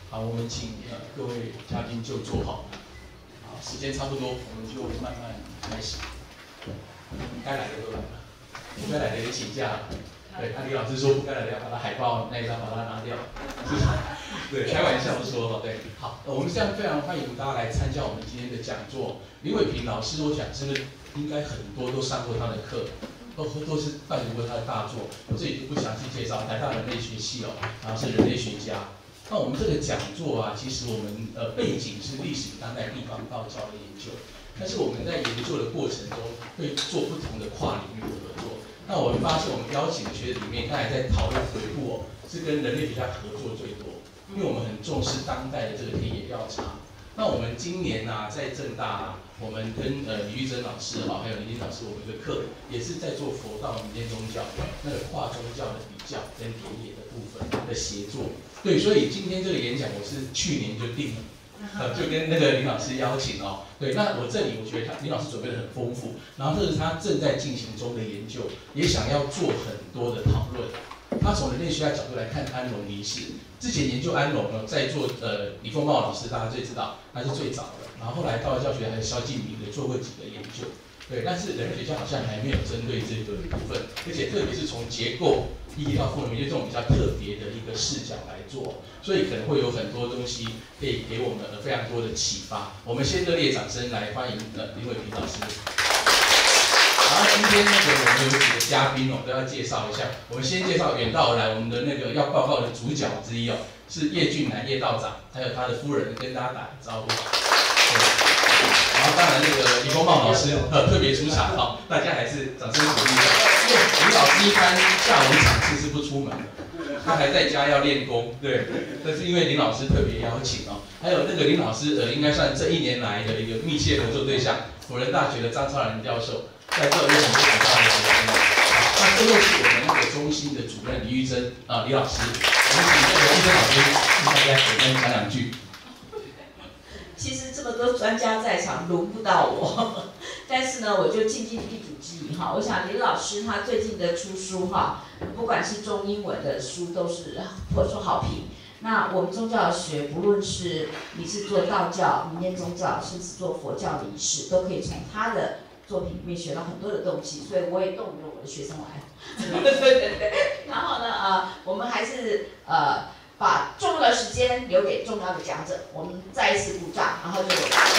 好，我们请各位嘉宾就坐好。好，时间差不多，我们就慢慢开始。该来的都来了，不该来的也请假了。对，李老师说不该来的要把他海报那一张把它拿掉，对，开玩笑说哈，对，好，我们这样非常欢迎大家来参加我们今天的讲座。林伟平老师，我想真的应该很多都上过他的课，都是拜读过他的大作，我这里就不详细介绍。台大人类学系哦，然后是人类学家。那我们这个讲座啊，其实我们背景是历史当代地方道教的研究，但是我们在研究的过程中会做不同的跨领域的合作。那我们发现，我们邀请的学者里面，刚才在讨论回顾哦，是跟人类学家合作最多，因为我们很重视当代的这个田野调查。那我们今年啊，在政大我们跟李玉珍老师还有林林老师，我们的课也是在做佛道民间宗教那个跨宗教的比较跟田野的部分的协作。对，所以今天这个演讲我是去年就定了，就跟那个林老师邀请哦。对，那我这里我觉得林老师准备的很丰富，然后这是他正在进行中的研究，也想要做很多的讨论。他从人类学家角度来看安龙仪式，之前研究安龙呢，在做李丰茂老师大家最知道，他是最早的，然后后来道教学还有萧敬明也做过几个研究。对，但是人类学家好像还没有针对这个部分，而且特别是从结构意义到功能研究这种比较特别的一个视角来做，所以可能会有很多东西可以给我们非常多的启发。我们先热烈掌声来欢迎林伟平老师。然后今天我们有几个嘉宾都要介绍一下。我们先介绍远道而来，我们的那个要报告的主角之一是叶俊南叶道长，还有他的夫人，跟大家打个招呼。然后当然那个李丰茂老师特别出场大家还是掌声鼓励一下。因为林老师一般下午场次是不出门的，他还在家要练功，对。但是因为林老师特别邀请还有那个林老师应该算这1年来的一个密切合作对象，辅仁大学的张超然教授，在这有很多很大的学生。那最后是我们那个中心的主任李玉珍李老师，我们请这个玉珍老师跟大家简单讲两句。 其实这么多专家在场，轮不到我，但是呢，我就尽尽地主之谊哈。我想林老师他最近的出书不管是中英文的书都是颇受好评。那我们宗教学，不论是你是做道教、民间宗教，甚至做佛教的仪式，都可以从他的作品里面学到很多的东西。所以我也动员我的学生来。对。然后呢，我们还是把重要的时间留给重要的讲者，我们再一次鼓掌，然后就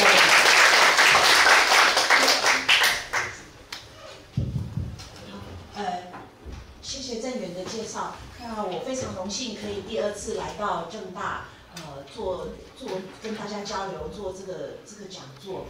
谢谢郑源的介绍。那我非常荣幸可以第2次来到政大，跟大家交流，做这个讲座。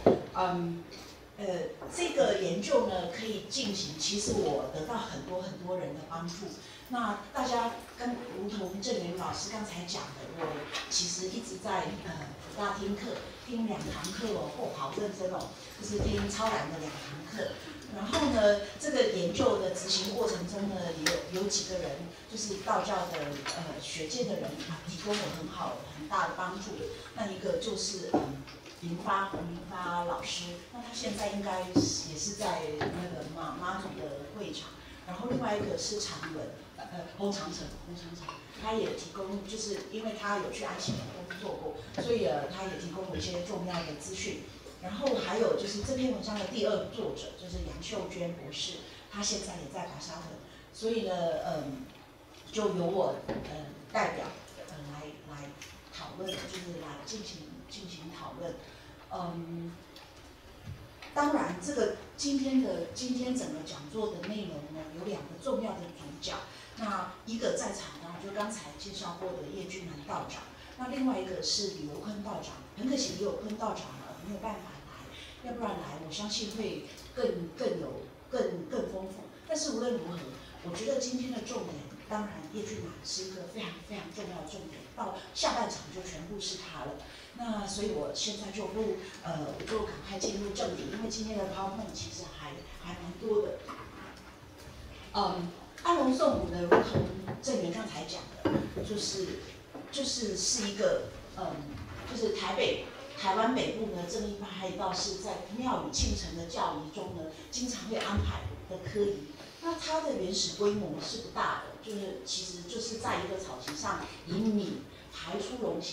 这个研究呢可以进行，其实我得到很多人的帮助。那大家如同郑源老师刚才讲的，我其实一直在辅大听课，听2堂课好认真就是听超然的2堂课。然后呢，这个研究的执行过程中呢，有几个人就是道教的学界的人提供我很大的帮助。那一个就是洪明发老师，那他现在应该也是在那个妈祖的会场。然后另外一个是洪长城，他也提供，就是因为他有去安息工作过，所以他也提供了一些重要的资讯。然后还有就是这篇文章的第2作者就是杨秀娟博士，她现在也在白沙屯，所以呢，就由我代表来讨论，就是来进行讨论。当然，这个今天整个讲座的内容呢，有2个重要的主角。那一个在场呢，就刚才介绍过的叶俊南道长，那另外一个是李维坤道长。很可惜李维坤道长没有办法来，要不然来，我相信会更丰富。但是无论如何，我觉得今天的重点，当然叶俊南是一个非常非常重要的重点，到下半场就全部是他了。那所以我现在就赶快进入正题，因为今天的 PowerPoint 其实还蛮多的。安龙颂舞呢，如同郑源刚才讲的，就是一个就是台湾北部呢，正一派道士在庙宇庆成的教仪中呢，经常会安排的科仪。那它的原始规模是不大的，其实就是在一个草席上以米排出龙形，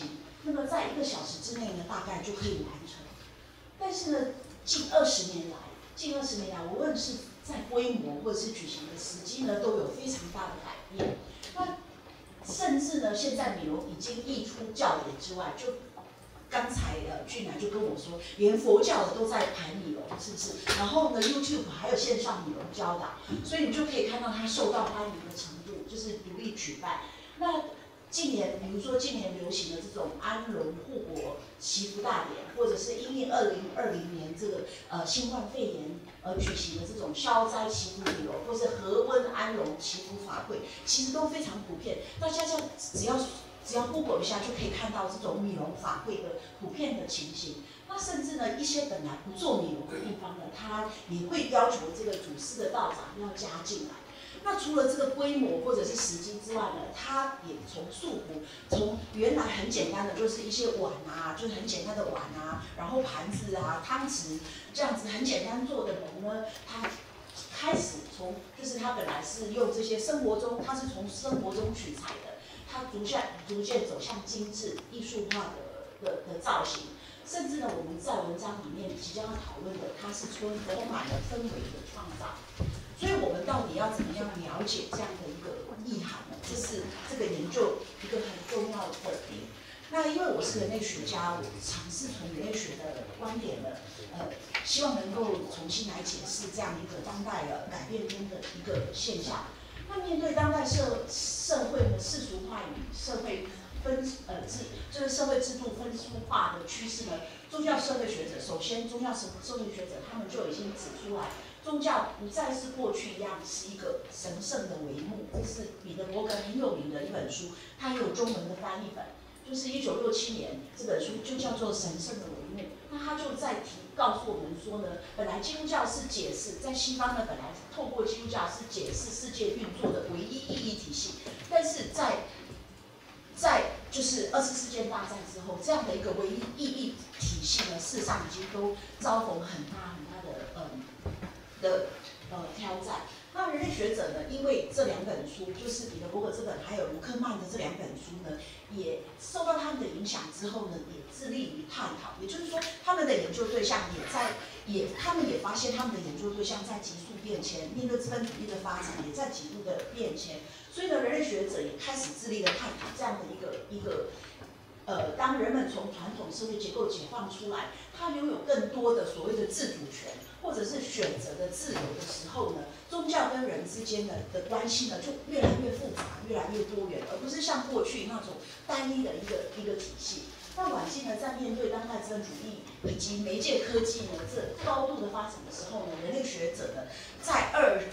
那么在1个小时之内呢，大概就可以完成。但是呢，近20年来，无论是在规模或者是举行的时机呢，都有非常大的改变。那甚至呢，现在米龙已经溢出教典之外，就刚才俊南就跟我说，连佛教的都在排米龙，是不是？然后呢 ，YouTube 还有线上米龙教导，所以你就可以看到它受到欢迎的程度，就是独立举办。那近年，比如说今年流行的这种安龙护国祈福大典，或者是因应2020年这个新冠肺炎举行的这种消灾祈福米龙，或是和温安龙祈福法会，其实都非常普遍。大家只要 Google 一下就可以看到这种米龙法会的普遍的情形。那甚至呢，一些本来不做米龙的地方呢，它也会要求这个主事的道长要加进来。那除了这个规模或者是时机之外呢，它也从束缚，从原来很简单的就是一些碗啊，就是很简单的碗啊，然后盘子啊、汤匙这样子很简单做的龙呢，它开始从就是它本来是用这些生活中，它是从生活中取材的，它逐渐走向精致艺术化的造型。甚至呢，我们在文章里面即将要讨论的，它是充满了氛围的创造。所以我们到底要怎么样了解这样的一个意涵呢？这是这个研究一个很重要的点。那因为我是人类学家，我尝试从人类学的观点呢，希望能够重新来解释这样一个当代改变中的一个现象。那面对当代社会的世俗化与社会就是社会制度分数化的趋势呢，宗教社会学者首先宗教社会学者他们就已经指出来。宗教不再是过去一样是一个神圣的帷幕，这是彼得伯格很有名的一本书，它也有中文的翻译本，就是1967年这本书就叫做《神圣的帷幕》。那他就在告诉我们说呢，本来基督教是解释，在西方呢本来透过基督教是解释世界运作的唯一意义体系，但是在就是2次世界大战之后，这样的一个唯一意义体系呢，事实上已经都遭逢很大的挑战。那人类学者呢，因为这2本书，就是彼得伯格这本，还有卢克曼的这2本书呢，也受到他们的影响之后呢，也致力于探讨。也就是说，他们的研究对象他们也发现他们的研究对象在急速变迁，面对资本主义的发展，也在急速的变迁。所以呢，人类学者也开始致力的探讨这样的一个当人们从传统社会结构解放出来，他拥有更多的所谓的自主权，或者是选择的自由的时候呢，宗教跟人之间的关系呢，就越来越复杂，越来越多元，而不是像过去那种单一的一个体系。那晚近呢，在面对当代资本主义以及媒介科技呢这高度的发展的时候呢，人类学者呢，在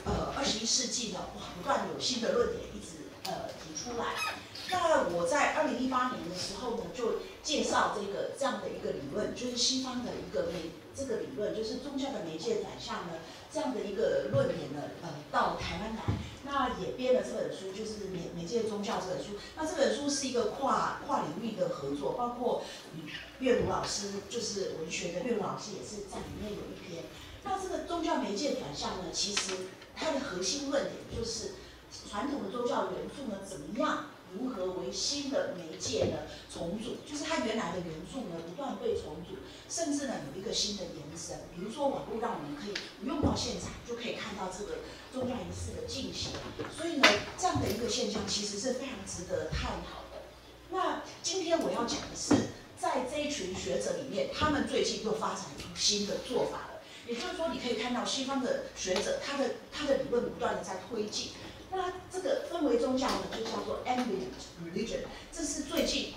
21世纪呢，不断有新的论点一直提出来。那我在2018年的时候呢，就介绍这样的一个理论，就是西方的这个理论，就是宗教的媒介转向呢这样的一个论点呢，到台湾来，那也编了这本书，就是媒介宗教这本书。那这本书是一个跨领域的合作，包括岳儒老师，就是文学的岳儒老师也是在里面有一篇。那这个宗教媒介转向呢，其实它的核心论点就是传统的宗教元素呢怎么样？如何为新的媒介呢重组？就是它原来的元素呢不断被重组，甚至呢有一个新的延伸。比如说网络让我们可以不用到现场就可以看到这个宗教仪式的进行，所以呢这样的一个现象其实是非常值得探讨的。那今天我要讲的是，在这一群学者里面，他们最近又发展出新的做法了。也就是说，你可以看到西方的学者，他的理论不断的在推进。那这个氛围宗教呢，就叫做 ambient religion， 这是最近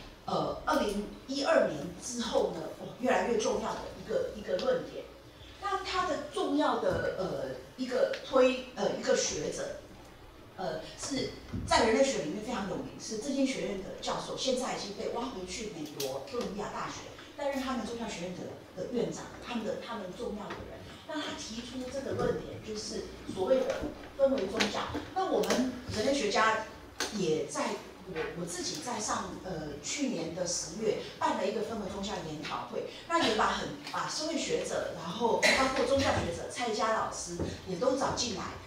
2012年之后呢，越来越重要的一个论点。那它的重要的一个学者，是在人类学里面非常有名，是这间学院的教授，现在已经被挖回去美国哥伦比亚大学担任他们宗教学院的院长，他们重要的人。那他提出这个论点，就是所谓的氛围宗教。那我们人类学家也在我自己在去年的10月办了一个氛围宗教研讨会，那也把社会学者，然后包括宗教学者蔡佳老师也都找进来，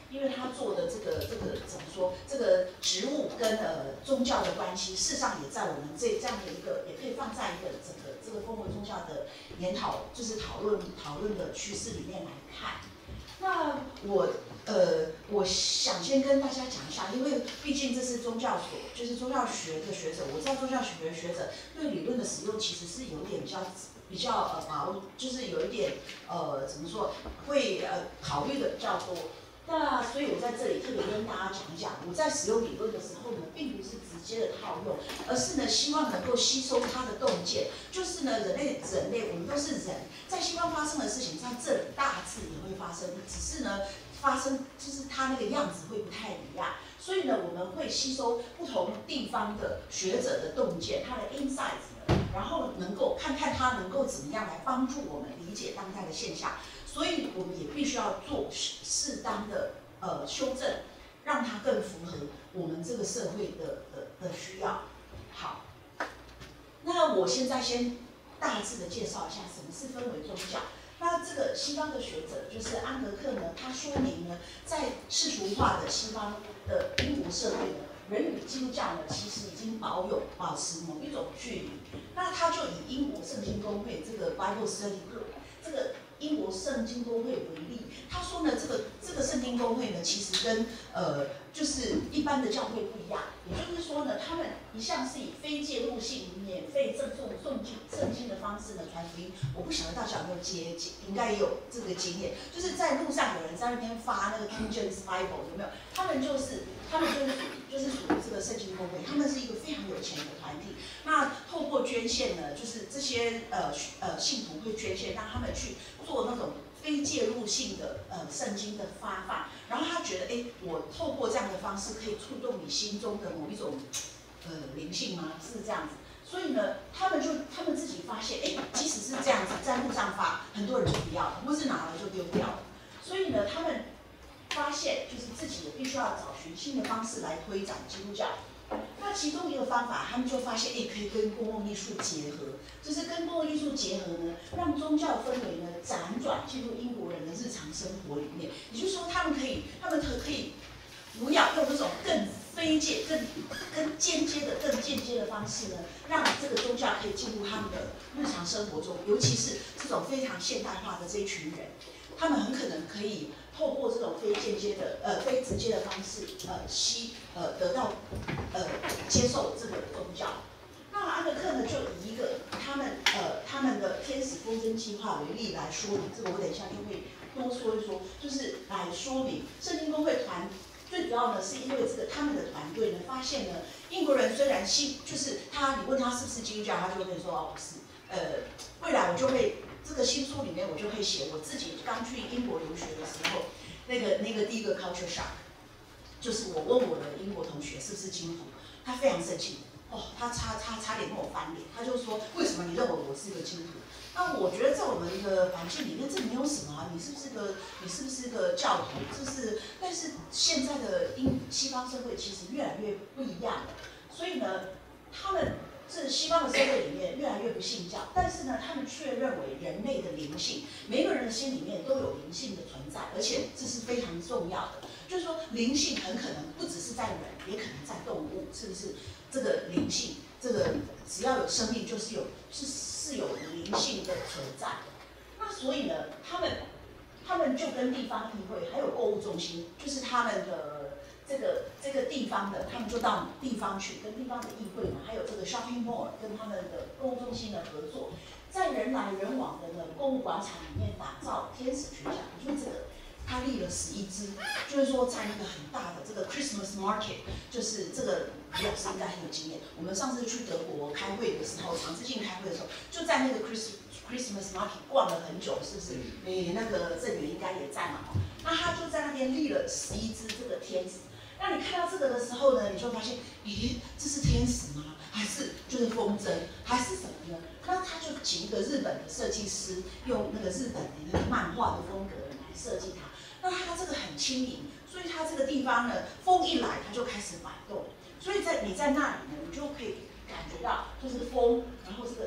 因为他做的这个怎么说，这个职务跟宗教的关系，事实上也在我们这样的一个，也可以放在一个整个这个风格宗教的研讨，就是讨论的趋势里面来看。那我想先跟大家讲一下，因为毕竟这是宗教所，就是宗教学的学者，我知道宗教学的学者对理论的使用其实是有点比较就是有一点怎么说，会考虑的比较多。那所以我在这里特别跟大家讲一讲，我在使用理论的时候呢，并不是直接的套用，而是呢希望能够吸收它的洞见，就是呢人类我们都是人，在西方发生的事情，在这里大致也会发生，只是呢发生就是它那个样子会不太一样，所以呢我们会吸收不同地方的学者的洞见，他的 insights 呢，然后能够看看他能够怎么样来帮助我们理解当代的现象。所以我们也必须要做适当的修正，让它更符合我们这个社会的需要。好，那我现在先大致的介绍一下什么是氛围宗教。那这个西方的学者就是安德克呢，他说明呢，在世俗化的西方的英国社会呢，人与基督教呢其实已经保持某一种距离。那他就以英国圣经公会这个 Bible Study Group 这个英国圣经公会为例，他说呢，这个圣经公会呢，其实跟就是一般的教会不一样，也就是说呢，他们一向是以非介入性、免费赠送圣经的方式呢传福音。我不晓得大家有没有应该也有这个经验，就是在路上有人在那边发那个 King James Bible 有没有？他们就是属于这个圣经公会，他们是一个非常有钱的团体。那透过捐献呢，就是这些信徒会捐献，让他们去做那种非介入性的圣经的发放，然后他觉得，我透过这样的方式可以触动你心中的某一种灵性吗？是这样子。所以呢，他们自己发现，即使是这样子在路上发，很多人就不要了，或是拿了就丢掉了。所以呢，他们发现就是自己也必须要找寻新的方式来推展基督教。那其中一个方法，他们就发现，可以跟公共艺术结合，就是跟公共艺术结合呢，让宗教氛围呢辗转进入英国人的日常生活里面。也就是说，他们可以不要用那种更间接的方式呢，让这个宗教可以进入他们的日常生活中，尤其是这种非常现代化的这一群人，他们很可能可以透过这种非直接的方式，得到接受这个宗教。那安德克呢，就以一个他们的天使风筝计划为例来说明，这个我等一下就会多说一说，就是来说明圣经公会团最主要呢是因为他们的团队呢发现呢，英国人虽然就是你问他是不是基督教，他就会跟你说不是。未来我就会这个新书里面我就会写我自己刚去英国留学的时候，那个第一个 culture shock， 就是我问我的英国同学是不是基督徒，他非常生气，他差点跟我翻脸，他就说为什么你认为我是一个基督徒？那我觉得在我们的环境里面，这没有什么啊，你是不是个教徒？但是现在的西方社会其实越来越不一样了，所以呢，他们是西方的社会里面越来越不信教，但是呢，他们却认为人类的灵性，每个人的心里面都有灵性的存在，而且这是非常重要的。就是说，灵性很可能不只是在人，也可能在动物，是不是？这个灵性，这个只要有生命，就是有灵性的存在。那所以呢，他们就跟地方议会还有购物中心，就是他们的这个地方的，他们就到地方去跟地方的议会嘛，还有这个 shopping mall 跟他们的购物中心的合作，在人来人往的购物广场里面打造天使群像，就是这个。他立了11支，就是说在那个很大的这个 Christmas Market， 就是这个李老师应该很有经验。我们上次去德国开会的时候，常志进开会的时候，就在那个 Christmas Market 逛了很久，是不是？那个郑源应该也在嘛？那他就在那边立了11支这个天使。那你看到这个的时候呢，你就发现，这是天使吗？还是就是风筝？还是什么呢？那他就请一个日本的设计师，用那个日本的那个漫画的风格来设计它。那它这个很轻盈，所以它这个地方呢，风一来它就开始摆动，所以你在那里呢，你就可以感觉到就是风，然后这个灯光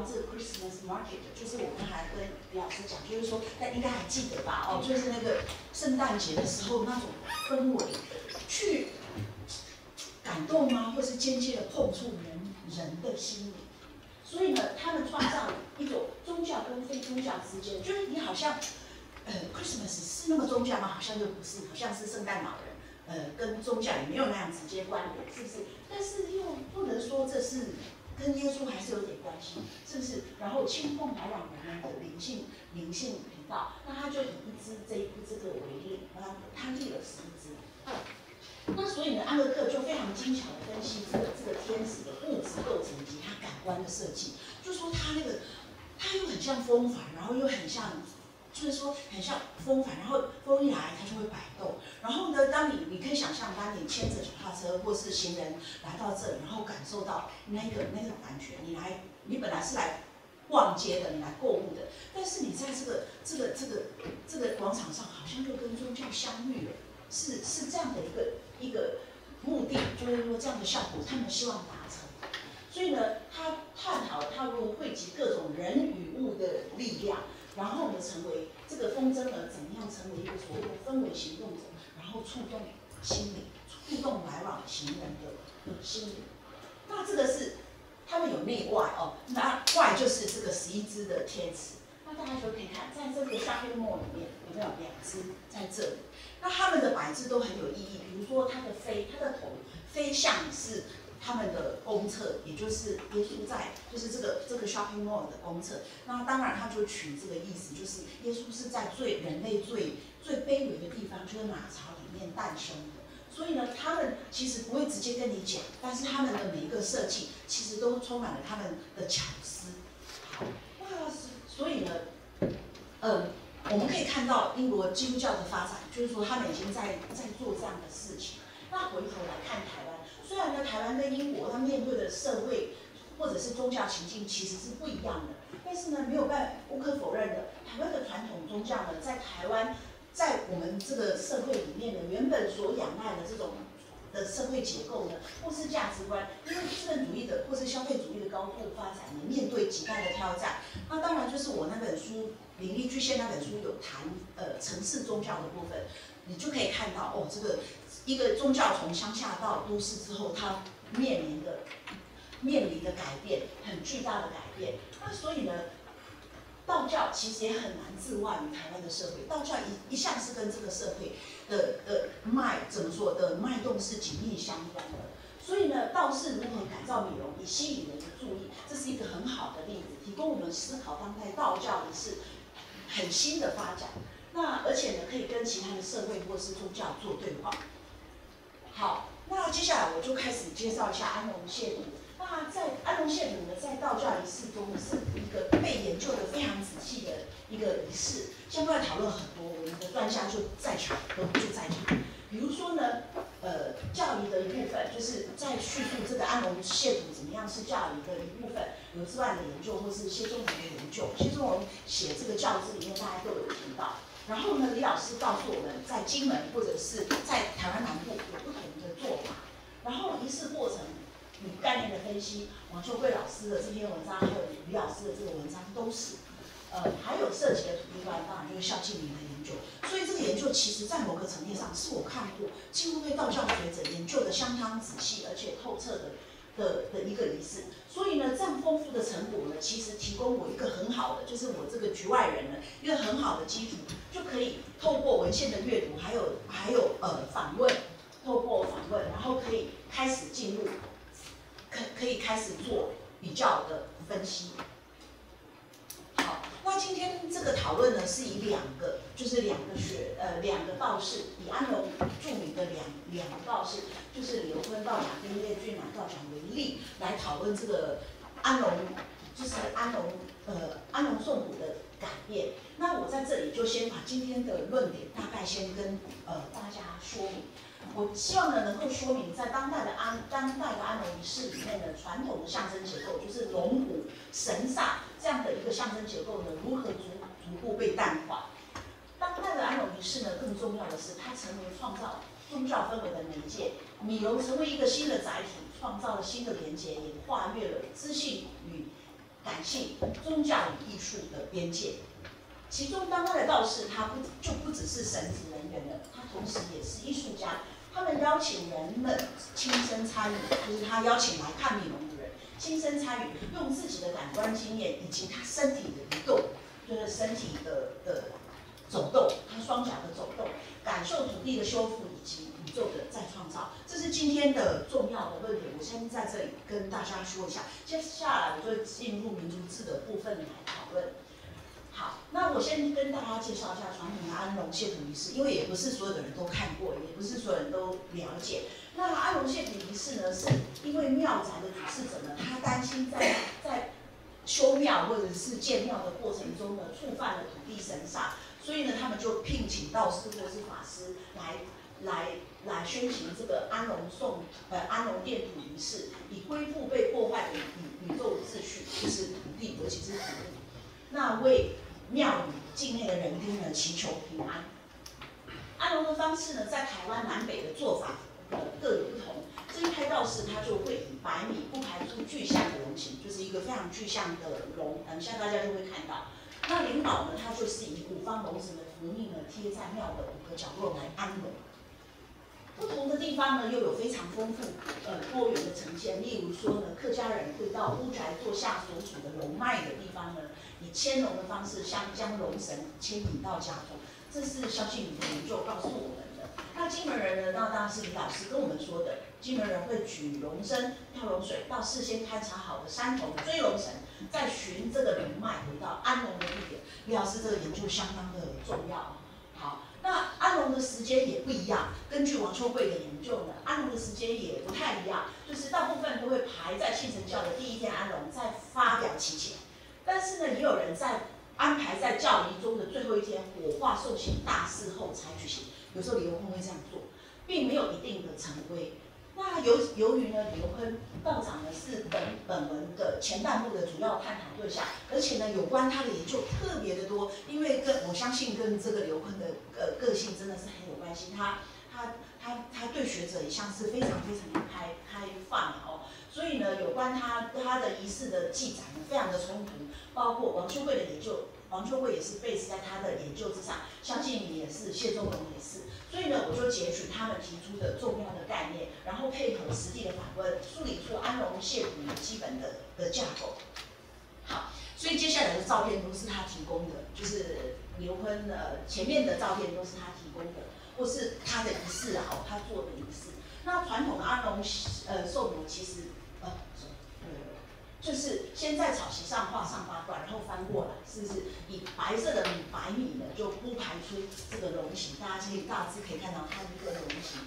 这个 Christmas market， 就是我们还跟李老师讲，就是说，大家应该还记得吧？哦，就是那个圣诞节的时候那种氛围，去感动吗？或是间接的碰触人的心灵。所以呢，他们创造了一种宗教跟非宗教之间，就是你好像，Christmas 是那么宗教吗？好像又不是，好像是圣诞老人，跟宗教也没有那样直接关联，是不是？但是又不能说这是跟耶稣还是有点关系，是不是？然后亲碰来往我们的灵性频道，那他就以这个为例，他立了11支。那所以呢，安德克就非常精巧的分析这个天使的物质构成及他感官的设计，就说他又很像风帆，然后又很像，就是说很像风帆，然后风一来它就会摆动。然后呢，当你可以想象，当你牵着脚踏车或是行人来到这里，然后感受到那个感觉，你本来是来逛街的，你来购物的，但是你在这个广场上，好像又跟宗教相遇了。是这样的一个目的，就是说这样的效果，他们希望达成。所以呢，他探讨他如何汇集各种人与物的力量，然后呢，成为这个风筝呢，怎么样成为一个所谓的氛围行动者，然后触动心灵，触动来往行人的心灵。那这个是他们有内外哦，那外就是这个11支的天使。那大家就可以看，在这个shopping mall里面有没有2只在这里？那他们的摆置都很有意义，比如说它的头飞向是他们的公厕，也就是耶稣在，就是这个 shopping mall 的公厕。那当然他就取这个意思，就是耶稣是在人类最卑微的地方，就是马槽里面诞生的。所以呢，他们其实不会直接跟你讲，但是他们的每一个设计其实都充满了他们的巧思。好，那所以呢，我们可以看到英国基督教的发展，就是说他们已经在做这样的事情。那回头来看台湾，虽然呢台湾跟英国它面对的社会或者是宗教情境其实是不一样的，但是呢没有不可否认的，台湾的传统宗教呢，在台湾在我们这个社会里面呢，原本所仰赖的这种的社会结构呢，或是价值观，因为资本主义的或是消费主义的高度发展呢，面对极大的挑战。那当然就是我那本书林立巨献那本书有谈城市宗教的部分，你就可以看到这个一个宗教从乡下到都市之后，它面临的改变，很巨大的改变。那所以呢，道教其实也很难自外于台湾的社会，道教一向是跟这个社会的脉动是紧密相关的。所以呢，道士如何改造美容以吸引人的注意，这是一个很好的例子，提供我们思考当代道教的是很新的发展。那而且呢，可以跟其他的社会或是宗教做对话。好，那接下来我就开始介绍一下安龙谢土。那在安龙谢土呢，在道教仪式中是一个被研究的非常仔细的一个仪式，相关的讨论很多，我们的专家就在场。比如说呢，教仪的一部分，就是在叙述这个安龙谢土怎么样是教仪的一部分，有之外的研究，或是谢宗荣的研究。谢宗荣写这个教志里面，大家都有提到。然后呢，李老师告诉我们，在金门或者是在台湾南部有不同的做法。然后仪式过程与概念的分析，王秀贵老师的这篇文章，还有李老师的这个文章都是。还有涉及的土地观，当然就是萧庆龄的研究。所以这个研究其实在某个层面上是我看过，几乎被道教学者研究的相当仔细而且透彻的一个仪式。所以呢，这样丰富的成果呢，其实提供我一个很好的，就是我这个局外人呢，一个很好的基础，就可以透过文献的阅读，还有访问，透过访问，然后可以开始进入，可以开始做比较的分析。好，那今天这个讨论呢，是以两个道士，以安龙著名的两个道士，就是李由坤道长跟叶俊南道长为例，来讨论这个安龙颂谱的改变。那我在这里就先把今天的论点大概先跟大家说明。我希望呢能够说明，在当代的安龙仪式里面的传统的象征结构，就是龙虎神煞这样的一个象征结构呢，如何逐步被淡化。当代的安龙仪式呢，更重要的是它成为创造宗教氛围的媒介，米龙成为一个新的载体，创造了新的连结，也跨越了资讯与感性宗教与艺术的边界。其中，刚刚的道士他不只是神职人员了，他同时也是艺术家。他们邀请人们亲身参与，就是他邀请来看密龙的人亲身参与，用自己的感官经验以及他身体的移动，就是身体的走动，他双脚的走动，感受土地的修复以及宇宙的再创造。这是今天的重要的论点，我先在这里跟大家说一下。接下来我就进入民族志的部分来讨论。好，那我先跟大家介绍一下传统的安龙谢土仪式，因为也不是所有的人都看过，也不是所有人都了解。那安龙谢土仪式呢，是因为庙宅的主事者呢，他担心在修庙或者是建庙的过程中呢，触犯了土地神煞，所以呢，他们就聘请道士或是法师来宣行这个安龙奠土仪式，以恢复被破坏的宇宙秩序，就是土地，尤其是土地。那为庙宇境内的人丁呢祈求平安。安龙的方式呢，在台湾南北的做法各有不同。这一派道士他就会以白米不排出具象的龙形，就是一个非常具象的龙，等一下大家就会看到。那灵宝呢，它就是以五方龙神的符印呢贴在庙的5个角落来安龙。不同的地方呢，又有非常丰富多元的呈现。例如说呢，客家人会到屋宅座下所属的龙脉的地方呢，以牵龙的方式将龙神牵引到家中。这是相信你的研究告诉我们的。那金门人呢，那当然是李老师跟我们说的，金门人会举龙身、跳龙水到事先勘察好的山头追龙神，再循这个龙脉回到安龙的地点。李老师这个研究相当的重要。好，那安龙的时间也不一样。根据王秋桂的研究呢，安龙的时间也不太一样，就是大部分都会排在庆神教的第一天安龙，在发表期前。但是呢，也有人安排在教仪中的最后一天火化送行大事后才举行。有时候李由亨会这样做，并没有一定的成规。那由于呢，李由亨道长呢是本文的前半部的主要探讨对象，而且呢，有关他的研究特别的多，因为我相信跟这个李由亨的个性真的是很有关系。他对学者一向是非常非常的开放哦，所以呢，有关他的仪式的记载呢，非常的冲突，包括王秋桂的研究。王秋桂也是 base 在他的研究之上，相信你也是，谢宗龙也是，所以呢，我就截取他们提出的重要的概念，然后配合实地的访问，梳理出安龙谢土仪基本的架构。好，所以接下来的照片都是他提供的，就是李由亨前面的照片都是他提供的，或是他的仪式啊，他做的仪式。那传统的安龙寿呢，其实就是先在草席上画上8段，然后翻过来，是不是以白色的白米呢，就铺排出这个龙形，大家大致可以看到它一个龙形。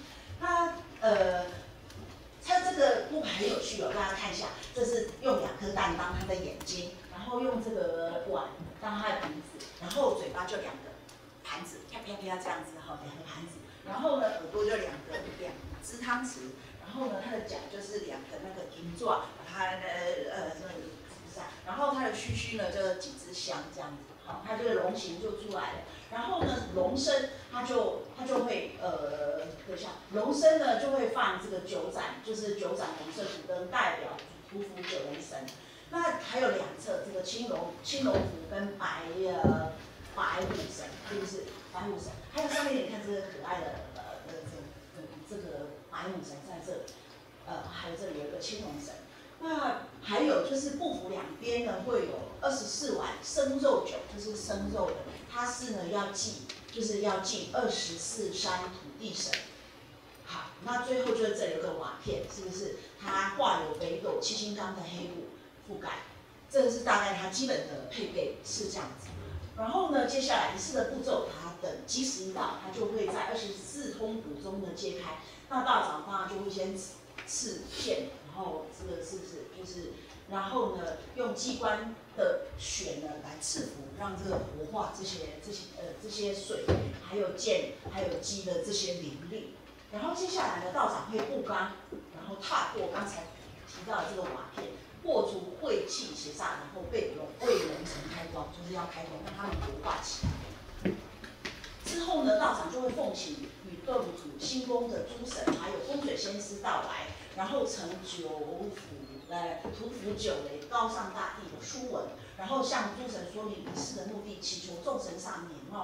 它这个铺排很有趣哦，大家看一下，这是用2颗蛋当它的眼睛，然后用这个碗当它的鼻子，然后嘴巴就2个盘子，啪啪啪这样子哈，2个盘子，然后呢耳朵就2只汤匙。然后呢，它的脚就是2个那个银爪，把它然后它的须呢就几支香这样子，好，它这个龙形就出来了。然后呢，龙身它就会等一下，龙身呢就会放这个9盏，就是9盏红色图灯，代表匍匐9龙神。那还有2侧这个青龙符跟白虎神，是不是？白虎神，还有上面你看这个可爱的这个白虎神在这里，还有这里有一个青龙神。那还有就是步幅两边呢会有24碗生肉酒，这是生肉的，它是呢要祭24山土地神。好，那最后就是这里有个瓦片，是不是？它画有北斗七星钢的黑布覆盖，这个是大概它基本的配备是这样子。然后呢，接下来仪式的步骤，它等吉时一到，它就会在24通鼓中呢揭开。那道长当然就会先刺线，然后这个是不是就是，然后呢用机关的血呢来赐福，让这个活化这些水，还有剑，还有鸡的这些灵力。然后接下来呢，道长会步刚，然后踏过刚才提到的这个瓦片，破除晦气邪煞，然后为龙神开光，就是要开光，让他们活化起来。之后呢，道长就会奉请与动土兴宫的诸神，还有风水先师到来，然后呈9府来匍匐久雷，高上大地的书文，然后向诸神说明仪式的目的，祈求众神赦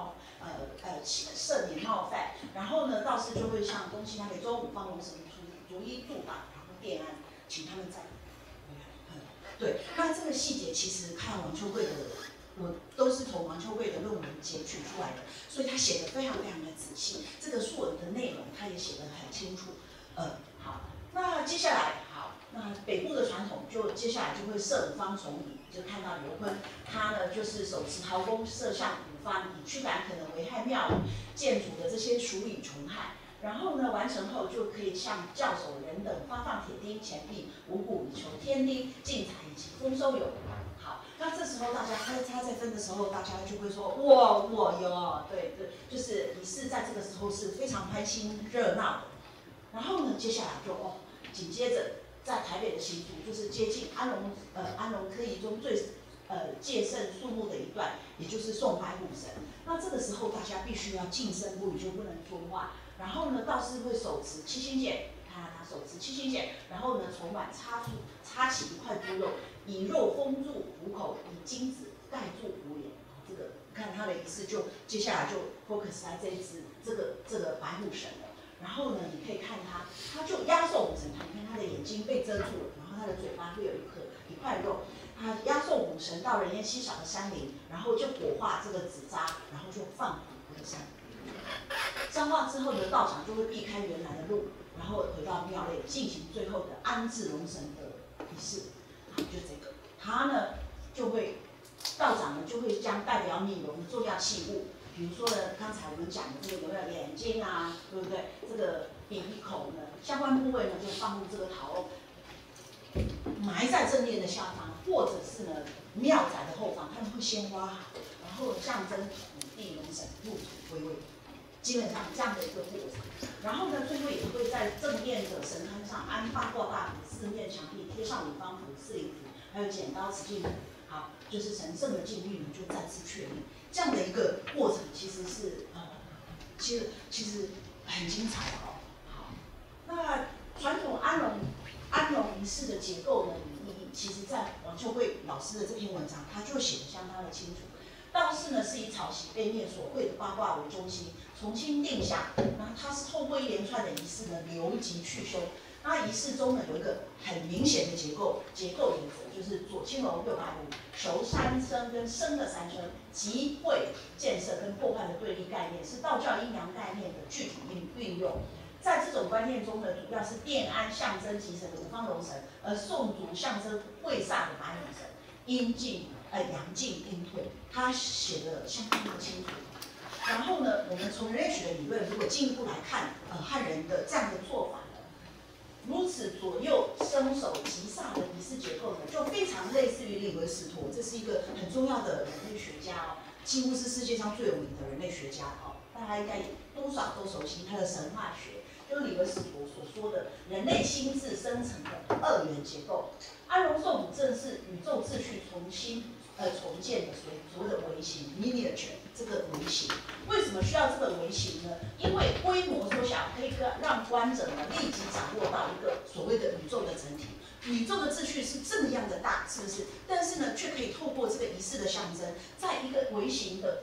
免冒犯。然后呢，道士就会向东西南北中五方龙神逐一祝祷，然后电安，请他们再回来。对，那这个细节其实看王秋桂的，我都是从王秋桂的论文截取出来的，所以他写的非常非常的仔细，这个书文的内容他也写得很清楚。好，那接下来那北部的传统就接下来就会设五方重礼，就看到刘坤他呢就是手持陶弓射向五方，以驱赶可能危害庙宇建筑的这些鼠蚁虫害。然后呢，完成后就可以向教守人等发放铁钉、钱币、五谷，以求添丁、进财以及丰收有余。好，那这时候大家他在分的时候，大家就会说哇哟，对，就是仪式在这个时候是非常开心热闹的。然后呢，接下来就紧接着在台北的习俗就是接近安龙科仪中最戒慎肃穆的一段，也就是送白虎神。那这个时候大家必须要静声不语，就不能说话。然后呢，道士会手持七星锏，他手持七星锏，然后呢从碗插起一块猪肉，以肉封住虎口，以金子盖住虎脸。这个看他的仪式就接下来就 focus 在这个白虎神了。然后呢，你可以看他就压寿虎神，你看他的眼睛被遮住了，然后他的嘴巴会有一块肉。他压寿虎神到人烟稀少的山林，然后就火化这个纸扎，然后就放虎回山。彰化之后的道场就会避开原来的路，然后回到庙内进行最后的安置龙神的仪式。就这个，他呢就会道长呢就会将代表米龙的重要器物，比如说呢刚才我们讲的这个有没有眼睛啊，对不对？这个鼻孔呢相关部位呢就放入这个陶瓮，埋在正殿的下方，或者是呢庙宅的后方，他们会先挖好，然后象征土地龙神入土归位。基本上这样的一个过程，然后呢，最后也会在正殿的神龛上安八卦大符，四面墙壁贴上五方符、四灵符，还有剪刀、持镜符。好，就是神圣的禁律呢就再次确立。这样的一个过程其实是其实很精彩的哦。好，那传统安龙仪式的结构呢与意义，其实在王秋桂老师的这篇文章他就写得相当的清楚。道士呢是以草席被灭所绘的八卦为中心，重新定向。那它是透过一连串的仪式呢，留级去修。那仪式中呢有一个很明显的结构原则，就是左青龙右白虎，熟三生跟生的三生，集会建设跟破坏的对立概念，是道教阴阳概念的具体运用。在这种观念中呢，主要是电安象征吉神的五方龙神，而宋竹象征会煞的白虎神，阴进阳进阴退，他写的相当的清楚。然后呢，我们从人类学的理论，如果进一步来看，汉人的这样的做法呢，如此左右生手吉煞的仪式结构呢，就非常类似于李维斯陀，这是一个很重要的人类学家哦，几乎是世界上最有名的人类学家哦，大家应该多少都熟悉他的神话学，就是李维斯陀所说的人类心智生成的二元结构。安龙受补正是宇宙秩序重建的所谓的微型 miniature 这个微型，为什么需要这个微型呢？因为规模缩小可以让观者呢立即掌握到一个所谓的宇宙的整体。宇宙的秩序是这么样的大，是不是？但是呢，却可以透过这个仪式的象征，在一个微型的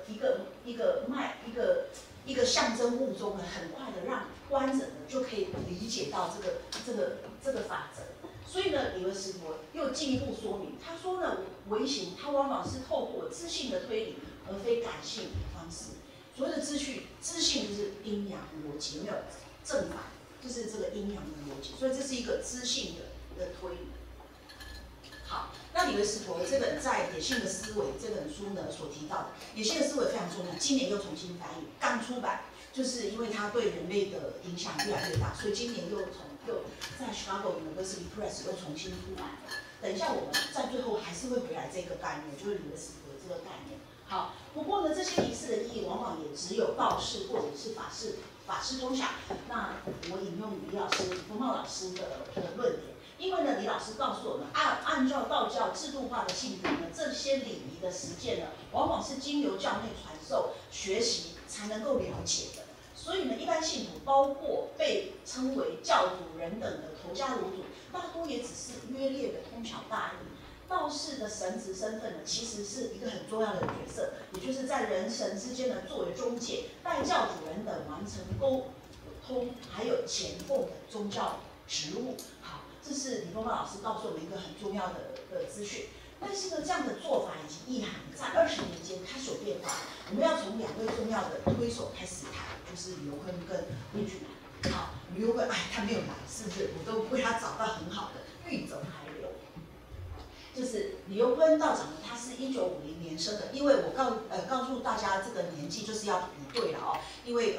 一个象征物中呢，很快的让观者呢就可以理解到这个法则。所以呢，李维斯陀又进一步说明，他说呢，微型它往往是透过知性的推理，而非感性的方式。所谓的知性就是阴阳逻辑，有没有正反？就是这个阴阳的逻辑，所以这是一个知性的推理。好，那李维斯陀这本在《野性的思维》这本书呢所提到的《野性的思维》非常重要，今年又重新翻译，刚出版，就是因为它对人类的影响越来越大，所以今年又在 Chicago University Press 又重新出版了。等一下我们在最后还是会回来这个概念，就是李维斯陀这个概念。好，不过呢，这些仪式的意义往往也只有道士或者是法师通晓。那我引用李福茂老师的论点，因为呢，李老师告诉我们，按照道教制度化的性格呢，这些礼仪的实践呢，往往是经由教内传授学习才能够了解的。所以呢，一般信徒，包括被称为教主人等的头家炉主， 大多也只是约略的通晓大意。道士的神职身份呢，其实是一个很重要的角色，也就是在人神之间呢作为中介，代教主人等完成沟通还有前奉的宗教职务。好，这是李丰茂老师告诉我们一个很重要的资讯。但是呢，这样的做法以及意涵在20年间开始有变化。我们要从2位重要的推手开始谈，就是李由坤跟叶俊南。好，李由坤，他没有来，是不是？我都为他找到很好的玉走还留。就是李由坤道长呢，他是1950年生的，因为我告诉大家这个年纪就是要比对了哦，因为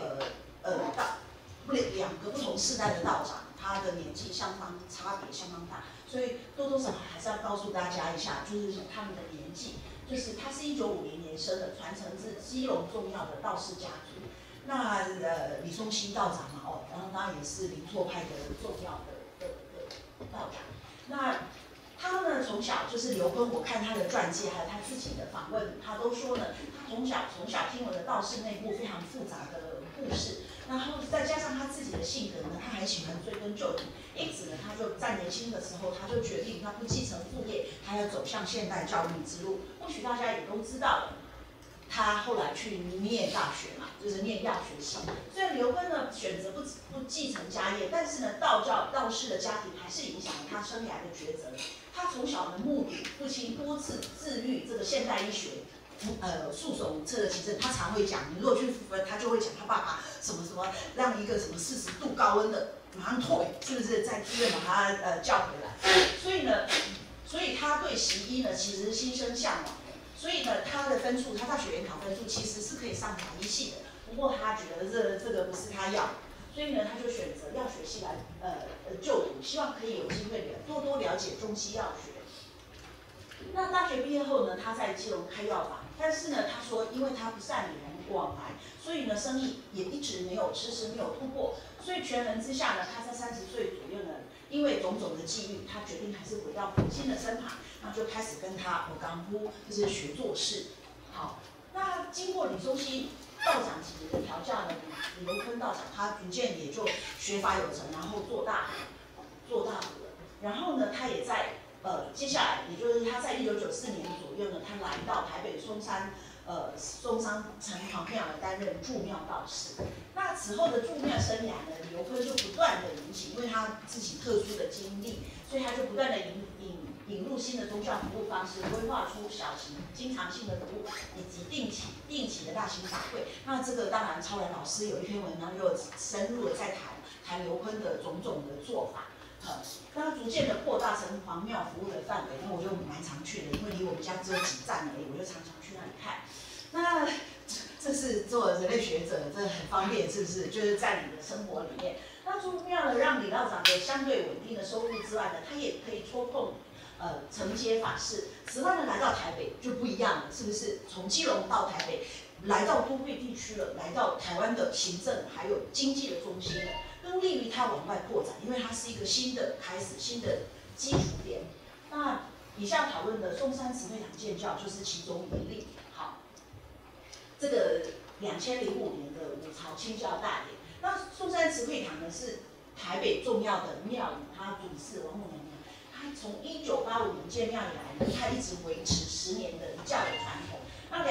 2个不同世代的道长，他的年纪差别相当大。所以多多少少还是要告诉大家一下，就是他们的年纪，就是他是1950年生的，传承自基隆重要的道士家族。那李松溪道长嘛，然后当然也是灵拓派的重要的道长。那他呢，从小就是刘坤，我看他的传记还有他自己的访问，他都说呢，他从小听闻的道士内部非常复杂的故事。然后再加上他自己的性格呢，他还喜欢追根究底，因此呢，他就在年轻的时候，他就决定他不继承父业，他要走向现代教育之路。或许大家也都知道，他后来去念大学嘛，就是念药学系。虽然刘坤呢选择不继承家业，但是呢，道士的家庭还是影响了他生涯的抉择。他从小呢目睹父亲多次治愈这个现代医学。束手无策的其实他常会讲，你如果去他就会讲他爸爸什么让一个什么40度高温的马上退，是不是在医院把他叫回来？所以他对习医呢其实是心生向往的。所以呢，他大学联考分数其实是可以上法医系的，不过他觉得这个不是他要的，所以呢他就选择药学系来就读，希望可以有机会多了解中西药学。那大学毕业后呢，他在基隆开药房，但是呢，他说因为他不善与人往来，所以呢，生意也一直迟迟没有突破。所以权衡之下呢，他在30岁左右呢，因为种种的际遇，他决定还是回到父亲的身旁，那就开始跟他刚夫就是学做事。好，那经过李松溪道长几年的调教呢，李由坤道长他逐渐也就学法有成，然后做大补了。然后呢，他也在接下来，也就是他在1994年左右呢，他来到台北松山城隍庙来担任住庙道士。那此后的住庙生涯呢，李由坤就不断的引起，因为他自己特殊的经历，所以他就不断的引入新的宗教服务方式，规划出小型、经常性的服务，以及定期的大型法会。那这个当然，超然老师有一篇文章就深入的在谈刘坤的种种的做法。那逐渐的扩大成皇庙服务的范围，那我就蛮常去的，因为离我们家只有几站而已，我就常常去那里看。那这是做人类学者，这很方便，是不是？就是在你的生活里面。那住庙呢，让李道长的相对稳定的收入之外呢，他也可以抽空承接法事。此外呢，来到台北就不一样了，是不是？从基隆到台北，来到都会地区了，来到台湾的行政还有经济的中心了。更利于它往外扩展，因为它是一个新的开始，新的基础点。那以下讨论的松山慈惠堂建教就是其中一例。好，这个2005年的五朝清教大典。那松山慈惠堂呢是台北重要的庙宇，它主祀王母娘娘。它从1985年建庙以来呢，它一直维持10年的一教的传统。那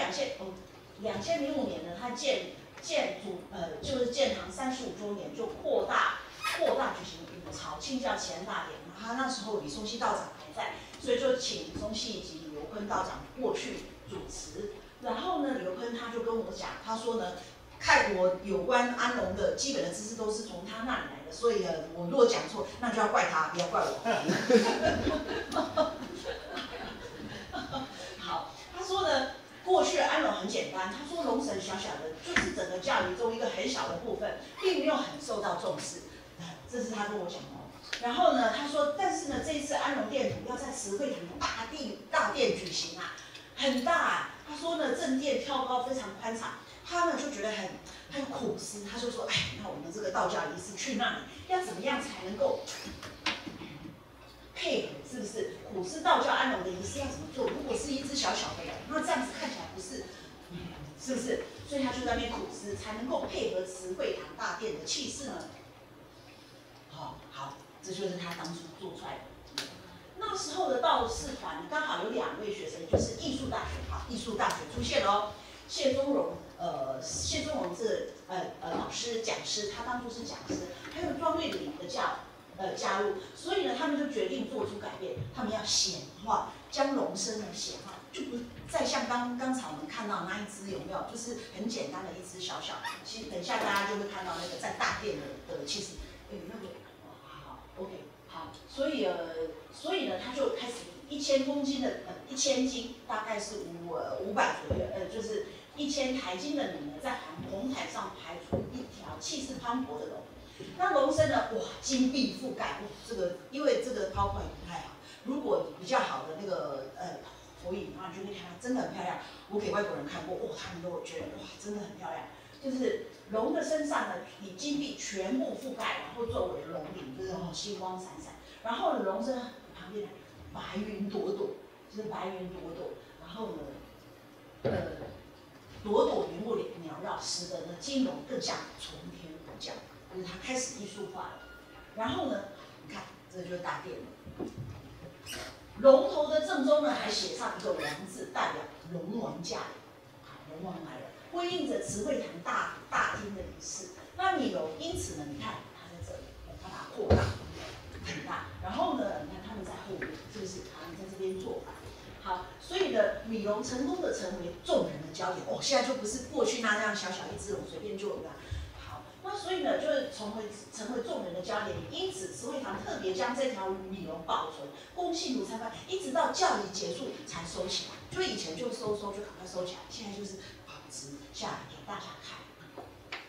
2005年呢，它就是建堂35周年，就扩大举行五朝清教祈安大典。他那时候李松溪道长还在，所以就请李松溪以及李由坤道长过去主持。然后呢，李由坤他就跟我讲，他说呢，看我有关安龙的基本的知识都是从他那里来的，所以呢，我如果讲错，那就要怪他，不要怪我。好，他说呢。过去的安龙很简单，他说龙神小小的，就是整个教育中一个很小的部分，并没有很受到重视。这是他跟我讲哦。然后呢，他说，但是呢，这一次安龙殿主要在慈惠堂的大殿举行啊，很大啊。他说呢，正殿挑高非常宽敞，他呢就觉得很苦思，他就说，那我们这个道教仪式去那里，要怎么样才能够配合，是不是？苦思道教安龙的仪式要怎么做？如果是一只小小的人，那这样子看起来不是，是不是？所以他就在那边苦思，才能够配合慈惠堂大殿的气势呢。好， 这就是他当初做出来的。那时候的道士团刚好有2位学生，就是艺术大学，好，艺术大学出现了哦。谢宗荣这老师讲师，他当初是讲师，还有庄月玲的加入，所以呢，他们就决定做出改变，他们要显化，将龙身呢显化，就不再像刚才我们看到那一只有没有，就是很简单的一只小小，其实等一下大家就会看到那个在大殿的，其实那个好 OK 好，所以呢，他就开始1000公斤的1000斤，大概是500左右，就是1000台斤的米呢，在红毯上排出一条气势磅礴的龙。那龙身呢，哇，金碧覆盖，这个因为这个PowerPoint不太好，如果比较好的那个投影，然后你就会看到真的很漂亮。我给外国人看过，哇，他们都觉得哇，真的很漂亮。就是龙的身上呢，以金碧全部覆盖，然后作为龙鳞，就是星光闪闪。然后呢，龙身旁边白云朵朵，就是白云朵朵，然后呢，朵朵云雾缭绕，使得呢金龙更像从天而降。就是它开始艺术化了，然后呢，你看，这就是大殿了。龙头的正中呢，还写上一个王字，代表龙王驾临。好，龙王来了，呼应着慈惠堂大厅的仪式。那米龙，因此呢，你看它在这里，它把它扩大很大。然后呢，你看他们在后面，是不是？他们在这边做法。好，所以呢，米龙成功的成为众人的焦点。哦，现在就不是过去那样小小一只龙随便就有了。那所以呢，就是成为众人的焦点。因此，慈惠堂特别将这条米龙保存，供信徒参拜，一直到教仪结束才收起来。就以前就收就赶快收起来，现在就是保持下来给大家看。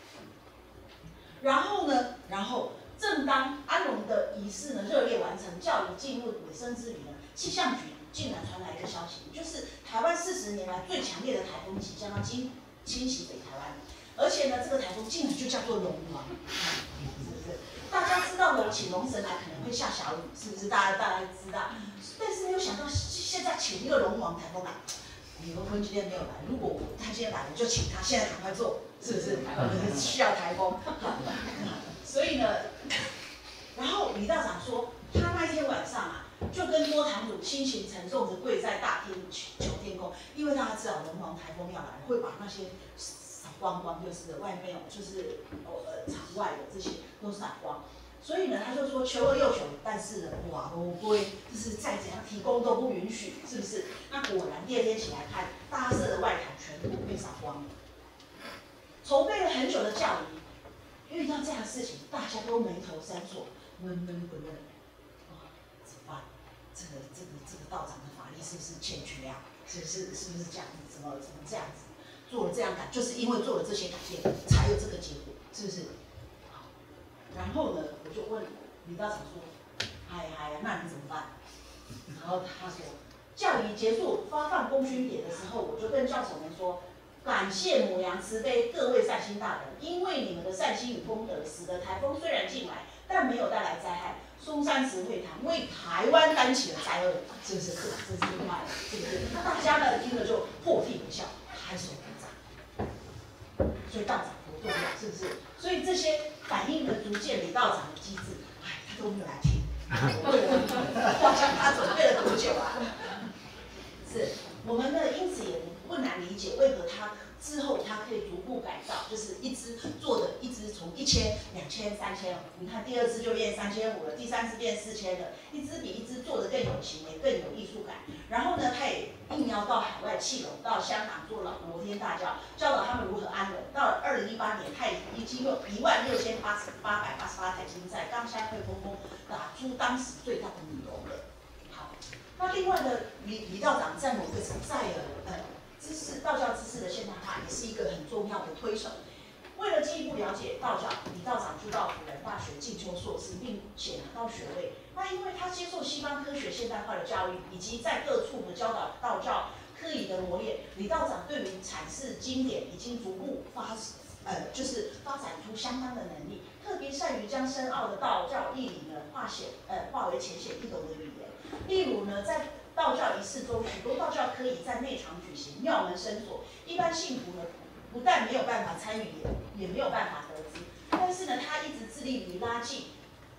然后正当安龙的仪式呢热烈完成，教仪进入尾声之余呢，气象局竟然传来一个消息，就是台湾40年来最强烈的台风即将要侵袭北台湾。而且呢，这个台风竟然就叫做龙王，是不是？大家知道请龙神来可能会下小雨，是不是？大家知道，但是没有想到现在请一个龙王台风来，李荣坤今天没有来，如果他今天来，我就请他现在赶快做，是不是？需要台风，所以呢，然后李道长说，他那一天晚上啊，就跟多堂主心情沉重的跪在大厅求天公，因为他知道龙王台风要来，会把那些光就是外面就是场外的这些都闪光，所以呢他就说求了又求，但是呢哇都不会，就是再怎样提供都不允许，是不是？那果然第2天起来看，搭设的外毯全部被扫光了。筹备了很久的教仪，遇到这样的事情，大家都眉头深锁，闷闷不乐。哇，怎么办？这个道长的法力是不是欠缺啊？是不是这样子？怎么这样子？做了这样改，就是因为做了这些改变，才有这个结果，是不是？好，然后呢，我就问李道长说：“哎呀，那你怎么办？”然后他说：“教仪结束发放功勋典的时候，我就跟教手们说，感谢母娘慈悲各位善心大人，因为你们的善心与功德，使得台风虽然进来，但没有带来灾害。松山慈惠堂为台湾担起了灾厄，是不是？这是另外的，是不是？那大家呢听了就破涕为笑，拍手。”所以道长多重要，是不是？所以这些反映的逐渐李道长的机智，哎，他都没有来听。我想他准备了多久啊？是，我们呢，因此也不难理解为何他之后他可以逐步改造，就是一支做的，一支从1000、2000、3000，你看第2支就变3500了，第3支变4000了，一支比一支做的更有型，也更有艺术感。然后呢，他也应邀到海外气龙，到香港做了摩天大教，教导他们如何安龙。到了2018年，他已经用16888台金在冈山会风宫打出当时最大的米龙了。好，那另外呢，李道长在某个知识道教知识的现代化，也是一个很重要的推手。为了进一步了解道教，李道长就到辅仁大学进修硕士，并且拿到学位。那因为他接受西方科学现代化的教育，以及在各处的教导道教科仪的磨练，李道长对于阐释经典已经逐步就是发展出相当的能力，特别善于将深奥的道教义理呢化为浅显易懂的语言。例如呢，在道教仪式中，许多道教科仪在内场举行，妙门深锁，一般信徒呢不但没有办法参与，也没有办法得知。但是呢，他一直致力于拉近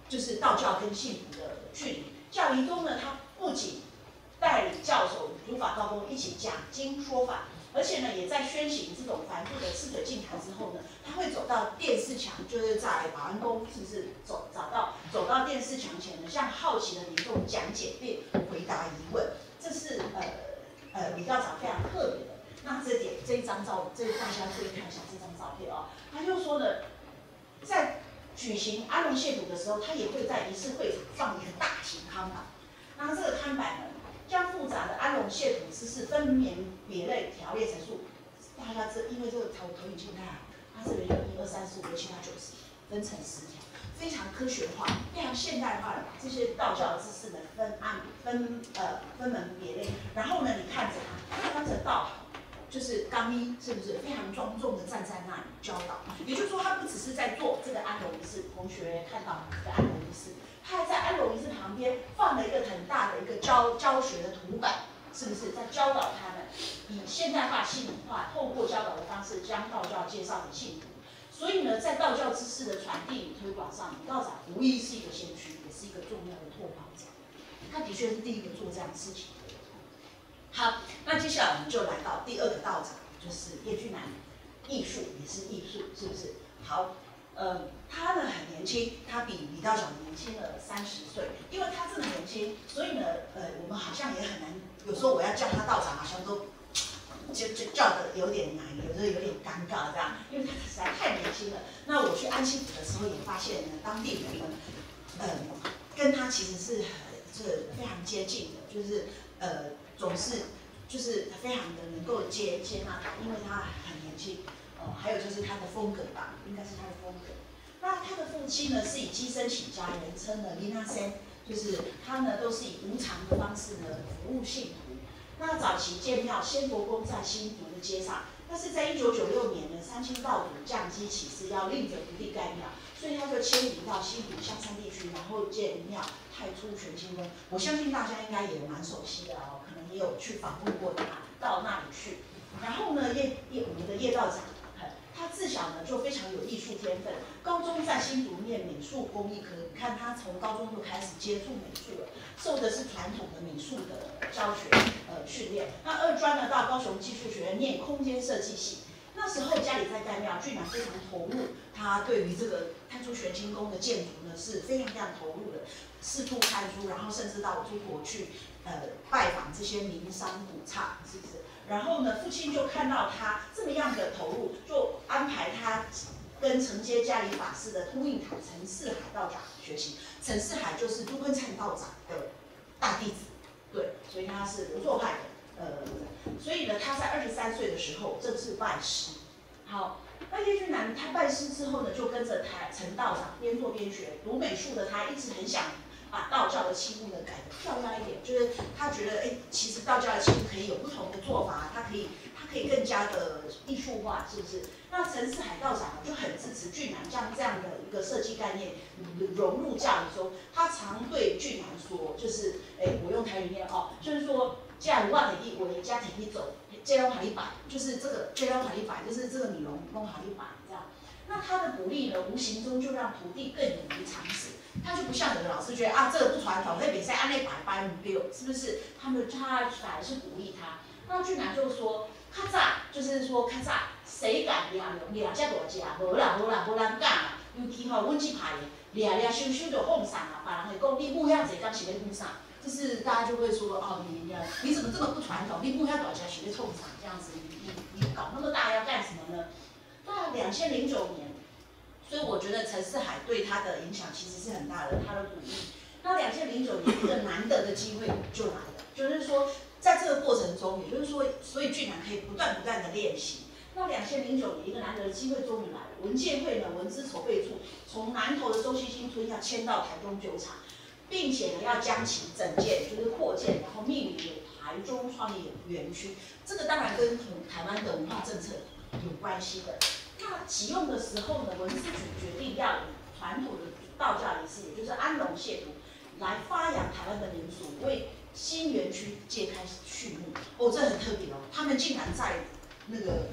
就是道教跟信徒的距离。教仪宗呢，他不仅带领教手如法高公一起讲经说法，而且呢，也在宣行这种繁复的赤腿净坛之后呢，他会走到电视墙，就是在保安宫，是不是走到电视墙前呢，向好奇的民众讲解并回答疑问。这是李道长非常特别的。那这一张照，大家注意看一下这张照片哦。他就说呢，在举行安龙谢土的时候，他也会在仪式会场放一个大型看板。那这个看板呢，将复杂的安龙谢土知识分门别类条列陈述。大家因为这个投影机太好，它这里有1、2、3、4、5、6、7、8、9、10，分成10条，非常科学化、非常现代化的把这些道教的知识呢分门别类。然后呢，你看着他穿着道袍，就是刚一，是不是非常庄重的站在那里教导？也就是说，他不只是在做这个安龙仪式，同学看到这个安龙仪式，他还在安龙仪式旁边放了一个很大的一个教学的图板，是不是在教导他们以现代化、系统化，透过教导的方式将道教介绍给信徒？所以呢，在道教知识的传递与推广上，李道长无疑是一个先驱，也是一个重要的拓荒者。他的确是第一个做这样的事情的。好，那接下来我们就来到第二个道长，就是叶君南，艺术也是艺术，是不是？好，他呢很年轻，他比李道长年轻了30岁。因为他这么年轻，所以呢，我们好像也很难，有时候我要叫他道长，好像都就叫的有点难，有时候有点尴尬这样，因为他实在太年轻了。那我去安溪府的时候也发现呢，当地人呢，跟他其实是非常接近的，就是总是就是非常的能够接纳他，因为他很年轻。还有就是他的风格吧，应该是他的风格。那他的父亲呢是以机身起家，人称呢林纳森，就是他呢都是以无偿的方式呢服务信徒。那早期建庙仙佛宫在新竹的街上，但是在1996年呢，三清道祖降基起誓要另着福地盖庙，所以他就迁移到新竹香山地区，然后建庙太初全清宫。我相信大家应该也蛮熟悉的哦，可能也有去访问过他，到那里去。然后呢，我们的叶道长。他自小呢就非常有艺术天分，高中在新竹念美术工艺科，你看他从高中就开始接触美术了，受的是传统的美术的教学训练。那二专呢到高雄技术学院念空间设计系，那时候家里在盖庙，俊南非常投入，他对于这个太初全清宫的建筑呢是非常投入的，四处看书，然后甚至到中国去拜访这些名商古刹，是不是？然后呢，父亲就看到他这么样的投入，就安排他跟承接家里法师的通印塔陈四海道长学习。陈四海就是都坤灿道长的大弟子，对，所以他是留作派的。所以呢，他在23岁的时候正式拜师。好，那叶君南他拜师之后呢，就跟着陈道长边做边学。读美术的他一直很想把道教的器物呢改得漂亮一点，就是他觉得，其实道教的器物可以有不同的做法，它可以更加的艺术化，是不是？那陈四海道长就很支持俊南将这样的一个设计概念融入教理中。他常对俊南说，就是，我用台语念哦，就是说，假如我给你为家庭一走，这样海一摆，就是这个这样海一摆，就是这个米龙弄海一摆这样。那他的鼓励呢，无形中就让徒弟更勇于尝试。他就不像有的老师觉得这个不传统，那比赛按那摆不溜，是不是？他反而是鼓励他。那俊南就说，较早就是说较早，谁敢抓这大只？无人敢啊。尤其阮这派抓收就放送啊，别人会讲你母遐济，敢是咧放啥？就是大家就会说你怎么这么不传统？你母遐大只是咧冲啥？这样子，你搞那么大要干什么呢？那2009年。所以我觉得陈四海对他的影响其实是很大的，他的鼓励。那2009年一个难得的机会就来了，就是说在这个过程中，也就是说，所以俊南可以不断的练习。那2009年一个难得的机会终于来了，文建会呢文资筹备处从南投的周溪新村要迁到台中酒厂，并且呢要将其整建，就是扩建，然后命名为台中创意园区。这个当然跟台湾的文化政策有关系的。那启用的时候呢，文资局决定要以传统的道教仪式，也就是安龙谢土，来发扬台湾的民俗，为新园区揭开序幕。这很特别哦，他们竟然在那个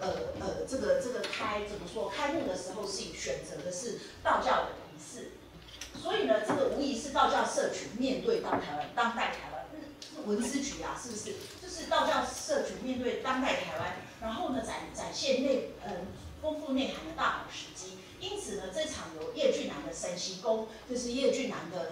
这个开幕的时候是选择的是道教的仪式， 所以呢，这个无疑是道教社群面对当代台湾，文思局啊，是不是？就是道教社群面对当代台湾，然后呢展现丰富内涵的大好时机。因此呢，这场由叶俊南的神奇功，就是叶俊南的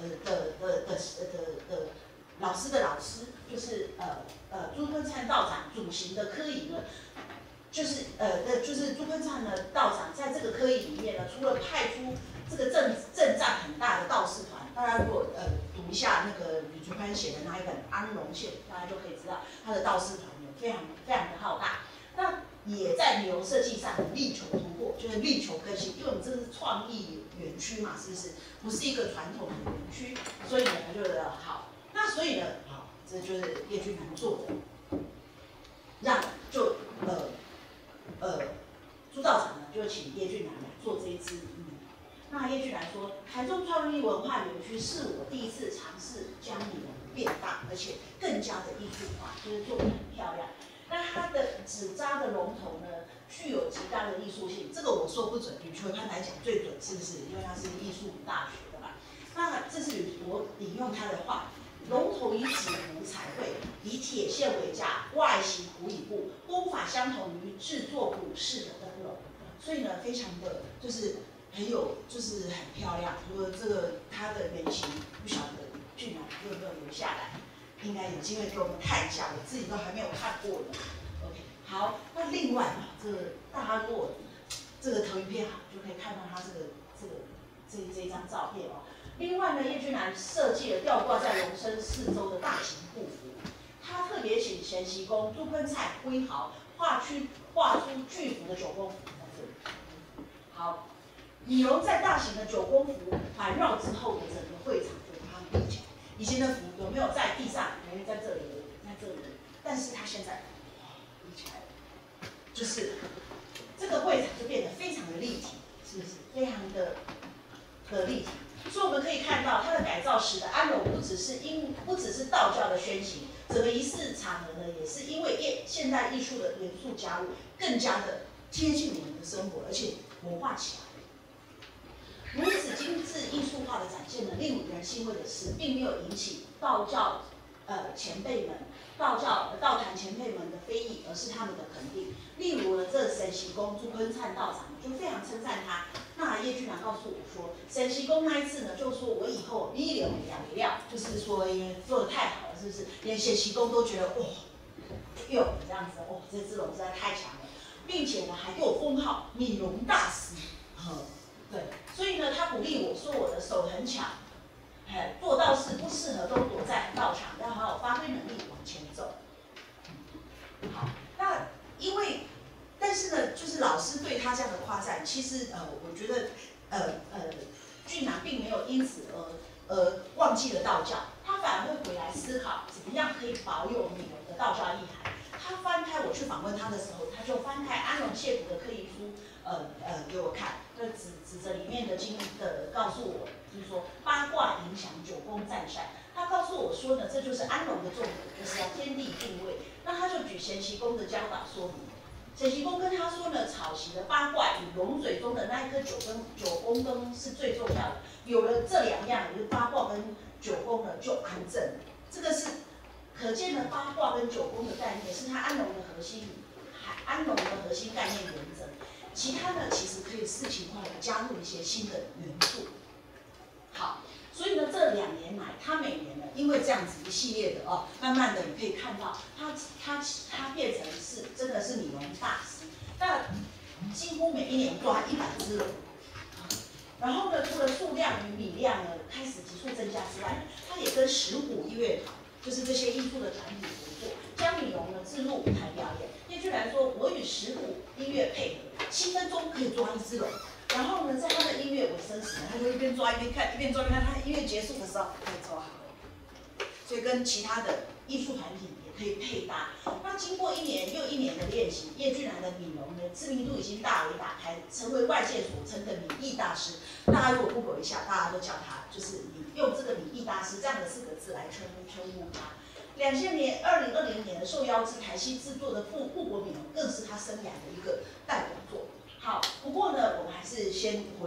老师的老师，就是朱坤灿道长主行的科仪呢，就是朱坤灿的道长在这个科仪里面呢，除了派出这个阵仗很大的道士团，大家如果读一下那个吕竹宽写的那一本《安龙线》，大家就可以知道他的道士团有非常的浩大。那也在旅游设计上力求突破，就是力求更新，因为我们这是创意园区嘛，是不是？不是一个传统的园区，所以呢，他就好。那所以呢，好，这就是叶俊南做的，让就朱道长呢就请叶俊南来做这一支那叶俊南说，台中创意文化园区是我第一次尝试将米龙变大，而且更加的艺术化，就是做得很漂亮。那它的纸扎的龙头呢，具有极大的艺术性。这个我说不准，吕秋宽来讲最准，是不是？因为他是艺术大学的嘛。那这是我引用他的话：龙头以纸糊彩绘，以铁线为架，外形糊以布，工法相同于制作古式的灯笼。所以呢，非常的就是很有，就是很漂亮。如果这个它的原型，不晓得俊南有没有留下来？应该有机会给我们看一下，我自己都还没有看过呢。OK， 好，那另外啊，这个大家如果这个投影片好，就可以看到他这一张照片哦。另外呢，叶君南设计了吊挂在龙身四周的大型护符，他特别请神奇公朱坤灿挥毫画出巨幅的9宫符在这里。好，米龙在大型的9宫符环绕之后的整个会场就把它立起来。以前的符有没有在地上？没有，在这里，在这里。但是它现在立起来了，就是这个会场就变得非常的立体，是不是？非常的立体。所以我们可以看到，它的改造时的安龙不只是道教的宣行，整个仪式场合呢，也是因为现代艺术的元素加入，更加的贴近我们的生活，而且活化起来。如此精致艺术化的展现呢，令人欣慰的是，并没有引起道教前辈们、道坛前辈们的非议，而是他们的肯定。例如呢，这神奇公朱坤灿道长就非常称赞他。那叶俊南告诉我说，神奇公那一次呢，就说我以后一流两料，就是说因为做得太好了，是不是？连神奇公都觉得哇，哟这样子哦，这只龙实在太强了，并且呢还给我封号米龙大师。对，所以呢，他鼓励我说我的手很巧，做道事不适合都躲在道场，要好好发挥能力往前走。好，那但是呢，就是老师对他这样的夸赞，其实我觉得俊南并没有因此忘记了道教，他反而会回来思考怎么样可以保有米龙的道教意涵。他翻开我去访问他的时候，他就翻开安龙谢普的科仪书，给我看，就指着里面的经告诉我，就是说八卦影响9宫占善。他告诉我说呢，这就是安龙的重点，就是要天地定位。那他就举神奇公的教导说明，神奇公跟他说呢，草席的八卦与龙嘴中的那一颗九宫灯是最重要的。有了这2样，就是八卦跟9宫呢，就安正了。这个是可见的八卦跟9宫的概念，是他安龙的核心概念原则。其他呢，其实可以视情况来加入一些新的元素。好，所以呢，这2年来，他每年呢，因为这样子一系列的慢慢的你可以看到，他变成是真的是米龙大师。那几乎每一年抓100只龙。然后呢，除了数量与米量呢开始急速增加之外，他也跟石虎音乐团，就是这些艺术的团体合作，将米龙呢置入舞台表演。叶俊南说，我与石虎音乐配合，7分钟可以抓1只龙。然后呢，在他的音乐尾声时，他就一边抓一边看，一边抓一边看。他音乐结束的时候，他就抓好了。所以跟其他的艺术团体也可以配搭。那经过1年又1年的练习，叶俊南的米龙呢知名度已经大为打开，成为外界所称的米艺大师。大家如果 Google 一下，大家都叫他就是用这个米艺大师这样的4个字来称呼他。2020年的受邀至台西制作的复国米龙，更是他生涯的一个代表作。好，不过呢，我们还是先回来。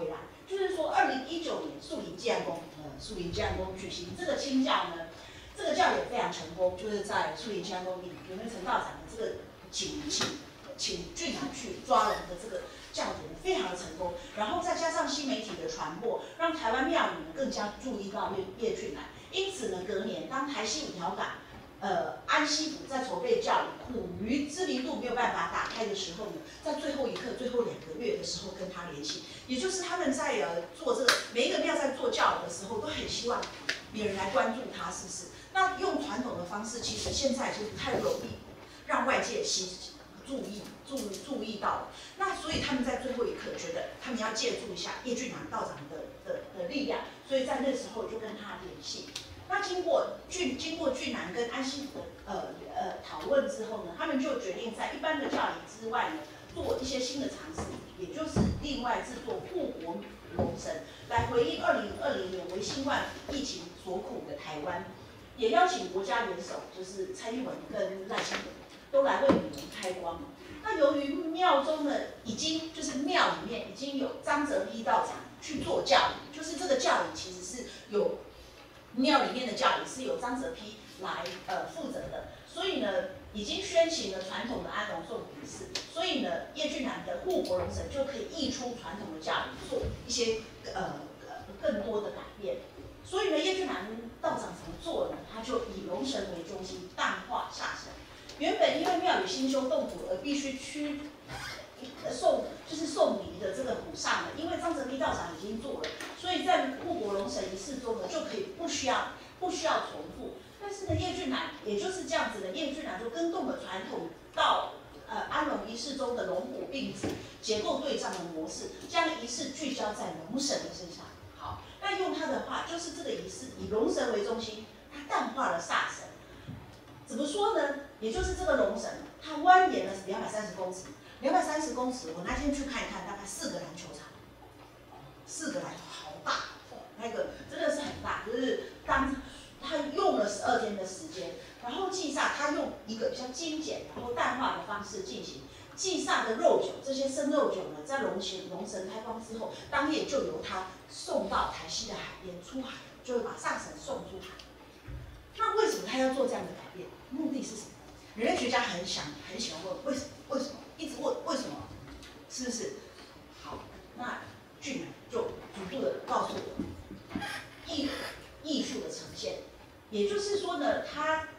就是说2019年树林纪安宫举行这个清教呢，这个教也非常成功，就是在树林纪安宫里，有没有陈道长的这个请俊男去抓人的这个教典非常的成功，然后再加上新媒体的传播，让台湾庙宇呢更加注意到叶俊男。因此呢，隔年当台西5条港安西府在筹备教理，苦于知名度没有办法打开的时候呢，在最后一刻、最后2个月的时候跟他联系，也就是他们在做这个每一个庙在做教理的时候，都很希望别人来关注他，是不是？那用传统的方式，其实现在就不太容易让外界注意到了。那所以他们在最后一刻觉得他们要借助一下叶俊男道长的力量，所以在那时候就跟他联系。那经过俊男跟安西府的讨论之后呢，他们就决定在一般的教理之外呢，做一些新的尝试，也就是另外制作护国龙神，来回应2020年为新冠疫情所苦的台湾，也邀请国家元首，就是蔡英文跟赖清德都来为你们开光。那由于庙中呢，就是庙里面已经有张泽丕道长去做教理，就是这个教理其实是有庙里面的教理是由张泽丕来负责的，所以呢，已经宣行了传统的安龙送仪式，所以呢，叶俊男的护国龙神就可以溢出传统的教理，做一些更多的改变。所以呢，叶俊男道长怎么做呢？他就以龙神为中心，淡化下神。原本因为庙宇新修动土而必须送礼的这个补上呢，因为张泽丕道长已经做了，所以在护国龙神仪式中呢，就可以不需要重复。但是呢，叶俊男也就是这样子的，叶俊男就跟动了传统到安龙仪式中的龙虎并举、结构对仗的模式，将仪式聚焦在龙神的身上。好，那用他的话，就是这个仪式以龙神为中心，它淡化了煞神。怎么说呢？也就是这个龙神，它蜿蜒了230公尺，230公尺，我那天去看一看，大概4个篮球场，4个篮球好大，那个真的是很大。就是当他用了12天的时间，然后祭煞他用一个比较精简然后淡化的方式进行。祭煞的肉酒，这些生肉酒呢，在龙神开光之后，当夜就由他送到台西的海边出海，就会把煞神送出海。那为什么他要做这样的改变？目的是什么？人类学家很喜欢问为什么，一直问为什么，是不是？好，那俊男就逐步的告诉我艺术的呈现，也就是说呢，他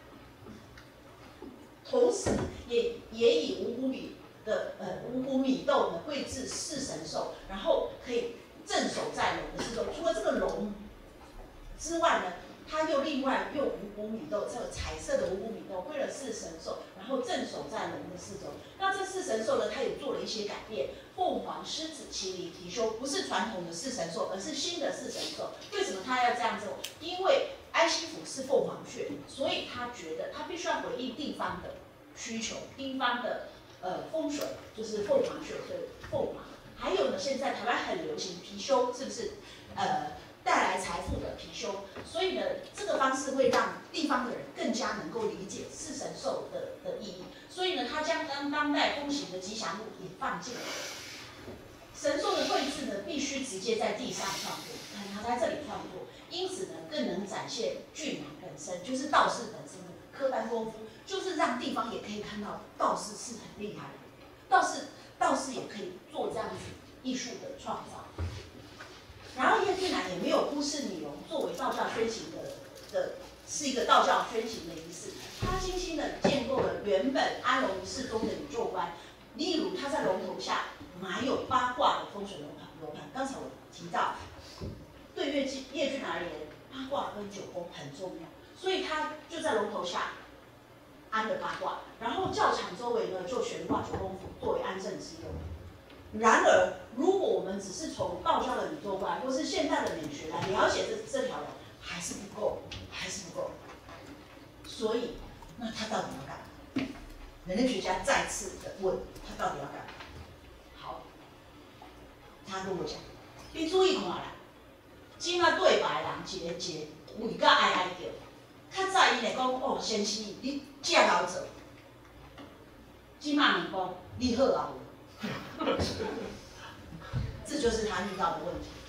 同时也以五谷米豆呢绘制4神兽，然后可以镇守在龙的四周。除了这个龙之外呢，他又另外用五谷米豆，这个彩色的五谷米豆绘了4神兽，然后镇守在龙的四周。那这4神兽呢，他也做了一些改变，凤凰、狮子、麒麟、貔貅，不是传统的4神兽，而是新的4神兽。为什么他要这样做？因为安西府是凤凰穴，所以他觉得他必须要回应地方的需求，地方的风水就是凤凰穴，所以凤凰。还有呢，现在台湾很流行貔貅，是不是？带来财富的貔貅，所以呢，这个方式会让地方的人更加能够理解4神兽的意义。所以呢，他将当代风行的吉祥物也放进了神兽的绘制呢，必须直接在地上创作，他在这里创作，因此呢，更能展现俊男本身，就是道士本身的科班功夫，就是让地方也可以看到道士是很厉害的，道士也可以做这样子艺术的创造。然后叶俊男也没有忽视女龙作为道教宣行是一个道教宣行的仪式，他精心的建构了原本安龙仪式中的宇宙观，例如他在龙头下埋有8卦的风水楼盘。刚才我提到，对叶俊男而言，8卦跟9宫很重要，所以他就在龙头下安了8卦，然后教场周围呢就悬挂9宫符作为安正之用。然而，如果我们只是从道教的宇宙观或是现代的美学来了解这条龙，还是不够。所以，那他到底要干嘛？人类学家再次的问他到底要干嘛？好，他跟我讲，你注意看啦，今仔对白人一个为甲哀叫，较早伊会讲哦，先生你这老做，今仔问讲你好啊无？这就是他遇到的问题。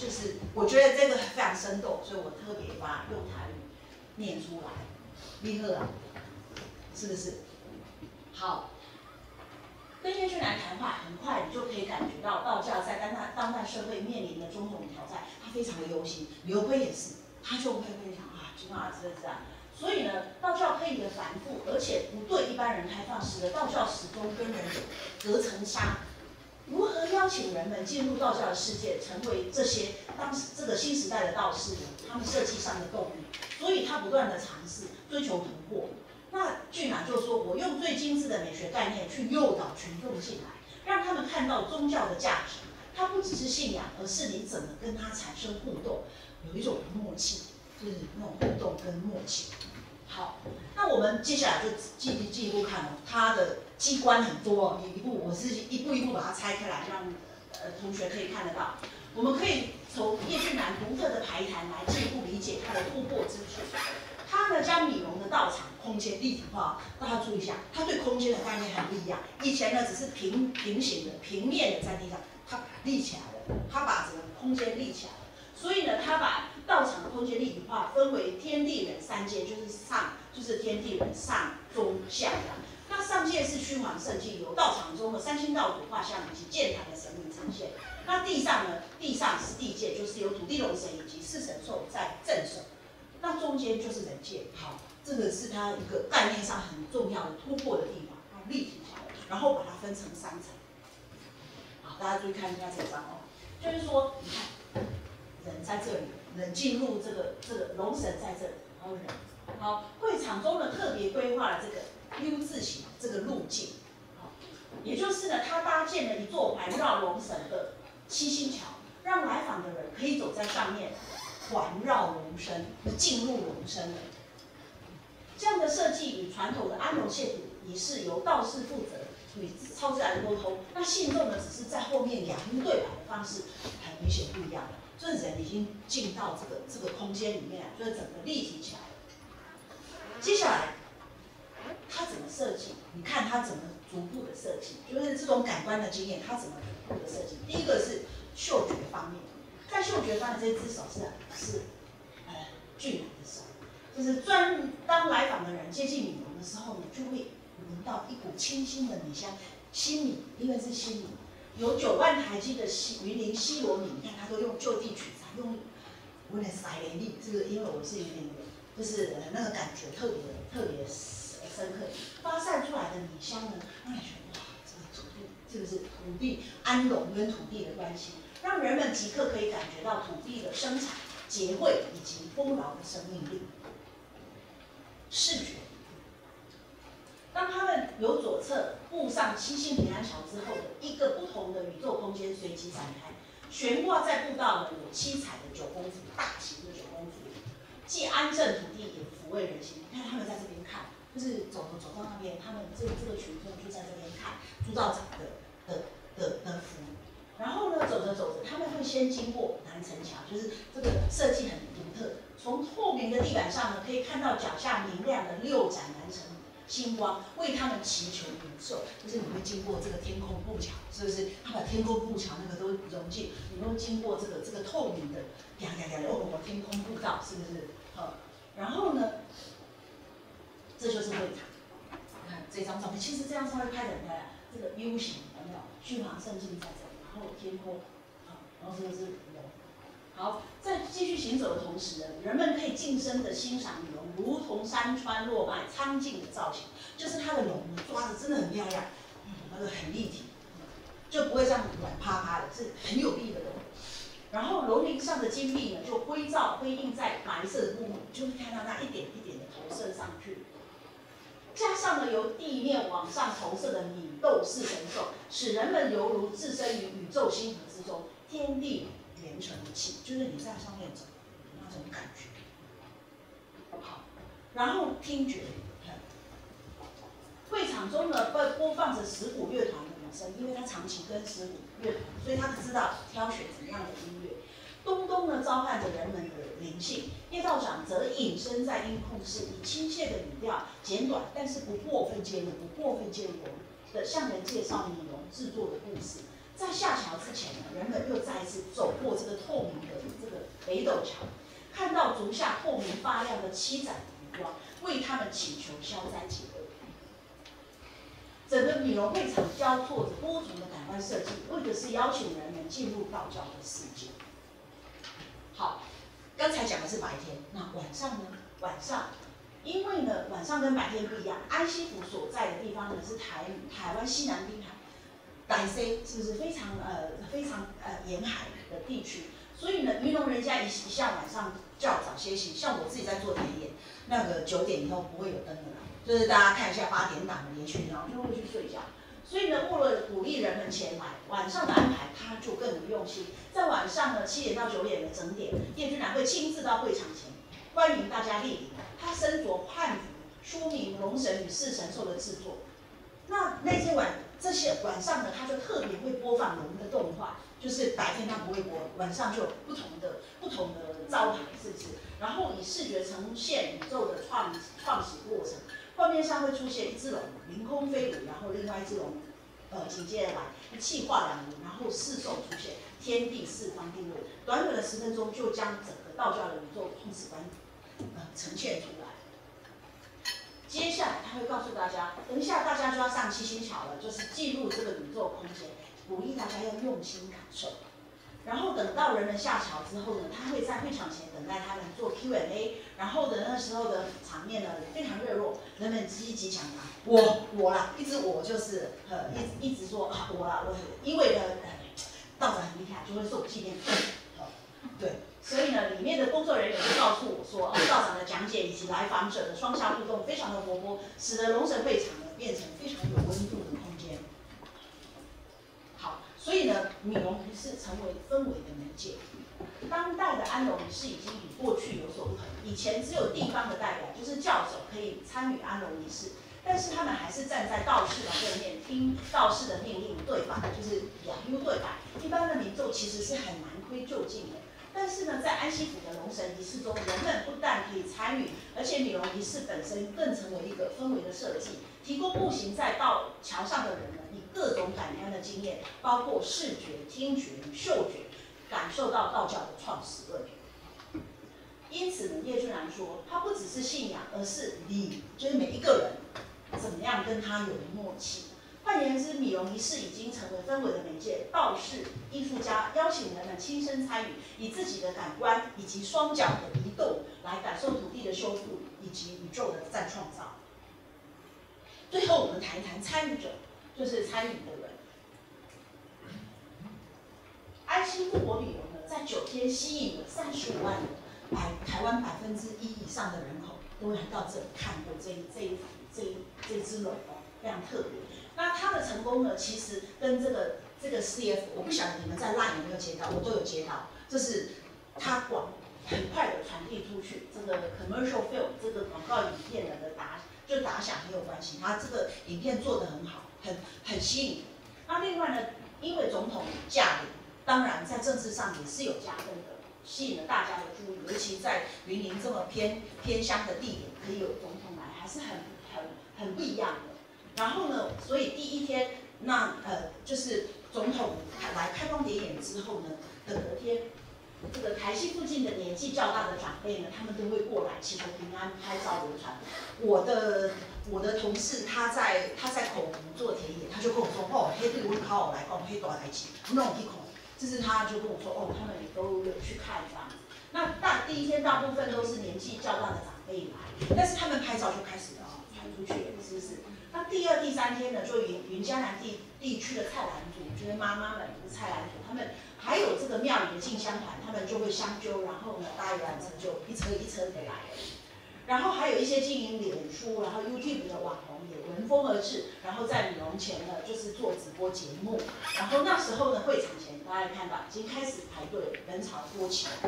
就是我觉得这个非常生动，所以我特别把用台语念出来。立赫啊，是不是？好，跟叶俊来谈话，很快你就可以感觉到道教在当代社会面临的种种挑战，他非常的忧心。刘晖也是，他就会分享啊，就啊，这样。所以呢，道教配以的繁复，而且不对一般人开放，使得道教始终跟人隔层纱。如何邀请人们进入道教的世界，成为这些当时这个新时代的道士他们设计上的动力？所以他不断的尝试追求突破。那俊南就说：“我用最精致的美学概念去诱导群众进来，让他们看到宗教的价值。它不只是信仰，而是你怎么跟他产生互动，有一种默契，就是那种互动跟默契。”好，那我们接下来就进一步看哦，它的机关很多哦，我是一步一步把它拆开来，让同学可以看得到。我们可以从叶俊南独特的排坛来进一步理解它的突破之处。他呢将米龙的道场空间立体化，大家注意一下，他对空间的概念很不一样。以前呢只是平行的、平面的在地上，他把它立起来了，他把整个空间立起来了。所以呢，他把道场的空间立体化分为天地人三界，就是天地人上中下的。那上界是虚皇圣境，由道场中的三清道祖画像以及剑坛的神明呈现。那地上呢，地上是地界，就是由土地龙神以及四神兽在镇守。那中间就是人界。好，这个是它一个概念上很重要的突破的地方，它立体起来，然后把它分成3层。好，大家注意看一下这张哦，就是说，你看。人在这里，人进入这个龙神在这里，然后人。好，会场中呢特别规划了这个 U 字形这个路径，好，也就是呢，它搭建了一座环绕龙神的七星桥，让来访的人可以走在上面，环绕龙身，进入龙身了。这样的设计与传统的安龙谢土仪式由道士负责与超自然的沟通，那信众呢只是在后面两路对白的方式，很明显不一样的。这人已经进到这个空间里面来，所以整个立体起来了。接下来，他怎么设计？你看他怎么逐步的设计，就是这种感官的经验，他怎么逐步的设计？第一个是嗅觉方面，在嗅觉方面，这只手是俊男的手，就是当来访的人接近米龙的时候呢，就会闻到一股清新的米香，新米，因为是新米。有9万台斤的云林西螺米，你看它都用就地取材，用我有点塞雷力，这个因为我是云林人，就是那个感觉特别深刻。发散出来的米香呢，让你觉得哇，这个土地，这个是土地安龙跟土地的关系，让人们即刻可以感觉到土地的生产、结汇以及丰饶的生命力。视觉。当他们由左侧步上七星平安桥之后的一个不同的宇宙空间随即展开，悬挂在步道呢有7彩的9公符，大型的9公符，既安镇土地也抚慰人心。你看他们在这边看，就是走到那边，他们这个群众就在这边看朱道长的符。然后呢，走着，他们会先经过南城桥，就是这个设计很独特。从透明的地板上呢，可以看到脚下明亮的6盏南城星光，为他们祈求永寿。就是你会经过这个天空步桥，是不是？他把天空步桥那个都融进，你会经过这个透明的天空步道，是不是？然后呢，这就是会场。看这张照片，其实这张照片拍得很漂亮，这个 U 型有没有？虚华圣境在这里，然后天空，然后这个是龙。好，在继续行走的同时呢，人们可以近身的欣赏龙如同山川落脉苍劲的造型，就是它的龙抓的真的很漂亮，那个很立体，就不会这样软趴趴的，是很有力的龙。然后龙鳞上的金币呢，就辉映在白色的布幕，就会看到它一点一点的投射上去。加上了由地面往上投射的米豆四神兽，使人们犹如置身于宇宙星河之中，天地连成一气，就是你在上面走那种感觉。好，然后听觉，会场中呢会播放着石鼓乐团的名声，因为他长期跟石鼓乐团，所以他知道挑选怎么样的音乐。东东呢召唤着人们的灵性，叶道长则隐身在音控室，以亲切的语调，简短但是不过分介入的向人介绍米龙制作的故事。 在下桥之前呢，人们又再一次走过这个透明的这个北斗桥，看到足下透明发亮的七盏烛光，为他们祈求消灾解厄。整个米龙会场交错着多重的感官设计，为的是邀请人们进入道教的世界。好，刚才讲的是白天，那晚上呢？晚上，因为呢晚上跟白天不一样，安息府所在的地方呢是台湾西南滨海，台西是不是非常沿海的地区？所以呢，渔农人家一向晚上较早些醒，像我自己在做田野，那个9点以后不会有灯的啦，就是大家看一下8点档的连续，然后就会去睡觉。所以呢，为了鼓励人们前来，晚上的安排他就更有用心。在晚上呢7点到9点的整点，叶君兰会亲自到会场前，欢迎大家莅临。他身着汉服，书明龙神与四神兽的制作。那天这些晚上呢，他就特别会播放龙的动画，就是白天他不会播，晚上就有不同的招牌，是不是？然后以视觉呈现宇宙的创始过程。画面上会出现一只龙凌空飞舞，然后另外一只龙，紧接着来气化两仪，然后四兽出现，天地四方定位。短短的10分钟就将整个道教的宇宙创始观，呈现出来。接下来他会告诉大家，等一下大家就要上七星桥了，就是进入这个宇宙空间，鼓励大家要用心感受。然后等到人们下桥之后呢，他会在会场前等待他们做 Q&A， 然后的那时候的场面呢非常热络，人们积极抢答，我啦，一直我就是一直说啊我啦，因为呢道长很厉害，就会送纪念品，对，所以呢里面的工作人员就告诉我说，道长的讲解以及来访者的双向互动非常的活泼，使得龙神会场呢变成非常有温度的空间。好，所以呢，米龙仪式成为氛围的媒介。当代的安龙仪式已经与过去有所不同，以前只有地方的代表，就是教首可以参与安龙仪式，但是他们还是站在道士的对面，听道士的命令对白，就是雅优对白。一般的民众其实是很难窥就近的。但是呢，在安息府的龙神仪式中，人们不但可以参与，而且米龙仪式本身更成为一个氛围的设计，提供步行在道桥上的人们以各种感官的经验，包括视觉、听觉与嗅觉，感受到道教的创始论。因此呢，叶君兰说，它不只是信仰，而是你，就是每一个人怎么样跟他有默契。换言之，米龙仪式已经成为氛围的媒介，道士、艺术家邀请人们亲身参与，以自己的感官以及双脚的移动来感受土地的修复以及宇宙的再创造。最后，我们谈一谈参与者，就是参与的人。安息复活米龙呢，在9天吸引了35万人，台湾1%以上的人口都会来到这里看过这只龙哦，非常特别。那它的成功呢，其实跟这个 CF， 我不晓得你们在 LINE 有没有接到，我都有接到，就是它很快的传递出去，这个 commercial film 这个广告影片的打响很有关系，它这个影片做得很好，很吸引。那另外呢，因为总统驾临，当然在政治上也是有加分的，吸引了大家的注意，尤其在云林这么偏乡的地点，可以有总统来，还是很不一样的。然后呢，所以第一天，就是总统来开光点演之后呢，的隔天，这个台西附近的年纪较大的长辈呢，他们都会过来祈求平安、拍照流传。我的同事他在口湖做田野，他就跟我说，黑对我考我来讲，黑大台旗，那我去看，就是他就跟我说，他们也都有去看这样子。那第一天大部分都是年纪较大的长辈来，但是他们拍照就开始传出去了，是不是？那第2、第3天呢，就云嘉南地区的菜篮族，就是妈妈们是菜篮族，他们还有这个庙里的进香团，他们就会相揪，然后呢搭游览车就一车一车的来了。然后还有一些经营脸书，然后 YouTube 的网红也闻风而至，然后在米龙前呢就是做直播节目。然后那时候呢，会场前大家看到已经开始排队，人潮多起来。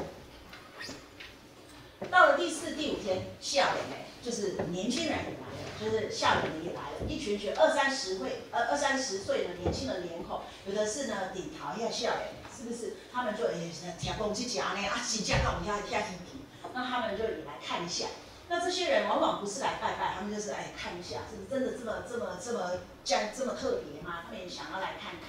到了第4、第5天，下人就是年轻人也来了，就是下人也来了，一群20-30岁的年轻的脸孔，有的是呢顶头遐下人，是不是？他们就听讲去吃呢，真正到遐稀奇，那他们就也来看一下。那这些人往往不是来拜拜，他们就是看一下，是不是真的这么特别吗？他们也想要来看看。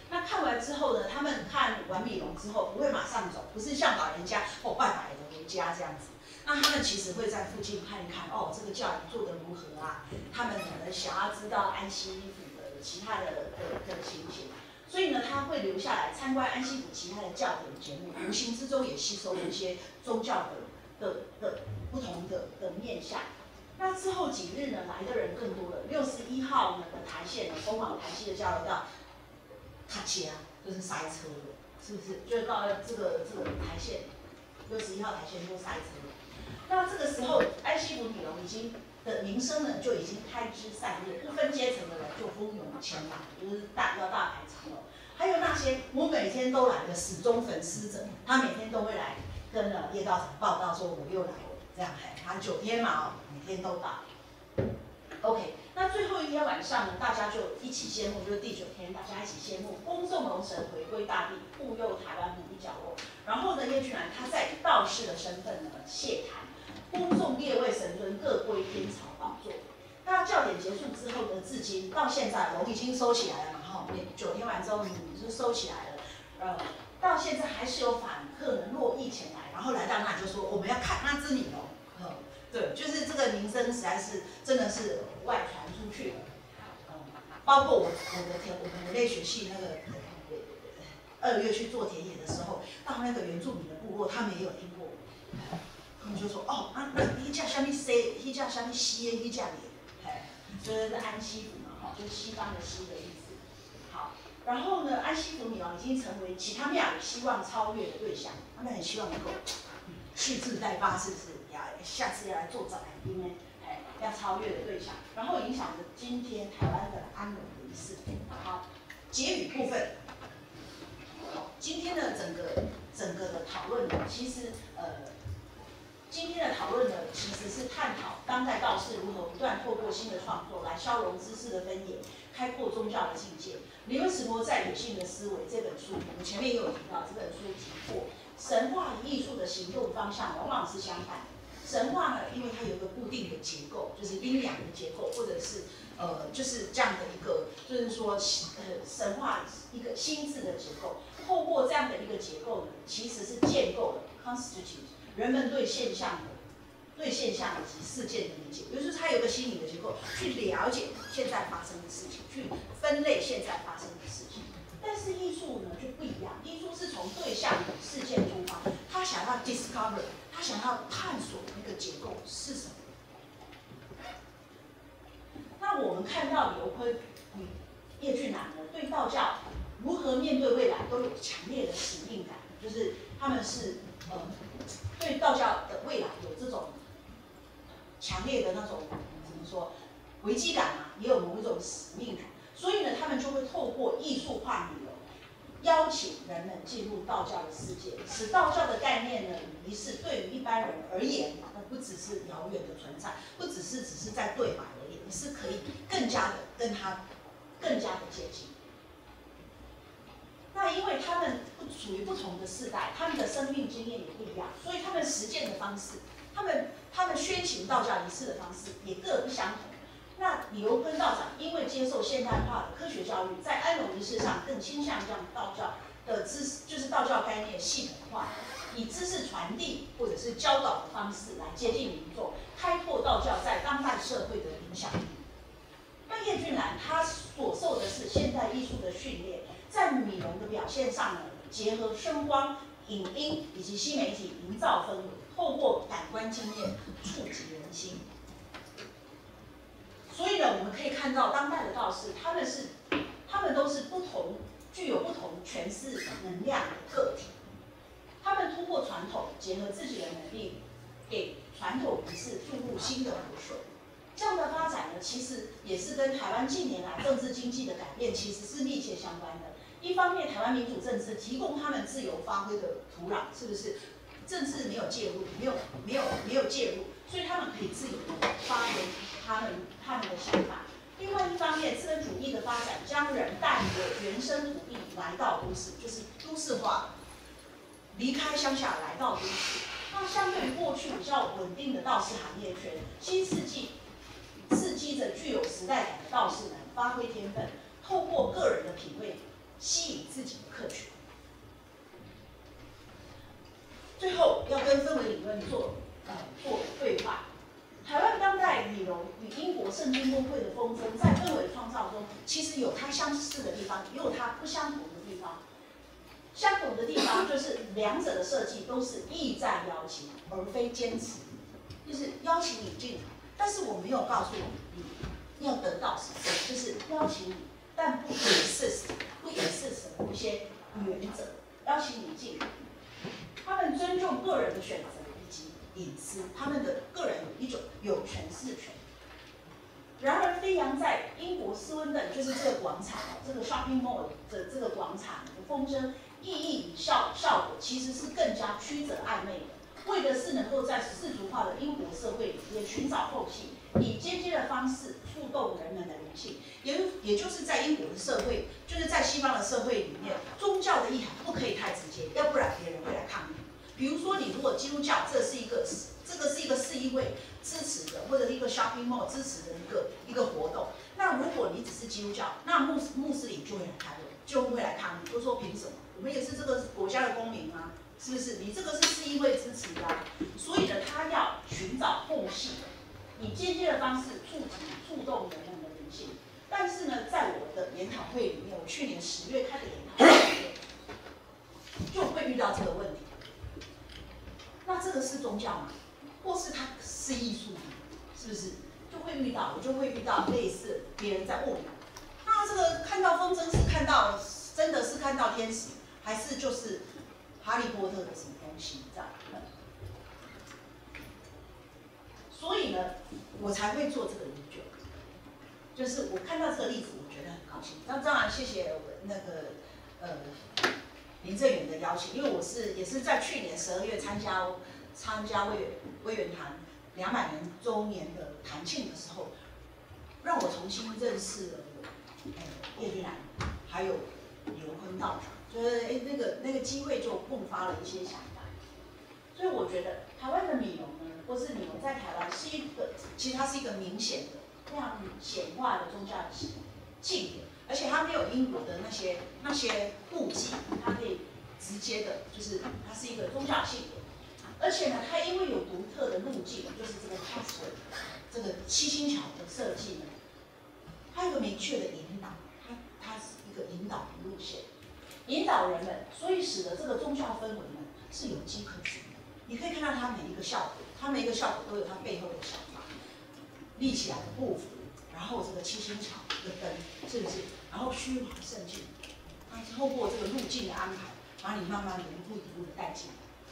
那看完之后呢，他们看完米龙之后不会马上走，不是像老人家拜拜了回家这样子。那他们其实会在附近看一看，哦，这个教养做得如何啊？他们可能想要知道安息府的其他的情形，所以呢，他会留下来参观安息府其他的教典节目，无形之中也吸收了一些宗教的不同的面向。那之后几日呢，来的人更多了。61号呢的台线呢，通往台西的交流道，卡车就是塞车了，是不是？就到这个台线，61号台线就塞车了。那这个时候，安息府米龙已经的名声呢就已经开枝散叶，不分阶层的人就蜂拥前来，就是要大排长龙。还有那些我每天都来的死忠粉丝者，他每天都会来跟叶道长报道说我又来了，这样他9天嘛每天都到。OK， 那最后一天晚上呢，大家就一起谢幕，就是第9天，大家一起谢幕，恭送龙神回归大地，护佑台湾每一角落。然后呢，叶俊兰他在道士的身份呢谢坛，恭送列位神尊各归天朝宝座。那教典结束之后呢，至今到现在龙已经收起来了嘛，9天完之后就收起来了，到现在还是有访客呢络绎前来，然后来到那里就说我们要看那只米龙。对，就是这个名声实在是真的是外传出去了，包括我们人类学系那个2月去做田野的时候，到那个原住民的部落，他们也有听过，他们就说哦，那叫什么西，那叫什么西的，那叫的，就是安息府嘛，就是西方的西的意思。好，然后呢，安息府米龙已经成为其他庙宇希望超越的对象，他们很希望能够蓄势待发，是不是？下次要来做展览厅呢，要超越的对象，然后影响着今天台湾的安龙的仪式。好，结语部分，今天的整个的讨论呢，其实今天的讨论呢，其实是探讨当代道士如何不断透过新的创作来消融知识的分野，开阔宗教的境界。李文史博在《理性的思维》这本书，我们前面也有提到，这本书提过，神话与艺术的行动方向往往是相反的。神话呢，因为它有一个固定的结构，就是阴阳的结构，或者是就是这样的一个，就是说神话一个心智的结构。透过这样的一个结构呢，其实是建构了 constitute 人们对现象以及事件的理解。比如说，它有一个心理的结构，去了解现在发生的事情，去分类现在发生的事情。但是艺术呢就不一样，艺术是从对象与事件出发，他想要 discover， 他想要探索那个结构是什么。那我们看到刘坤与叶俊南呢，对道教如何面对未来都有强烈的使命感，就是他们是对道教的未来有这种强烈的那种怎么说危机感嘛，也有某一种使命感。所以呢，他们就会透过艺术化旅游，邀请人们进入道教的世界，使道教的概念呢与仪式对于一般人而言，不只是遥远的存在，不只是在对白而已，是可以更加的跟他更加的接近。那因为他们属于不同的世代，他们的生命经验也不一样，所以他们实践的方式，他们宣行道教仪式的方式也各不相同。那李由坤道长因为接受现代化的科学教育，在安龙仪式上更倾向将道教的知识，就是道教概念系统化，以知识传递或者是教导的方式来接近民众，开拓道教在当代社会的影响力。那叶俊兰他所受的是现代艺术的训练，在米龙的表现上呢，结合声光、影音以及新媒体营造氛围，透过感官经验触及人心。所以呢，我们可以看到当代的道士，他们都是具有不同诠释能量的个体。他们突破传统，结合自己的能力，给传统仪式注入新的活水。这样的发展呢，其实也是跟台湾近年来政治经济的改变其实是密切相关的。一方面，台湾民主政治提供他们自由发挥的土壤，是不是？政治没有介入，没有介入，所以他们可以自由的发挥他们的想法。另外一方面，资本主义的发展将人带着原生土地来到都市，就是都市化，离开乡下来到都市。那相对于过去比较稳定的道士行业圈，新世纪刺激着具有时代感的道士们发挥天分，透过个人的品味吸引自己的客群。最后要跟氛围理论做对话。台湾当代理容与英国圣经公会的风筝在氛围创造中，其实有它相似的地方，也有它不相同的地方。相同的地方就是两者的设计都是意在邀请，而非坚持，就是邀请你进来，但是我没有告诉你要得到什么，就是邀请你，但不 insist 某一些原则，邀请你进来。他们尊重个人的选择以及隐私，他们的个人有一种有权势权。然而，飞扬在英国斯温顿，就是这个广场，这个 shopping mall 的这个广场的风筝，意义与效果其实是更加曲折暧昧的，为的是能够在世俗化的英国社会里面寻找后续，以间接的方式触动人们的灵性。也就是在英国的社会，就是在西方的社会里面，宗教的意涵不可以太直接，要不然别人会来抗议。比如说，你如果基督教，这个是一个市议会支持的，或者一个 shopping mall 支持的一个活动。那如果你只是基督教，那穆斯林就会来抗议，就说凭什么？我们也是这个国家的公民啊，是不是？你这个是市议会支持的啊，所以呢，他要寻找缝隙，以间接的方式触动人们的灵性。但是呢，在我的研讨会里面，我去年10月开的研讨会里面，就会遇到这个问题。那这个是宗教吗？或是它是艺术吗？是不是？我就会遇到类似别人在问我，那这个看到风筝真的是看到天使，还是就是哈利波特的什么东西这样？所以呢，我才会做这个研究。就是我看到这个例子，我觉得很高兴。那当然谢谢我那个林正元的邀请，因为我也是在去年12月参加委员团200年周年的弹庆的时候，让我重新认识了叶君兰，还有刘坤道长，就是那个机会就迸发了一些想法。所以我觉得台湾的米农呢，或是米农在台湾是其实它是一个明显的、非常显化的宗教庆典，而且它没有英国的那些顾忌，它可以直接的，就是它是一个宗教庆典。而且呢，它因为有独特的路径，就是这个 password 这个七星桥的设计呢，它有个明确的引导，它是一个引导的路线，引导人们，所以使得这个宗教氛围呢是有迹可循的。你可以看到它每一个效果，它每一个效果都有它背后的想法，立起来的步幅，然后这个七星桥的灯，是不是？然后虚华圣境，它透过这个路径的安排，把你慢慢的一步的带进来。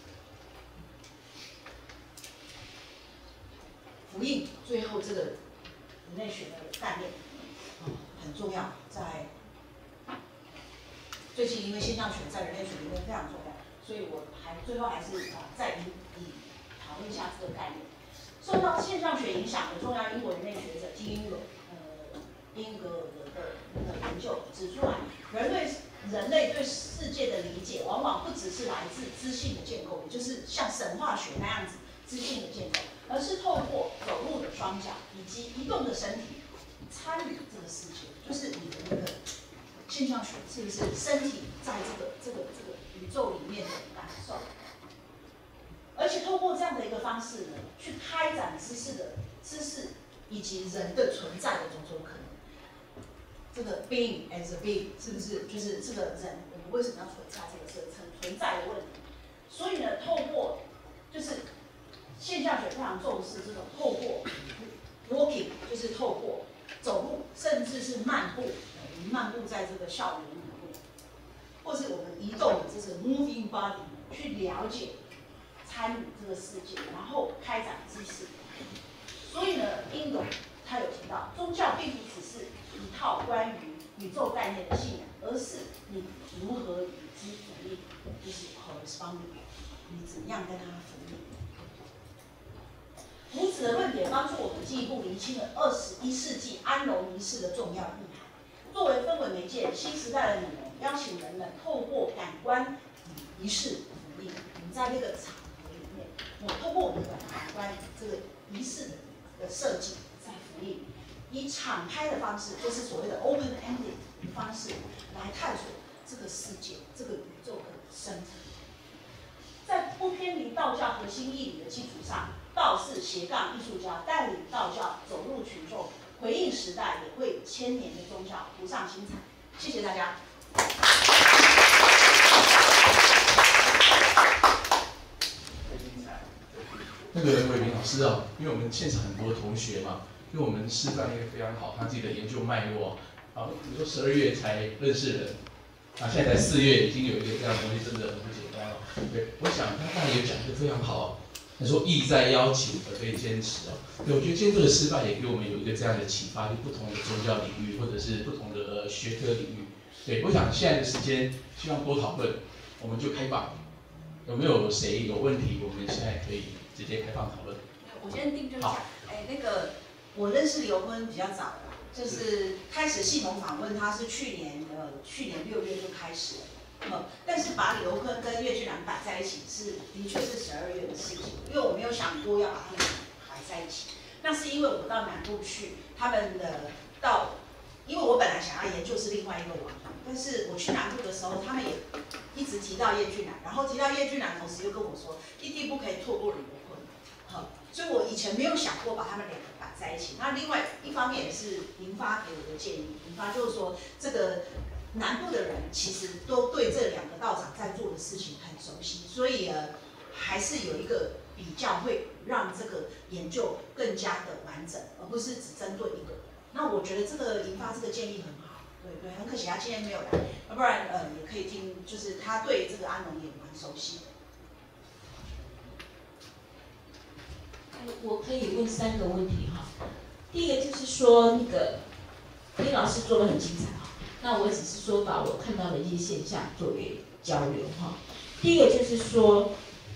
福音最后这个人类学的概念，很重要，在最近因为现象学在人类学里面非常重要，所以我最后还是再讨论一下这个概念。受到现象学影响的重要英国人类学者基因格的研究指出来，人类对世界的理解往往不只是来自知性的建构，也就是像神话学那样子知性的建构，而是透过走路的双脚以及移动的身体参与这个世界，就是你的那个现象学是不是身体在这个宇宙里面的感受，而且透过这样的一个方式呢，去开展知识以及人的存在的种种可能。这个 being as a being 是不是就是这个人我们为什么要存在这个是存在的问题？所以呢，透过就是现象学非常重视这种透过 walking， 就是透过走路，甚至是漫步，漫步在这个校园里面，或是我们移动的这个 moving body 去了解、参与这个世界，然后开展知识。所以呢，英勇他有提到，宗教并不只是一套关于宇宙概念的信仰，而是你如何与之符应，就是 corresponding， 你怎么样跟它符应。如此的论点帮助我们进一步厘清了21世纪安荣仪式的重要意涵。作为氛围媒介，新时代的女人邀请人们透过感官仪式符应。我们在这个场合里面，透过我们的感官这个仪式的设计，在符应，以敞开的方式，就是所谓的 open-ended 的方式来探索这个世界、这个宇宙的深层。在不偏离道教核心义理的基础上，道士斜杠艺术家带领道教走入群众，回应时代，也为千年的宗教涂上新彩。谢谢大家。 那个伟明老师啊，因为我们现场很多同学嘛，因为我们示范力非常好，他自己的研究脉络啊，你说12月才认识人，啊，现在才4月已经有一个这样的东西，真的很不简单哦。对，我想他刚才也讲得非常好，他说意在邀请而非坚持哦。对，我觉得今天这个示范也给我们有一个这样的启发，就不同的宗教领域或者是不同的学科领域。对，我想现在的时间希望多讨论，我们就开放。有没有谁有问题？我们现在可以直接开放讨论。 我先定就讲，那个我认识刘坤比较早，就是开始系统访问他是去年6月就开始了，但是把刘坤跟岳俊南摆在一起的确是12月的事情，因为我没有想过要把他们摆在一起，那是因为我到南部去，他们的因为我本来想要研究是另外一个网红，但是我去南部的时候，他们也一直提到叶俊南，然后提到叶俊南，同时又跟我说，一定不可以错过刘坤，所以我以前没有想过把他们两个摆在一起。那另外一方面也是银发给我的建议，银发就是说，这个南部的人其实都对这两个道长在做的事情很熟悉，所以还是有一个比较会让这个研究更加的完整，而不是只针对一个人。那我觉得这个银发这个建议很好，对，很可惜他今天没有来，要不然也可以听，就是他对这个安农也蛮熟悉的。 我可以问3个问题哈。第一个就是说，那个林老师做得很精彩哈，那我只是说把我看到的一些现象作为交流哈。第一个就是说，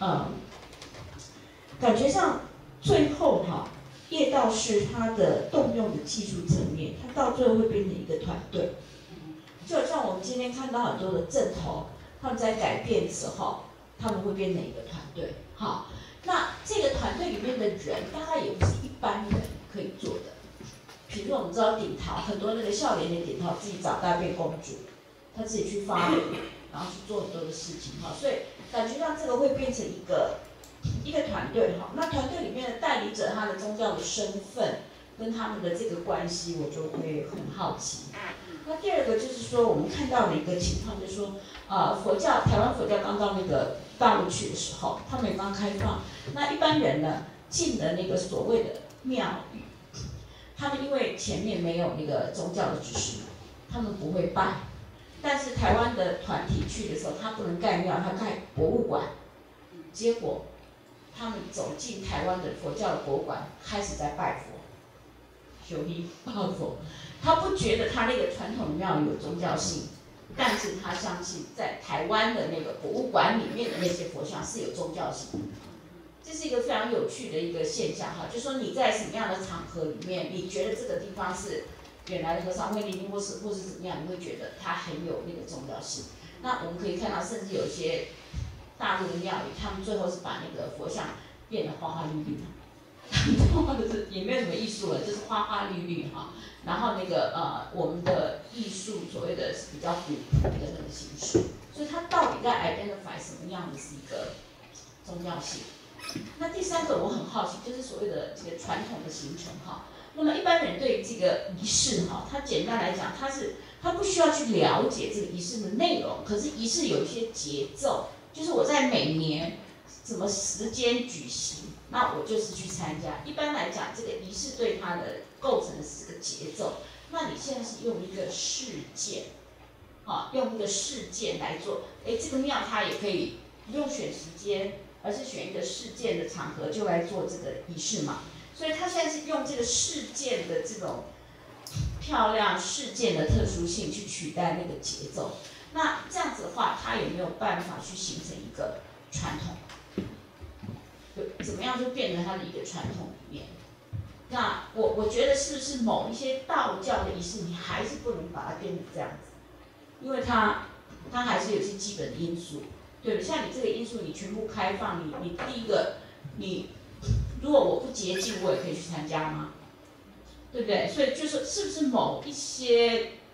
感觉上最后哈，叶道士他的动用的技术层面，他到最后会变成一个团队。就好像我们今天看到很多的阵头，他们在改变的时候，他们会变成一个团队。好，那这个团队里面的人，大概也不是一般人可以做的。比如说我们知道顶桃，很多那个笑脸的顶桃自己长大变公主，她自己去发明，然后去做很多的事情哈，所以感觉上这个会变成一个团队哈。那团队里面的带领者，他的宗教的身份跟他们的这个关系，我就会很好奇。那第二个就是说，我们看到的一个情况就是说，台湾佛教刚到那个大陆去的时候，他们也刚开放，那一般人呢进了那个所谓的庙宇，他们因为前面没有那个宗教的指示，他们不会拜。但是台湾的团体去的时候，他不能盖庙，他盖博物馆。结果他们走进台湾的佛教的博物馆，开始在拜佛，修一拜佛。他不觉得他那个传统庙有宗教性，但是他相信在台湾的那个博物馆里面的那些佛像是有宗教性的。这是一个非常有趣的一个现象哈，就是说你在什么样的场合里面，你觉得这个地方是原来的和尚会莅临，或是怎么样，你会觉得它很有那个宗教性。那我们可以看到，甚至有些大陆的庙宇，他们最后是把那个佛像变得花花绿绿的，或者是也没有什么艺术了，就是花花绿绿哈。然后那个我们的艺术所谓的是比较古朴的那个形式，所以它到底在 identify 什么样的是一个宗教性？那第3个我很好奇，就是所谓的这个传统的形成哈。那么一般人对这个仪式哈，它简单来讲，他不需要去了解这个仪式的内容，可是仪式有一些节奏，就是我在每年什么时间举行，那我就是去参加。一般来讲，这个仪式对它的构成是个节奏。那你现在是用一个事件，用一个事件来做，这个庙它也可以不用选时间，而是选一个事件的场合就来做这个仪式嘛。所以他现在是用这个事件的这种漂亮事件的特殊性去取代那个节奏。那这样子的话，他有没有办法去形成一个传统？怎么样就变成他的一个传统里面？那我觉得是不是某一些道教的仪式，你还是不能把它变成这样子，因为它还是有些基本的因素，对不对？像你这个因素，你全部开放，你第一个，你如果我不洁净，我也可以去参加吗？对不对？所以就是是不是某一些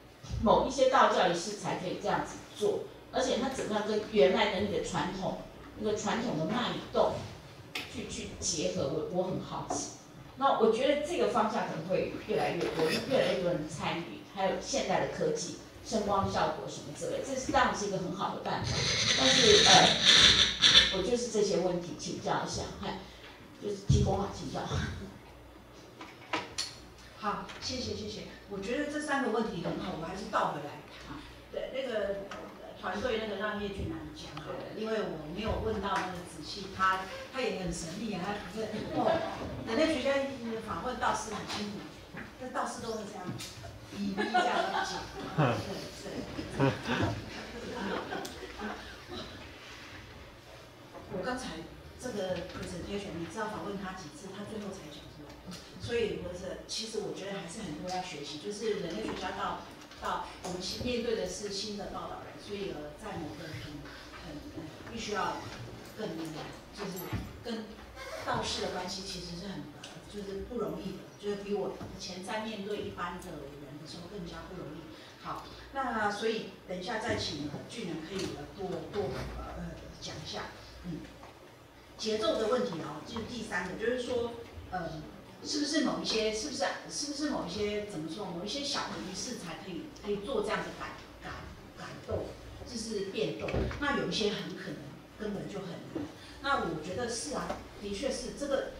某一些道教仪式才可以这样子做，而且它怎么样跟原来的那个传统的脉动去结合，我很好奇。那我觉得这个方向可能会越来越多人参与，还有现代的科技。声光效果什么之类，这当然是一个很好的办法。但是我就是这些问题请教一下，就是提供请教。 好，谢谢。我觉得这3个问题很好，我还是倒回来。对，那个团队那个让叶俊南讲好了，因为我没有问到那个仔细，他也很神秘啊，他不是人类学家访问道士很辛苦，但道士都会这样。这样讲，对。我刚才这个 presentation， 你知道访问他几次，他最后才讲出来。所以其实我觉得还是很多要学习，就是人类学家到我们面对的是新的报道人，所以在某个必须要就是跟道士的关系其实是就是不容易的，就是比我以前在面对一般的人的时候更加不容易。好，那所以等一下再请俊仁可以多讲一下，节奏的问题就是第3个，就是说，是不是某一些怎么说，某一些小的仪式才可以做这样的改动，就是变动。那有一些很可能根本就很难。那我觉得是啊，的确是这个，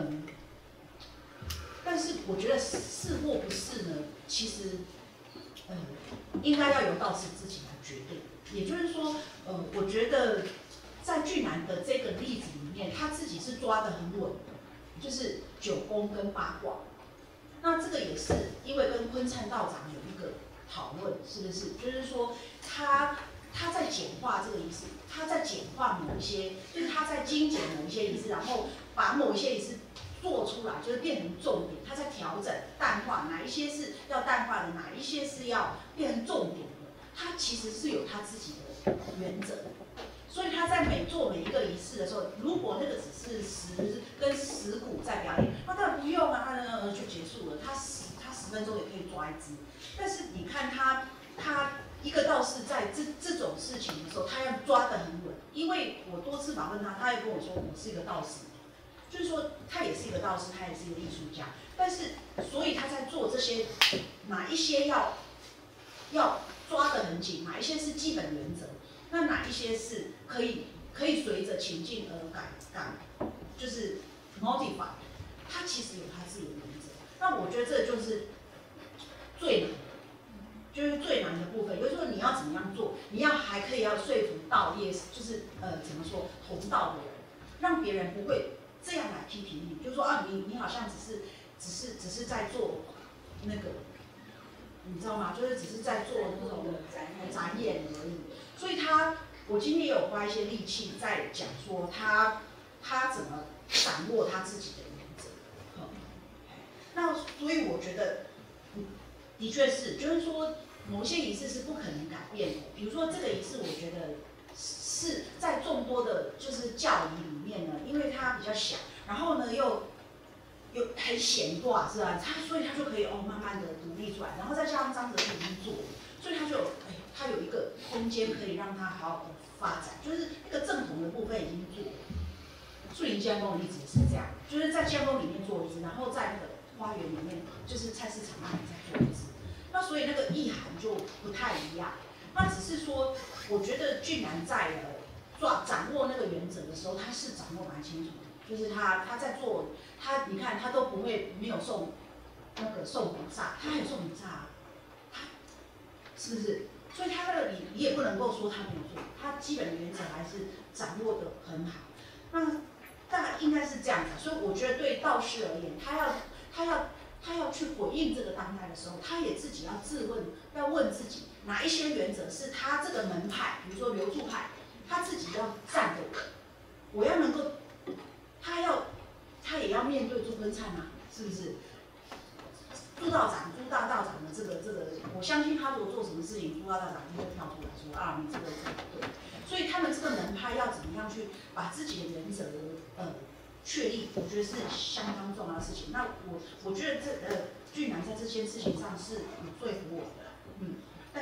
但是我觉得是或不是呢，其实，应该要由道士自己来决定。也就是说，我觉得在俊南的这个例子里面，他自己是抓得很稳的，就是9宫跟八卦。那这个也是因为跟坤灿道长有一个讨论，是不是？就是说他在简化这个仪式，他在简化某一些，就是他在精简某一些仪式，然后把某一些仪式做出来，就是变成重点。他在调整淡化，哪一些是要淡化的，哪一些是要变成重点的。他其实是有他自己的原则，所以他在做每一个仪式的时候，如果那个只是跟石鼓在表演，那当然不用啊，就结束了。他10分钟也可以抓一支，但是你看他一个道士在这种事情的时候，他要抓得很稳。因为我多次访问他，他也跟我说我是一个道士，就是说他也是一个道士，他也是一个艺术家，但是所以他在做这些哪一些要抓得很紧，哪一些是基本原则，那哪一些是可以随着情境而改，就是 modify， 它其实有它自己的原则。那我觉得这就是最难的，就是最难的部分。就是说你要怎么样做，你还可以说服道业，就是怎么说同道的人，让别人不会这样来批评你，就是说你好像只是在做那个。你知道吗？就是只是在做那种展演而已。所以我今天也有花一些力气在讲说他怎么掌握他自己的原则。那所以我觉得，的确是，就是说某些仪式是不可能改变的。比如说这个仪式，我觉得是在众多的就是教仪里面呢，因为它比较小，然后呢又很显化，是吧？所以他就可以慢慢的独立出来，然后再加上张哲已经做，所以他有一个空间可以让他好好的发展，就是那个正统的部分已经做了。树林建工的例子也是这样，就是在建工里面做一次，然后在那个花园里面，就是菜市场那里再做一次。那所以那个意涵就不太一样。那只是说，我觉得俊南在掌握那个原则的时候，他是掌握蛮清楚的。就是他在做你看他都没有送礼炸，他还有送礼炸，是不是？所以他那个你也不能够说他没有做，他基本原则还是掌握的很好。那大概应该是这样子，所以我觉得对道士而言，他要去回应这个当代的时候，他也自己要自问，要问自己哪一些原则是他这个门派，比如说流注派，他自己要站得稳，我要能够。他也要面对朱根灿嘛，是不是？朱大道长的这个，我相信他如果做什么事情，朱大道长就会跳出来说你这个不对。所以他们这个门派要怎么样去把自己的原则确立，我觉得是相当重要的事情。那我觉得俊南在这件事情上是有说服我的，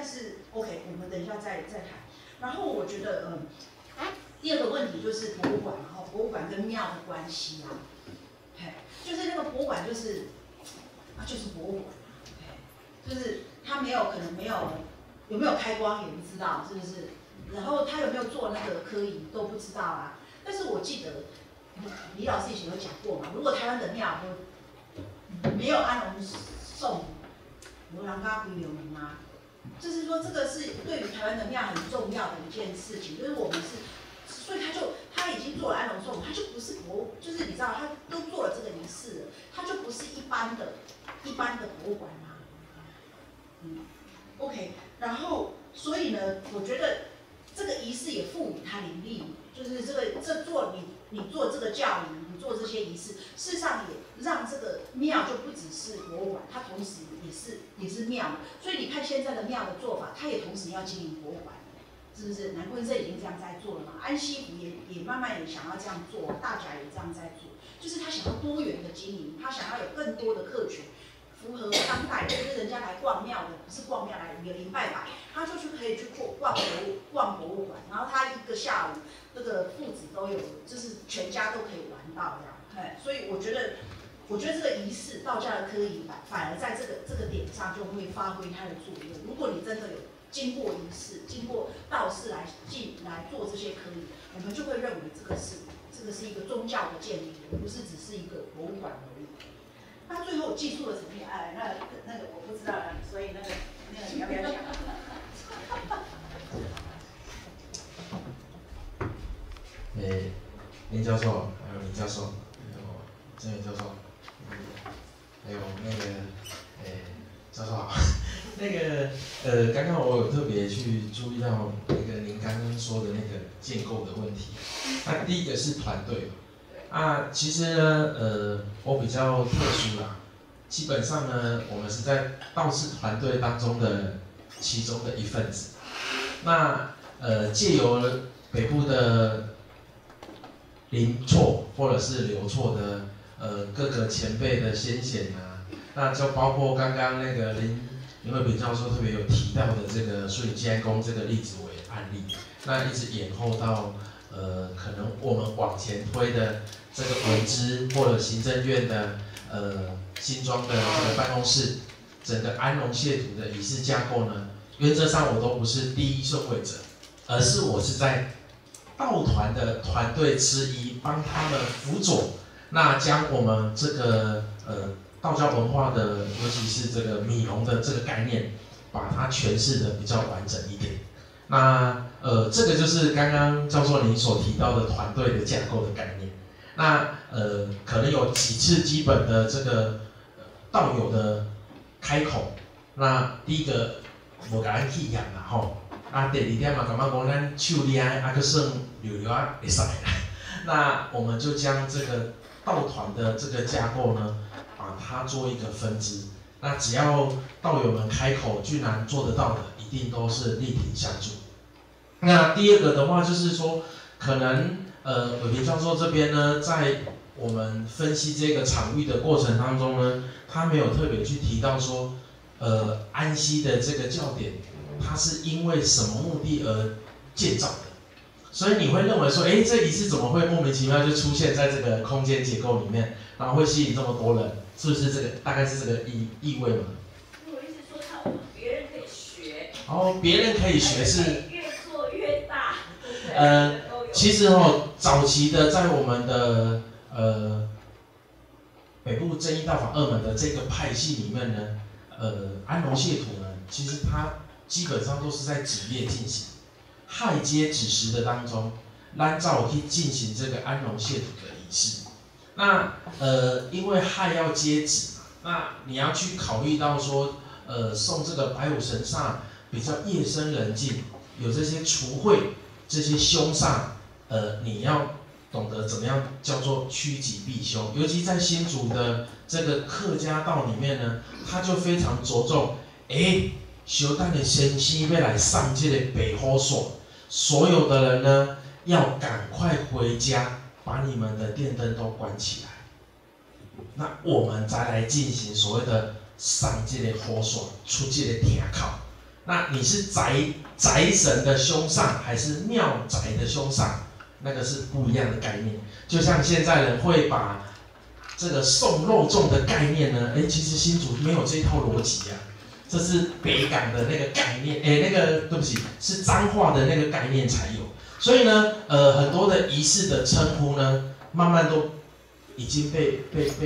要再谈。然后我觉得第二个问题就是博物馆，然后博物馆跟庙的关系啊，就是那个博物馆就是博物馆，就是它可能没有没有开光也不知道，是不是？然后他有没有做那个科仪都不知道啊。但是我记得李老师以前有讲过嘛，如果台湾的庙没有安龙颂，无人家归流名吗？就是说这个是对于台湾的庙很重要的一件事情，就是我们所以他已经做了安龙颂，他就不是就是你知道他都做了这个仪式了，他就不是一般的博物馆嘛。OK， 然后所以呢，我觉得这个仪式也赋予它灵力，就是你做这个教仪，你做这些仪式，事实上也让这个庙就不只是博物馆，它同时也是庙。所以你看现在的庙的做法，它也同时要经营博物馆，是不是？南昆社已经这样在做了嘛？安息府也慢慢也想要这样做，大甲也这样在做，就是他想要多元的经营，他想要有更多的客群。符合当代，就是人家来逛庙的，不是逛庙来礼拜，他就可以去逛博物馆，然后他一个下午，这个父子都有，就是全家都可以玩到这样。所以我觉得这个仪式，道家的科仪反而在这个点上就会发挥它的作用。如果你真的有经过仪式，经过道士来做这些科仪，我们就会认为这个是一个宗教的建立，而不是只是一个博物馆而已。那最后技术的层面，那个我不知道了，所以那个你要不要讲？ 林教授，还有李教授，还有郑源教授，还有那个教授好。那个刚刚我有特别去注意到那个您刚刚说的那个建构的问题。那第一个是团队。其实呢，我比较特殊啦，基本上呢，我们是在道士团队当中的其中的一份子。那借由北部的林错或者是刘错的各个前辈的先贤啊，那就包括刚刚那个林慧平教授特别有提到的这个水基安宫这个例子为案例，那一直延后到可能我们往前推的这个文资或者行政院的新庄的这个办公室，整个安龙谢土的仪式架构呢，原则上我都不是第一顺位者，而是我是在道团的团队之一，帮他们辅佐，那将我们这个道教文化的，尤其是这个米龙的这个概念，把它诠释的比较完整一点。那这个就是刚刚教授您所提到的团队的架构的概念。那可能有几次基本的这个道友的开口。那第一个无甲咱起验啦吼，第二点嘛，感觉讲咱手厉害，佫算溜啊会使啦。那我们就将这个道团的这个架构呢，把它做一个分支。那只要道友们开口，居然做得到的，一定都是力挺相助。那第二个的话，就是说，可能伟平教授这边呢，在我们分析这个场域的过程当中呢，他没有特别去提到说，安息的这个教典，它是因为什么目的而建造的？所以你会认为说，这仪式怎么会莫名其妙就出现在这个空间结构里面，然后会吸引这么多人？是不是这个大概是这个意味嘛？ 我意思说，别人可以学。 别人可以学是越做越大。对其实早期的在我们的北部正一道法二门的这个派系里面呢，安龙谢土呢，其实它基本上都是在子夜进行，亥接子时的当中，咱才有去进行这个安龙谢土的仪式。那因为亥要接子嘛，那你要去考虑到说，送这个白虎神煞比较夜深人静，有这些除秽、这些凶煞，你要懂得怎么样叫做趋吉避凶。尤其在新竹的这个客家道里面呢，他就非常着重，小等的先生要来上这个白虎煞，所有的人呢要赶快回家。把你们的电灯都关起来，那我们再来进行所谓的上这个火耍，出这个厅口， 那你是宅神的凶上，还是庙宅的凶上？那个是不一样的概念。就像现在人会把这个送肉粽的概念呢，其实新竹没有这套逻辑啊，这是北港的那个概念，对不起，是彰化的那个概念才有。所以呢，很多的仪式的称呼呢，慢慢都已经被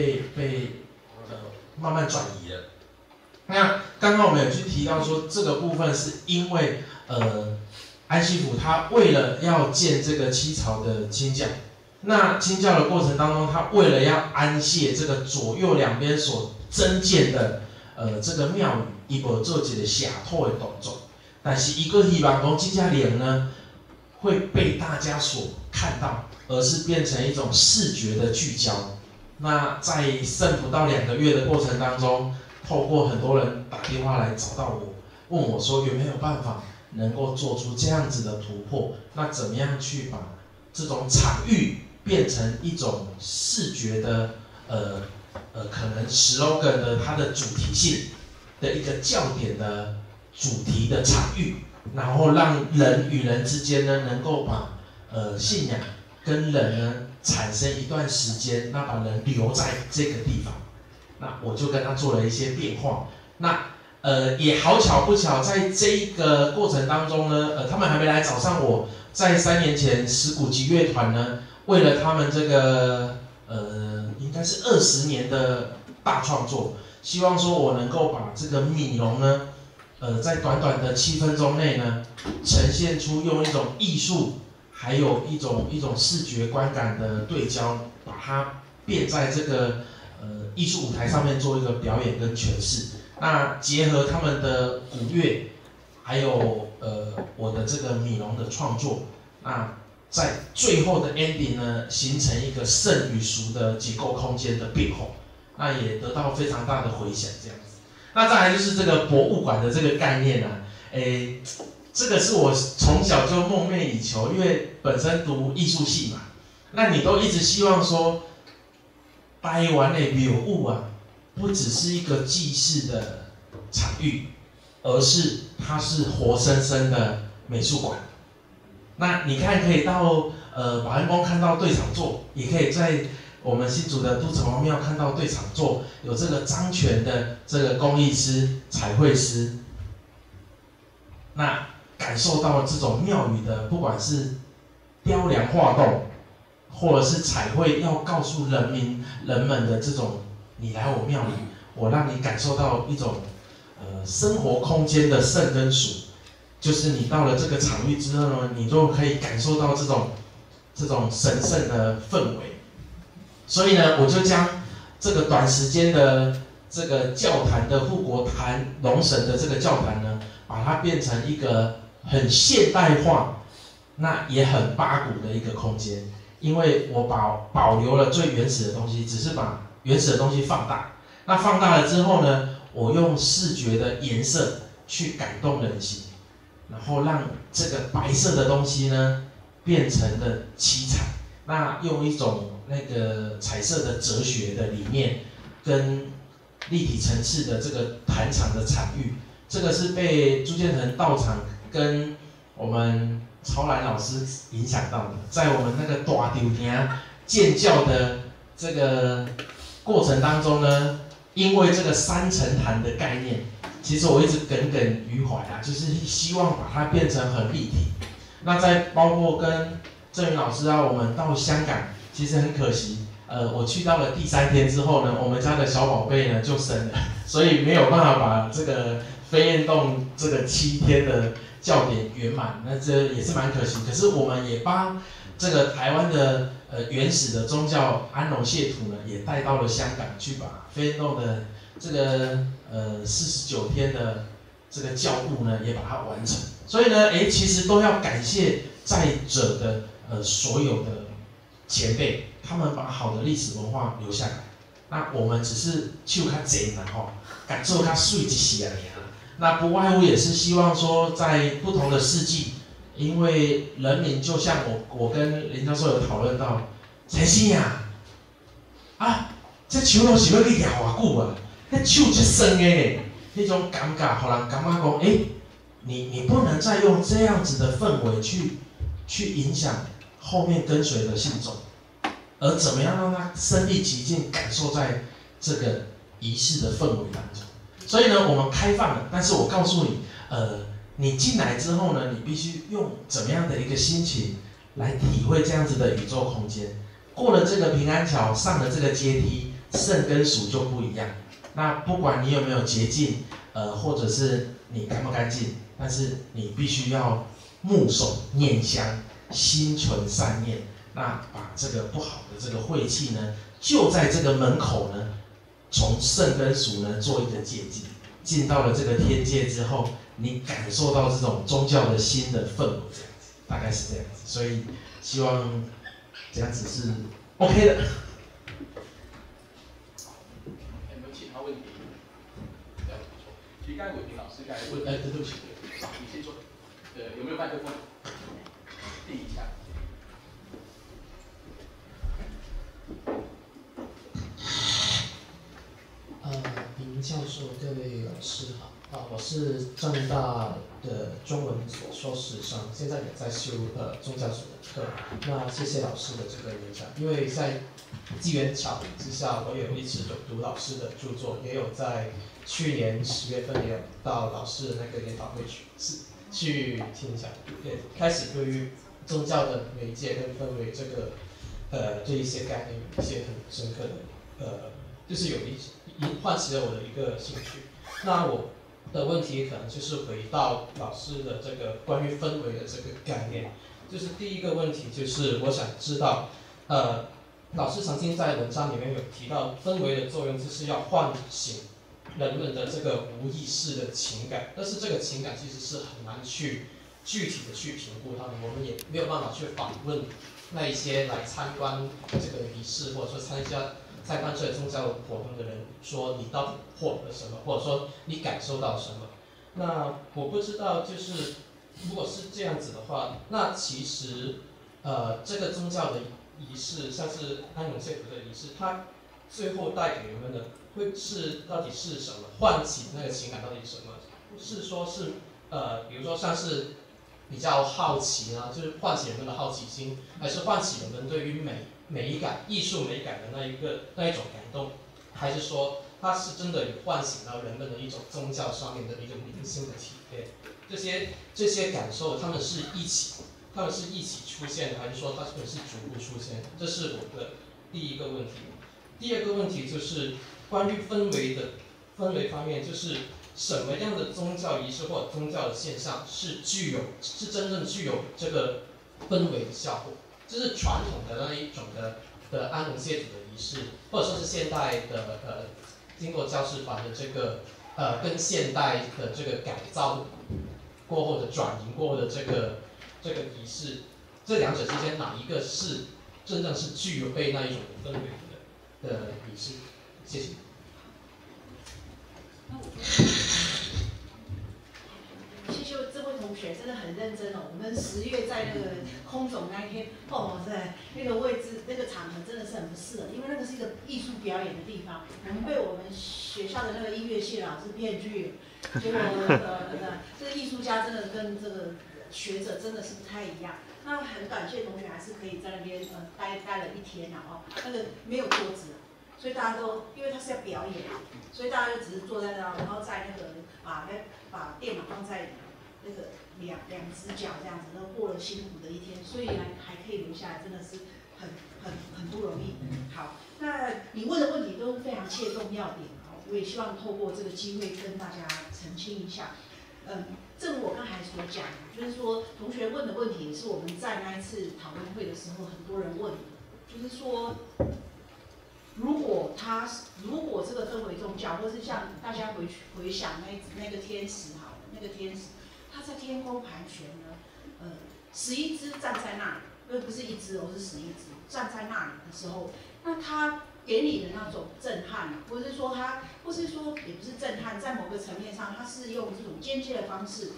慢慢转移了。那刚刚我们有去提到说，这个部分是因为安息府他为了要建这个七朝的清教，那清教的过程当中，他为了要安谢这个左右两边所增建的这个庙宇，伊无做一个下土的动作，但是伊个希望讲这家灵呢会被大家所看到，而是变成一种视觉的聚焦。那在剩不到2个月的过程当中，透过很多人打电话来找到我，问我说有没有办法能够做出这样子的突破？那怎么样去把这种场域变成一种视觉的可能 slogan 的它的主题性的一个教点的主题的场域，然后让人与人之间呢能够把信仰跟人呢产生一段时间，那把人留在这个地方。那我就跟他做了一些变化。那也好巧不巧，在这一个过程当中呢，他们还没来找上我，在3年前石鼓集乐团呢，为了他们这个应该是20年的大创作，希望说我能够把这个米龙呢，在短短的7分钟内呢，呈现出用一种艺术，还有一种视觉观感的对焦，把它变在这个艺术舞台上面做一个表演跟诠释。那结合他们的鼓乐，还有我的这个米龙的创作，那在最后的 ending 呢，形成一个圣与俗的结构空间的变化，那也得到非常大的回响，这样子。那再来就是这个博物馆的这个概念啊，这个是我从小就梦寐以求，因为本身读艺术系嘛，那你都一直希望说，台湾的庙宇啊，不只是一个祭祀的场域，而是它是活生生的美术馆。那你看，可以到保安宫看到对场座，也可以在我们新竹的都城隍庙看到对场座，有这个张全的这个工艺师、彩绘师，那感受到这种庙宇的，不管是雕梁画栋，或者是彩绘，要告诉人们的这种，你来我庙里，我让你感受到一种生活空间的圣跟俗。就是你到了这个场域之后呢，你就可以感受到这种神圣的氛围。所以呢，我就将这个短时间的这个教坛的护国坛龙神的这个教坛呢，把它变成一个很现代化，那也很八股的一个空间。因为我保留了最原始的东西，只是把原始的东西放大。那放大了之后呢，我用视觉的颜色去感动人心。然后让这个白色的东西呢，变成了七彩。那用一种那个彩色的哲学的理念，跟立体层次的这个坛场的场域，这个是被朱建成道场跟我们超兰老师影响到的。在我们那个大丢厅建教的这个过程当中呢，因为这个3层坛的概念。其实我一直耿耿于怀啊，就是希望把它变成很立体。那在包括跟郑云老师啊，我们到香港，其实很可惜，我去到了第3天之后呢，我们家的小宝贝呢就生了，所以没有办法把这个飞燕洞这个7天的教典圆满，那这也是蛮可惜。可是我们也把这个台湾的原始的宗教安龙谢土呢，也带到了香港去，把飞燕洞的这个49天的这个教务呢，也把它完成。所以呢，其实都要感谢在者的所有的前辈，他们把好的历史文化留下来。那我们只是手较济啦吼，感受较水一些而已。那不外乎也是希望说，在不同的世纪，因为人民就像我跟林教授有讨论到，陈生啊，这手都是要去摇偌久啊？迄手这酸的呢，迄种感觉，互人感觉讲， 你不能再用这样子的氛围去影响后面跟随的信众，而怎么样让他身临其境感受在这个仪式的氛围当中。所以呢，我们开放了，但是我告诉你，你进来之后呢，你必须用怎么样的一个心情来体会这样子的宇宙空间。过了这个平安桥，上了这个阶梯，圣跟俗就不一样。那不管你有没有洁净，或者是你干不干净，但是你必须要目守念香，心存善念。那把这个不好的这个晦气呢，就在这个门口呢，从圣跟俗呢做一个界限。进到了这个天界之后，你感受到这种宗教的新的氛围，这样子，大概是这样子。所以希望这样子是 OK 的。 有没有其他问题？其实刚才伟平老师刚才问，对不起，好，你先说。有没有麦克风？递一下。 林教授，各位老师好。我是政大的中文所硕士生，现在也在修宗教所的课。那谢谢老师的这个演讲，因为在机缘巧合之下，我有一直有读老师的著作，也有在去年10月份也有到老师的那个研讨会去听讲，也开始对于宗教的媒介跟氛围这一些概念有一些很深刻的就是有唤起了我的一个兴趣。那我的问题可能就是回到老师的这个关于氛围的这个概念，就是第一个问题就是我想知道，老师曾经在文章里面有提到氛围的作用就是要唤醒人们的这个无意识的情感，但是这个情感其实是很难去具体的去评估它们，我们也没有办法去访问那一些来参观这个仪式或者说参观这个宗教活动的人，说你到底获得什么，或者说你感受到什么。那我不知道，就是如果是这样子的话，那其实这个宗教的仪式，像是安永谢图的仪式，它最后带给人们的会是到底是什么？唤起那个情感到底是什么？是说是比如说像是比较好奇呢，就是唤起人们的好奇心，还是唤起人们对于美感、艺术美感的那一种感动，还是说它是真的有唤醒到人们的一种宗教上面的一种灵性的体验？这些感受，他们是一起出现的，还是说它们是逐步出现的？这是我的第一个问题。第二个问题就是关于氛围方面，就是什么样的宗教仪式或者宗教的现象是真正具有这个氛围的效果？这是传统的那一种的安永谢主的仪式，或者说是现代的经过教士团的这个跟现代的这个改造过后的转移过后的这个仪式，这两者之间哪一个是真正是具备那一种氛围的仪式？谢谢。 谢谢这位同学，真的很认真哦。我们10月在那个空总那一天，在那个位置、那个场合真的是很不适合，因为那个是一个艺术表演的地方。我们被我们学校的那个音乐系老师骗去，结果这个艺术家真的跟这个学者真的是不太一样。那很感谢同学还是可以在那边待了1天那个没有桌子。所以大家都，因为他是要表演，所以大家就只是坐在那，然后在那个把电脑放在那个两只脚这样子，然后过了辛苦的1天，所以还可以留下来，真的是很不容易。好，那你问的问题都非常切中要点，我也希望透过这个机会跟大家澄清一下。正如我刚才所讲的，就是说同学问的问题也是我们在那一次讨论会的时候很多人问的，就是说。如果这个氛围宗教，或是像大家回想那个天使好了，那个天使他在天空盘旋呢，11只站在那里，不是1只是11只站在那里的时候，那他给你的那种震撼，或是说也不是震撼，在某个层面上，他是用这种间接的方式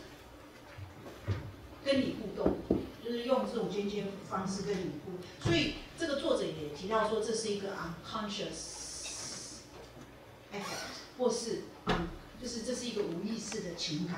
跟你互动。就是用这种间接方式跟你互动，所以这个作者也提到说，这是一个 unconscious effect， 或是就是这是一个无意识的情感。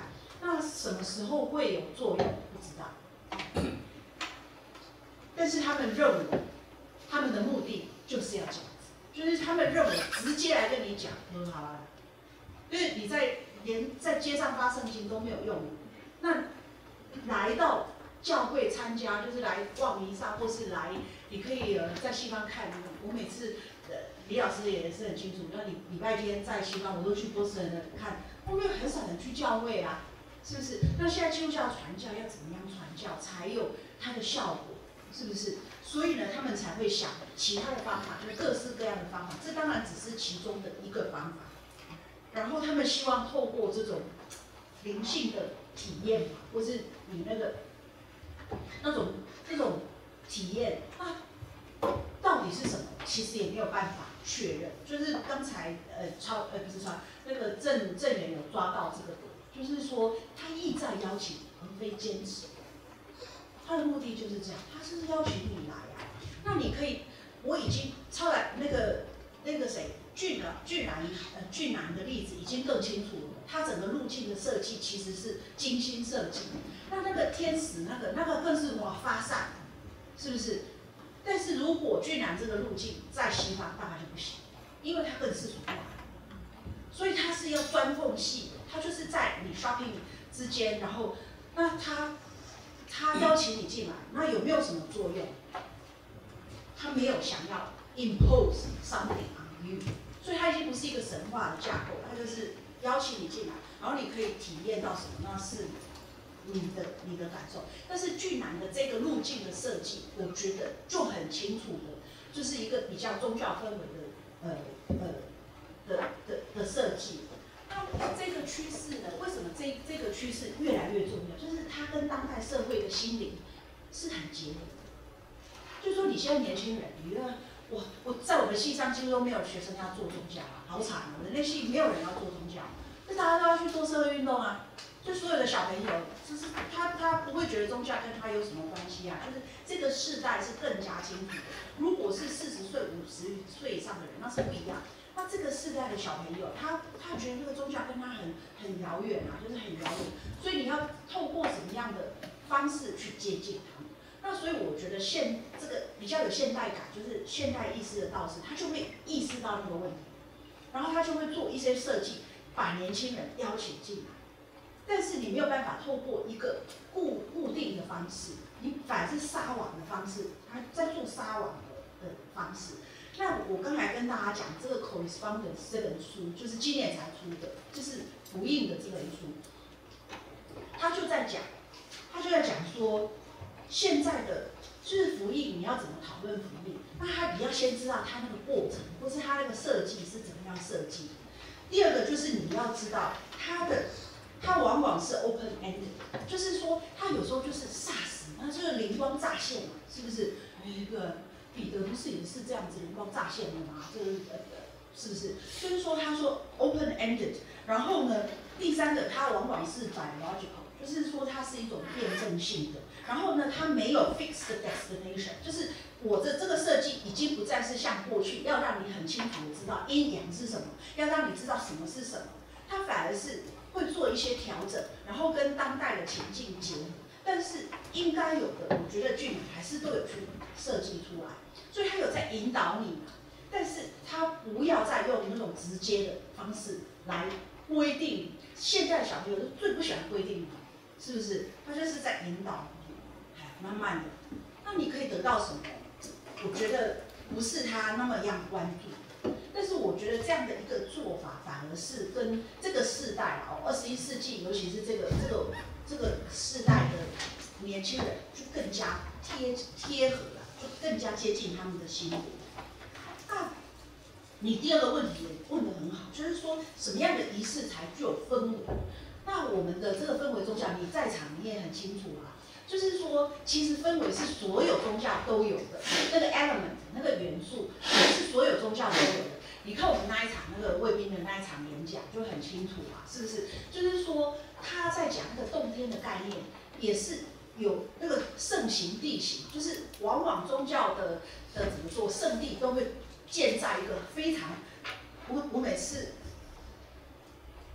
那什么时候会有作用？不知道。但是他们认为，他们的目的就是要这样子，就是他们认为直接来跟你讲，好了，因为你连在街上发圣经都没有用，那来到教会参加，就是来望弥撒，或是来，你可以在西方看。我每次李老师也是很清楚，那礼拜天在西方，我都去波士顿的看，后面很少人去教会啊，是不是？那现在基督教传教要怎么样传教才有它的效果？是不是？所以呢，他们才会想其他的方法，就是各式各样的方法。这当然只是其中的一个方法。然后他们希望透过这种灵性的体验嘛，或是你那种体验，那到底是什么？其实也没有办法确认。就是刚才那个郑源有抓到这个点，就是说他意在邀请，而非坚持。他的目的就是这样，他是邀请你来啊。那你可以，我已经那个谁俊男的例子已经更清楚了。他整个路径的设计其实是精心设计。那个天使那个更是发散，是不是？但是如果俊男这个路径在西方大概就不行，因为它更世俗化，所以它是要钻缝隙的，它就是在你 shopping 之间，然后那他邀请你进来，那有没有什么作用？他没有想要 impose something on you， 所以它已经不是一个神话的架构，它就是邀请你进来，然后你可以体验到什么？那是你的感受。但是巨男的这个路径的设计，我觉得就很清楚的，就是一个比较宗教氛围的设计。那这个趋势呢？为什么这个趋势越来越重要？就是它跟当代社会的心灵是很结合的。就是说，你现在年轻人，你看我在我们系上几乎都没有学生要做宗教啊，好惨啊！人类系没有人要做宗教，那大家都要去做社会运动啊。就所有的小朋友，就是他不会觉得宗教跟他有什么关系啊。就是这个世代是更加清楚的。如果是40岁、50岁以上的人，那是不一样。那这个世代的小朋友，他觉得这个宗教跟他很遥远啊，就是很遥远。所以你要透过什么样的方式去接近他们？那所以我觉得这个比较有现代感，就是现代意识的道士，他就会意识到那个问题，然后他就会做一些设计，把年轻人邀请进来。但是你没有办法透过一个固定的方式，你反而是撒网的方式，他在做撒网的方式。那我刚才跟大家讲这个 correspondence 这本书，就是今年才出的，就是福音的这本书，他就在讲说，现在的就是福音，你要怎么讨论福音？那他你要先知道他那个过程，或是他那个设计是怎么样设计。第二个就是你要知道它往往是 open ended， 就是说它有时候就是霎时，那就是灵光乍现嘛，是不是？那个彼得不是也是这样子灵光乍现的吗？是不是？就是说他说 open ended， 然后呢，第三个它往往是 biological， 就是说它是一种辩证性的。然后呢，它没有 fixed destination， 就是我的这个设计已经不再是像过去要让你很清楚的知道阴阳是什么，要让你知道什么是什么，它反而是会做一些调整，然后跟当代的情境结合。但是应该有的，我觉得剧还是都有去设计出来，所以它有在引导你，但是它不要再用那种直接的方式来规定。现在小朋友都最不喜欢规定的，是不是？他就是在引导你，慢慢的，那你可以得到什么？我觉得不是他那么样关注，但是我觉得这样的一个做法，反而是跟这个世代21世纪，尤其是这个世代的年轻人，就更加贴合了，就更加接近他们的心灵。那你第二个问题问得很好，就是说什么样的仪式才具有氛围？那我们的这个氛围宗教，你在场你也很清楚啦。就是说，其实氛围是所有宗教都有的，那个 element 那个元素是所有宗教都有的。你看我们那一场那个卫兵的那一场演讲就很清楚嘛，是不是？就是说他在讲那个洞天的概念，也是有那个圣行地行，就是往往宗教的怎么说圣地都会建在一个非常，我每次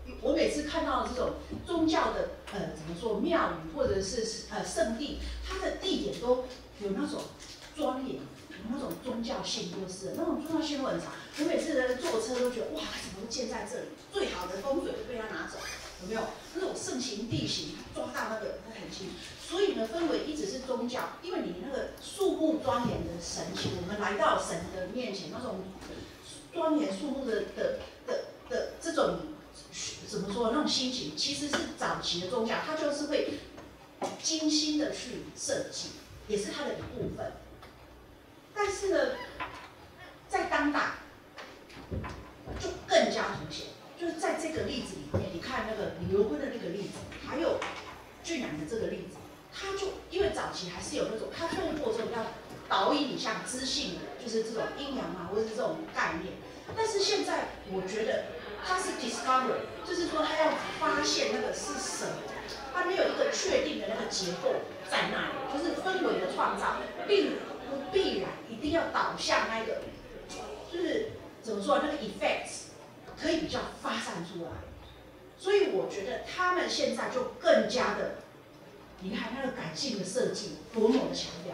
我每次看到这种宗教的怎么说庙宇或者是圣地，它的地点都有那种庄严，有那种宗教性，就是那种宗教性都很强。我每次坐车都觉得哇，它怎么会建在这里？最好的风水都被它拿走，有没有？那种盛行地形抓到那个它很清楚。所以呢，氛围一直是宗教，因为你那个肃穆庄严的神情，我们来到神的面前，那种庄严肃穆的这种怎么说那种心情，其实是早期的宗教，它就是会精心的去设计，也是它的一部分。但是呢，在当代就更加凸显，就是在这个例子里面，你看那个李元坤的那个例子，还有俊男的这个例子，他就因为早期还是有那种他透过这种要导引你像知性的，就是这种阴阳啊，或者是这种概念。但是现在我觉得他是 discover， 就是说他要发现那个是什么，他没有一个确定的那个结构在那里，就是氛围的创造，并不必然一定要导向那个，就是怎么说那个 effects 可以比较发散出来。所以我觉得他们现在就更加的，你看那个感性的设计多么的强调，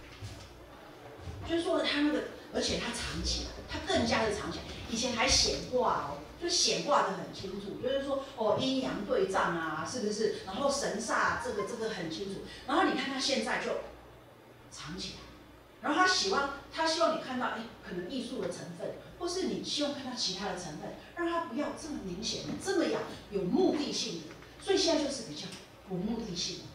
就是说他那个，而且他藏起来，他更加的藏起来。以前还显化哦，就显化的很清楚，就是说哦阴阳对仗啊，是不是？然后神煞这个很清楚。然后你看他现在就藏起来，然后他希望你看到可能艺术的成分，或是你希望看到其他的成分，让它不要这么明显，这么有目的性的。所以现在就是比较无目的性的。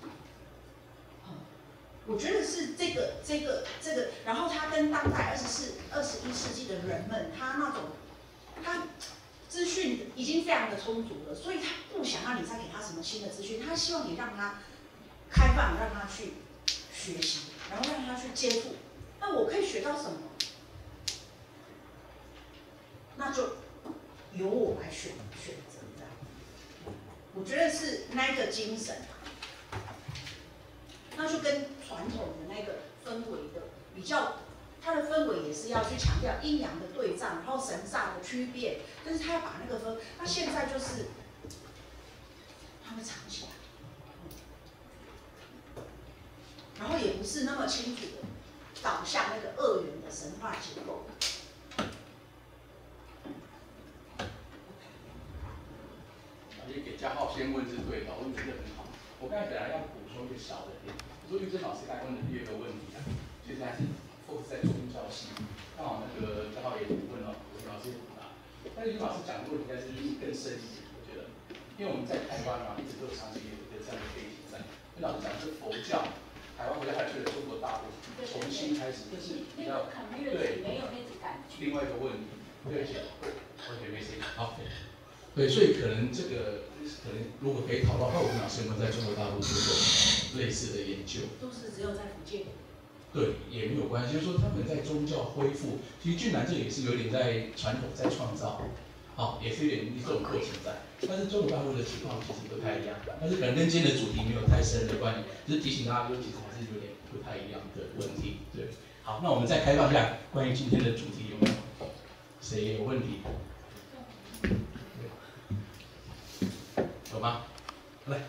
我觉得是这个，然后他跟当代21世纪的人们，他资讯已经非常的充足了，所以他不想让你再给他什么新的资讯，他希望你让他开放，让他去学习，然后让他去接触。那我可以学到什么？那就由我来选择这样。我觉得是那个精神。那就跟传统的那个氛围的比较，它的氛围也是要去强调阴阳的对仗，然后神煞的区别，就是他要把那个那现在就是他会藏起来，然后也不是那么清楚的导向那个二元的神话结构。 也给嘉浩先问是对的，问得很好。我刚才本来要补充一个小的点。说玉珍老师刚问的第二个问题啊，其实还是 focus 在宗教系。刚好那个嘉浩也问了，吴老师也回答。但是玉老师讲的问题应该是更深一点，我觉得，因为我们在台湾嘛，一直都长期有一个这样的背景在。玉老师讲的是佛教，台湾国家还是中国大陆重新开始，这是比较对没有那种感觉。 另外一个问题，对不起，我也没事，好。对，所以可能如果可以讨论的话，我们老师有没有在中国大陆做过类似的研究？ 都是只有在福建。 对，也没有关系。就是说他们在宗教恢复，其实俊男这里也是有点在传统在创造，也是有点这种过程在。但是中国大陆的情况其实不太一样，但是可能跟今天的主题没有太深的关联，就是提醒大家说其实还是有点不太一样的问题。对，好，那我们再开放一下关于今天的主题，有没有谁有问题？有吗？来。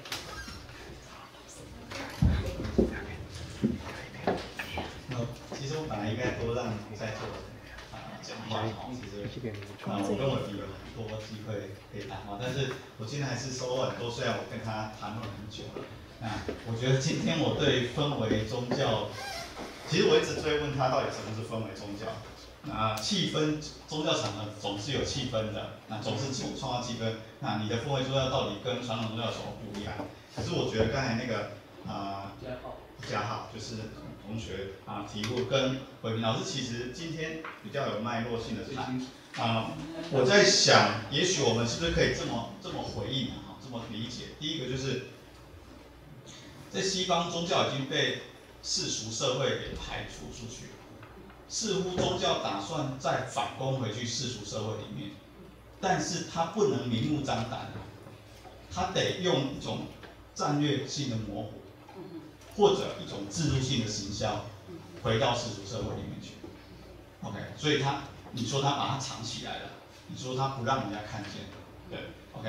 其实我本来应该多让在座的讲话，其实我跟我弟有很多机会可以谈话，但是我今天还是收获很多，虽然我跟他谈论很久了。那我觉得今天我对氛围宗教，其实我一直追问他到底什么是氛围宗教。那气氛，宗教场合总是有气氛的，那总是创造气氛。那你的氛围宗教到底跟传统宗教有什么不一样？可是我觉得刚才那个嘉浩就是同学题目跟伟平老师，其实今天比较有脉络性的谈。我在想，也许我们是不是可以这么回应这么理解？第一个就是，在西方宗教已经被世俗社会给排除出去了。似乎宗教打算再反攻回去世俗社会里面，但是它不能明目张胆，它得用一种战略性的模糊，或者一种制度性的行销，回到世俗社会里面去。OK， 所以你说他把它藏起来了，你说他不让人家看见，对 ，OK。可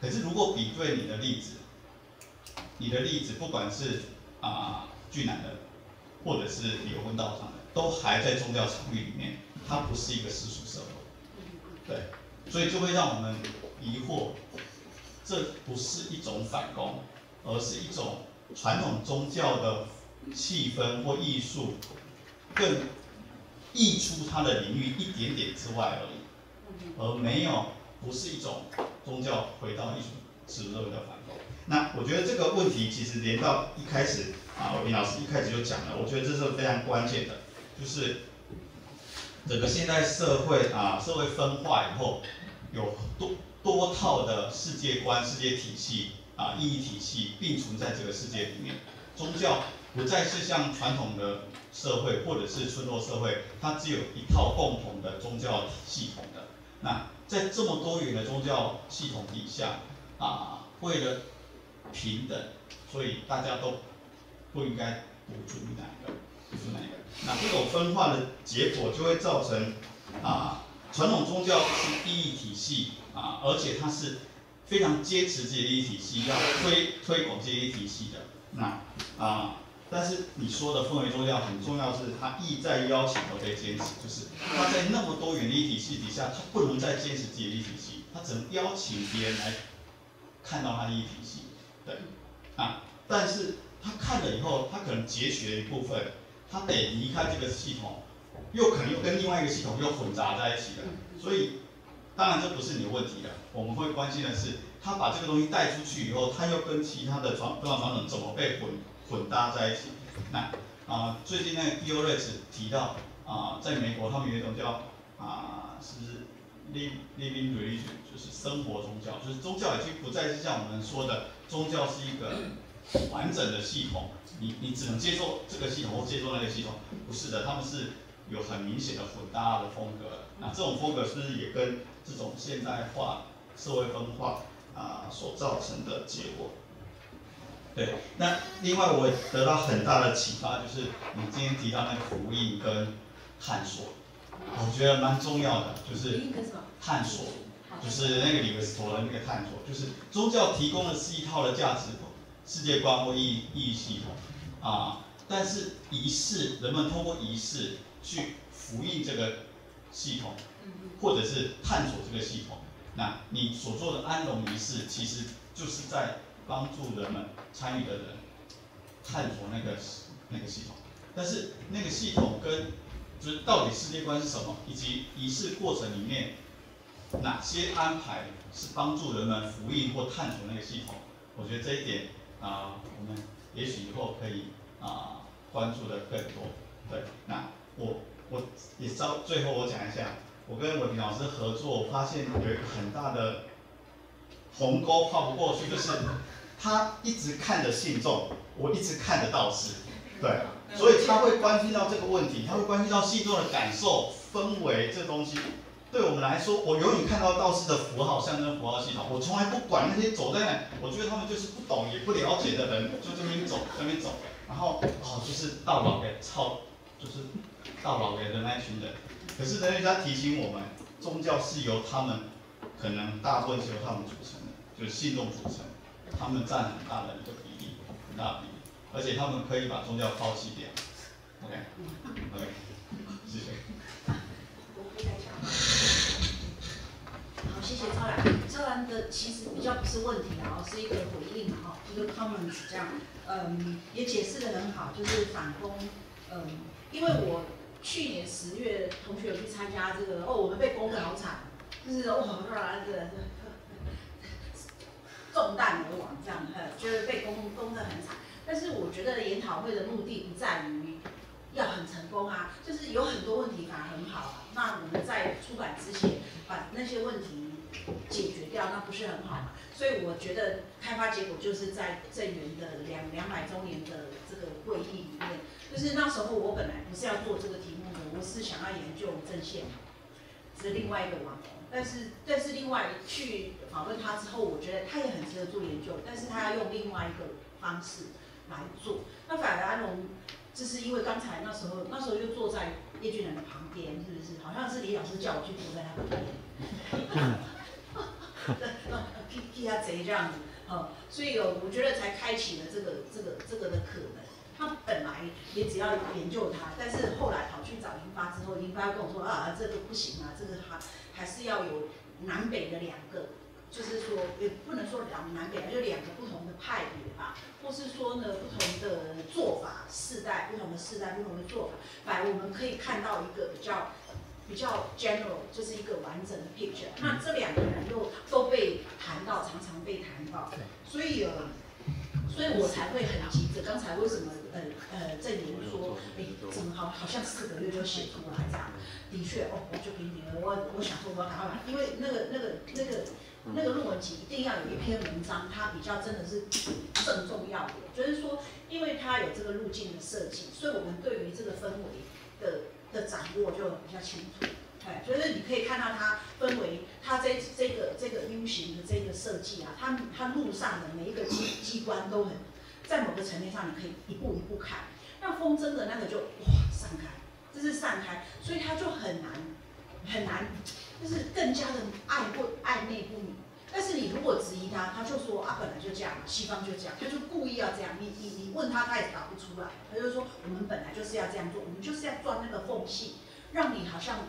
可是如果比对你的例子，不管是巨男的，或者是离婚道上的，都还在宗教场域里面，它不是一个世俗社会，对，所以就会让我们疑惑，这不是一种反攻，而是一种传统宗教的气氛或艺术更溢出它的领域一点点之外而已，而不是一种宗教回到艺术世俗社会的反攻。那我觉得这个问题其实连到一开始伟平老师一开始就讲了，我觉得这是非常关键的，就是整个现代社会社会分化以后，有多套的世界观、世界体系意义体系并存在这个世界里面。宗教不再是像传统的社会或者是村落社会，它只有一套共同的宗教系统的。那在这么多元的宗教系统底下为了平等，所以大家都不应该不注意哪一个。那这种分化的结果就会造成传统宗教是意义体系而且它是非常坚持这些意义体系，要推广这些意义体系的。那但是你说的氛围宗教很重要是，它意在邀请而非坚持，就是它在那么多元的意义体系底下，它不能再坚持自己的意义体系，它只能邀请别人来看到它的意义体系。对，但是他看了以后，他可能截取了一部分，他得离开这个系统，又可能又跟另外一个系统又混杂在一起了。所以，当然这不是你的问题了。我们会关心的是，他把这个东西带出去以后，他又跟其他的传统怎么被混搭在一起？那最近那个 EOREX 提到在美国他们有一种叫是 living religion， 就是生活宗教，就是宗教已经不再是像我们说的宗教是一个完整的系统，你只能接受这个系统或接受那个系统，不是的，他们是有很明显的混搭的风格。那这种风格是不是也跟这种现代化、社会分化所造成的结果？对，那另外我得到很大的启发，就是你今天提到那个福音跟探索，我觉得蛮重要的，就是探索，就是那个李维斯陀的那个探索，就是宗教提供的是一套的价值世界观或意义系统但是仪式，人们通过仪式去复印这个系统，或者是探索这个系统。那你所做的安容仪式，其实就是在帮助人们参与的人探索那个系统。但是那个系统就是到底世界观是什么，以及仪式过程里面哪些安排是帮助人们复印或探索那个系统，我觉得这一点我们也许以后可以关注的更多。对，那我也最后我讲一下，我跟伟平老师合作，我发现有一个很大的鸿沟跨不过去，就是他一直看着信众，我一直看着道士，对，所以他会关心到这个问题，他会关心到信众的感受、氛围这东西。对我们来说，我永远看到道士的符号、象征符号系统，我从来不管那些走在那，我觉得他们就是不懂也不了解的人，就这边走，然后就是到老的就是到老的那一群人。可是人家提醒我们，宗教是由他们，可能大部分是由他们组成的，就是信众组成，他们占很大的一个比例，很大的比例，而且他们可以把宗教抛弃掉。OK， 谢谢。 好，谢谢超然。超然的其实比较不是问题是一个回应一个 comments 这样，也解释得很好，就是反攻，因为我去年10月同学有去参加这个，我们被攻得好惨，就是这个中弹而亡这样，就是被攻得很惨。但是我觉得研讨会的目的不在于要很成功就是有很多问题反而很好那我们在出版之前把那些问题解决掉，那不是很好吗？所以我觉得开发结果就是在正元的200周年的这个会议里面，就是那时候我本来不是要做这个题目的，我是想要研究正线，是另外一个网红，但是另外去访问他之后，我觉得他也很值得做研究，但是他要用另外一个方式来做。那反而安龙，就是因为刚才那时候就坐在叶俊仁的旁边，是不是？好像是李老师叫我去坐在他旁边。 替他贼这样子，所以我觉得才开启了这个的可能。他本来也只要研究它，但是后来跑去找英发之后，英发跟我说啊，这个不行啊，这个还是要有南北的两个，就是说也不能说南北，就两个不同的派别吧，或是说呢不同的做法，不同的世代不同的做法，反而我们可以看到一个比较 general， 就是一个完整的 picture。那这两个人又都被谈到，常常被谈到，所以我才会很急着。刚才为什么郑言说，怎么好像4个月就写出来这样？的确，我就评了，我想说我要赶快把，因为那个论文集一定要有一篇文章，它比较真的是正重要的，就是说，因为它有这个路径的设计，所以我们对于这个氛围的掌握就比较清楚。就是你可以看到它分为它这个 U 型的这个设计啊，它路上的每一个机关都很，在某个层面上你可以一步一步看。那风筝的那个就散开，这是散开，所以它就很难，就是更加的暧昧不明。但是你如果质疑他就说啊本来就这样，西方就这样，他就故意要这样。你问他也答不出来，他就说我们本来就是要这样做，我们就是要钻那个缝隙，让你好像。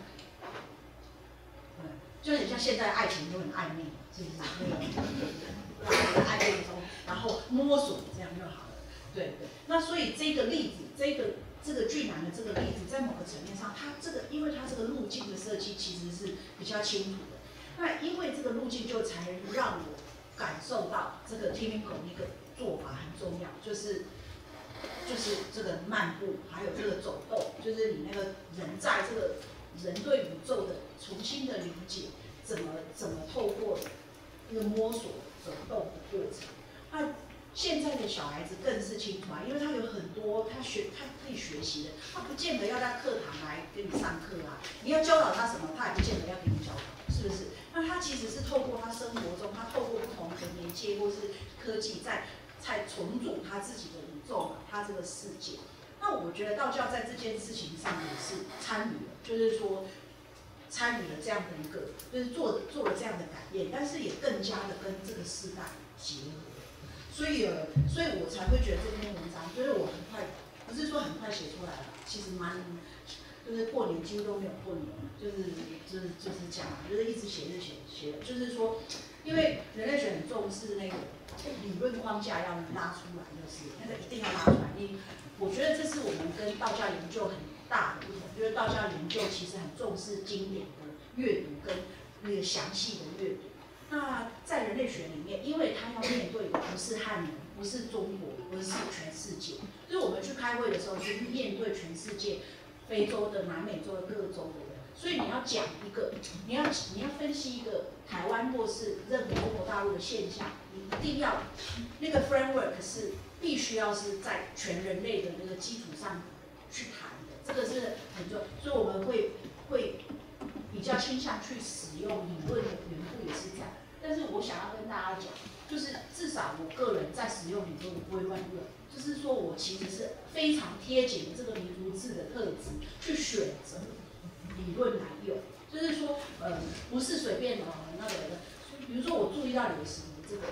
就很像现在爱情都很暧昧，是不是？那个暧昧中，然后摸索这样就好了。对。那所以这个例子，这个巨男的这个例子，在某个层面上，因为它这个路径的设计其实是比较清楚的。那因为这个路径，就才让我感受到这个 Timiko 那个做法很重要，就是这个漫步，还有这个走动，就是你那个人在这个。人对宇宙的重新的理解，怎么透过一个摸索走动的过程。那现在的小孩子更是清楚啊，因为他有很多他可以学习的，他不见得要在课堂来给你上课啊。你要教导他什么，他也不见得要给你教导，是不是？那他其实是透过他生活中，他透过不同的媒介或是科技，在重组他自己的宇宙嘛，他这个世界。那我觉得道教在这件事情上也是参与了，就是说参与了这样的一个，就是做了这样的改变，但是也更加的跟这个时代结合，所以我才会觉得这篇文章，就是我很快，不是说很快写出来了，其实就是过年几乎都没有过年，就是这样，就是一直写，就是说，因为人类学很重视那个理论框架要拉出来，就是那个一定要拉出来。我觉得这是我们跟道教研究很大的不同，就是道教研究其实很重视经典的阅读跟那个详细的阅读。那在人类学里面，因为他要面对的不是汉人，不是中国，而是全世界。所以我们去开会的时候，去面对全世界，非洲的、南美洲的各州的人。所以你要讲一个，你要分析一个台湾或是任何中国大陆的现象，你一定要那个 framework 是必须要是在全人类的那个基础上去谈的，这个是很重要。所以我们会比较倾向去使用理论的原部也是这样。但是我想要跟大家讲，就是至少我个人在使用理论，我不会乱用，就是说我其实是非常贴紧这个民族志的特质去选择理论来用，就是说不是随便那个，比如说我注意到刘石这个。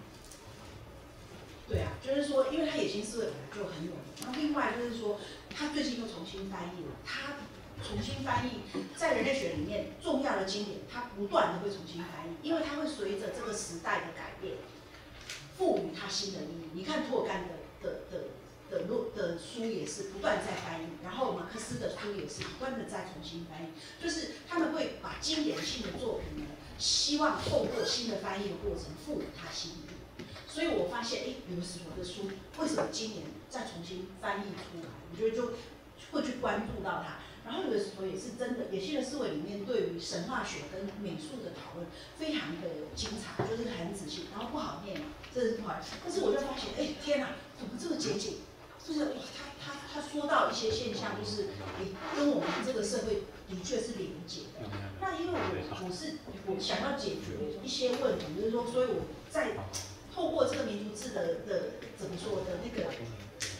对啊，就是说，因为他野心思维本来就很有名，然后另外就是说，他最近又重新翻译了，他重新翻译在人类学里面重要的经典，他不断的会重新翻译，因为他会随着这个时代的改变，赋予它新的意义。你看托尔干的书也是不断在翻译，然后马克思的书也是不断的在重新翻译，就是他们会把经典性的作品呢，希望透过新的翻译的过程赋予它新的意义。所以我发现，刘石佛的书为什么今年再重新翻译出来？我觉得就会去关注到它。然后刘石佛也是真的，野性的思维里面对于神话学跟美术的讨论非常的精彩，就是很仔细，然后不好念嘛，这是不好意思。但是我就发现，天哪，怎么这么接近？就是哇，他说到一些现象，就是跟我们这个社会的确是连结的。那因为我想要解决一些问题，就是说，所以我在透过这个民族志的怎么说的那个，不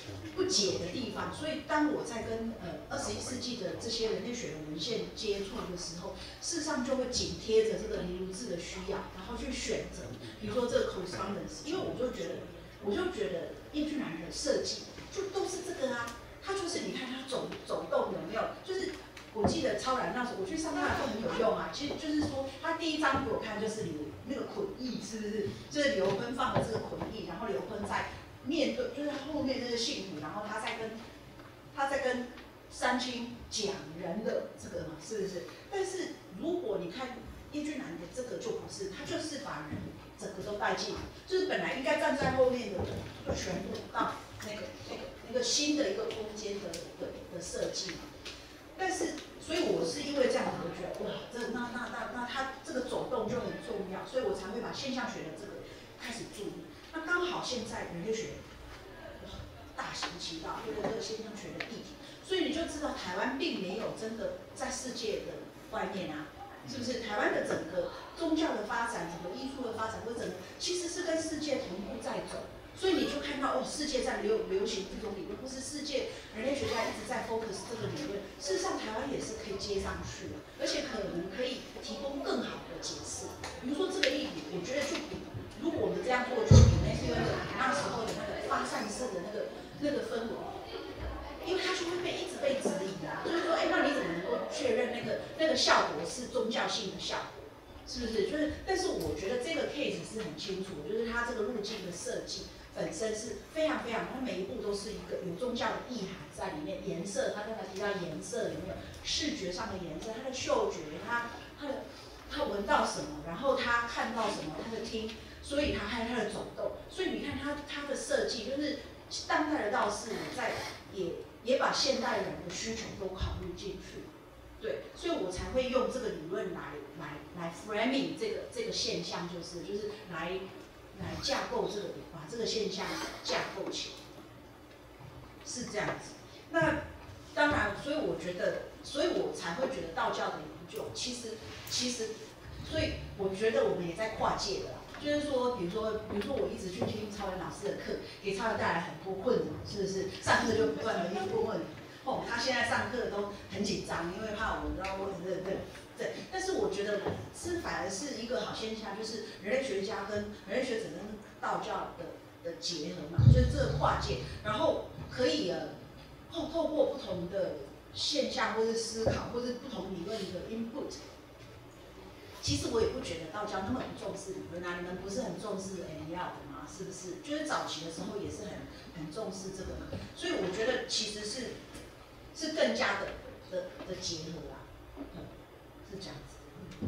解的地方。所以当我在跟21世纪的这些人类学的文献接触的时候，事实上就会紧贴着这个尼卢兹的需要，然后去选择，比如说这个 correspondence， 因为我就觉得叶俊男的设计就都是这个啊，他就是你看他走动有没有，就是我记得超然那时候我去上他的课很有用啊，其实就是说他第一张给我看就是那个捆意是不是，就是刘坤放的这个捆意，然后刘坤在面对就是他后面这个信徒，然后他在跟三清讲人的这个嘛，是不是？但是如果你看叶俊男的这个就不是，他就是把人整个都带进来，就是本来应该站在后面的人，就全部到那个新的一个空间的设计嘛。但是，所以我是因为这样子，我觉得哇，那他这个走动就很重要，所以我才会把现象学的这个开始注意。那刚好现在人类学大行其道，对这个现象学的议题，所以你就知道台湾并没有真的在世界的外面啊，是不是？台湾的整个宗教的发展，整个艺术的发展，或者整个其实是跟世界同步在走。所以你就看到哦，世界在流行这种理论，或是世界人类学家一直在 focus 这个理论。事实上，台湾也是可以接上去的，而且可能可以提供更好的解释。比如说这个议题，我觉得就比如果我们这样做，就比那时候的那个发散式的那个氛围，因为它就会一直被质疑啊，就是说，那你怎么能够确认那个效果是宗教性的效果？是不是？就是，但是我觉得这个 case 是很清楚，就是它这个路径的设计。本身是非常，它每一步都是一个有宗教的意涵在里面。颜色，他刚才提到颜色有没有视觉上的颜色？他的嗅觉，他闻到什么，然后他看到什么，他的听，所以他还有他的走动。所以你看他的设计，就是当代的道士也把现代人的需求都考虑进去。对，所以我才会用这个理论来 framing 这个现象，就是来架构这个，把这个现象架构起来，是这样子。那当然，所以我才会觉得道教的研究，其实，所以我觉得我们也在跨界的啦。就是说，比如说我一直去听超人老师的课，给超人带来很多困扰，是不是？上课就不断的一直问。哦，他现在上课都很紧张，因为怕我知道我对，但是我觉得反而是一个好现象，就是人类学家跟人类学者跟道教的结合嘛，就是这个跨界，然后可以透过不同的现象或是思考，或是不同理论的 input。其实我也不觉得道教那么很重视理论啊，你们不是很重视 NEL 的吗？是不是？就是早期的时候也是很重视这个嘛，所以我觉得其实是更加的结合啦，是这样子。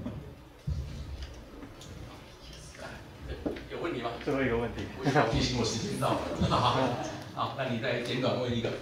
有问题吗？ 最后一个问题， 我提醒我时间到了。好，那你再简短问一个。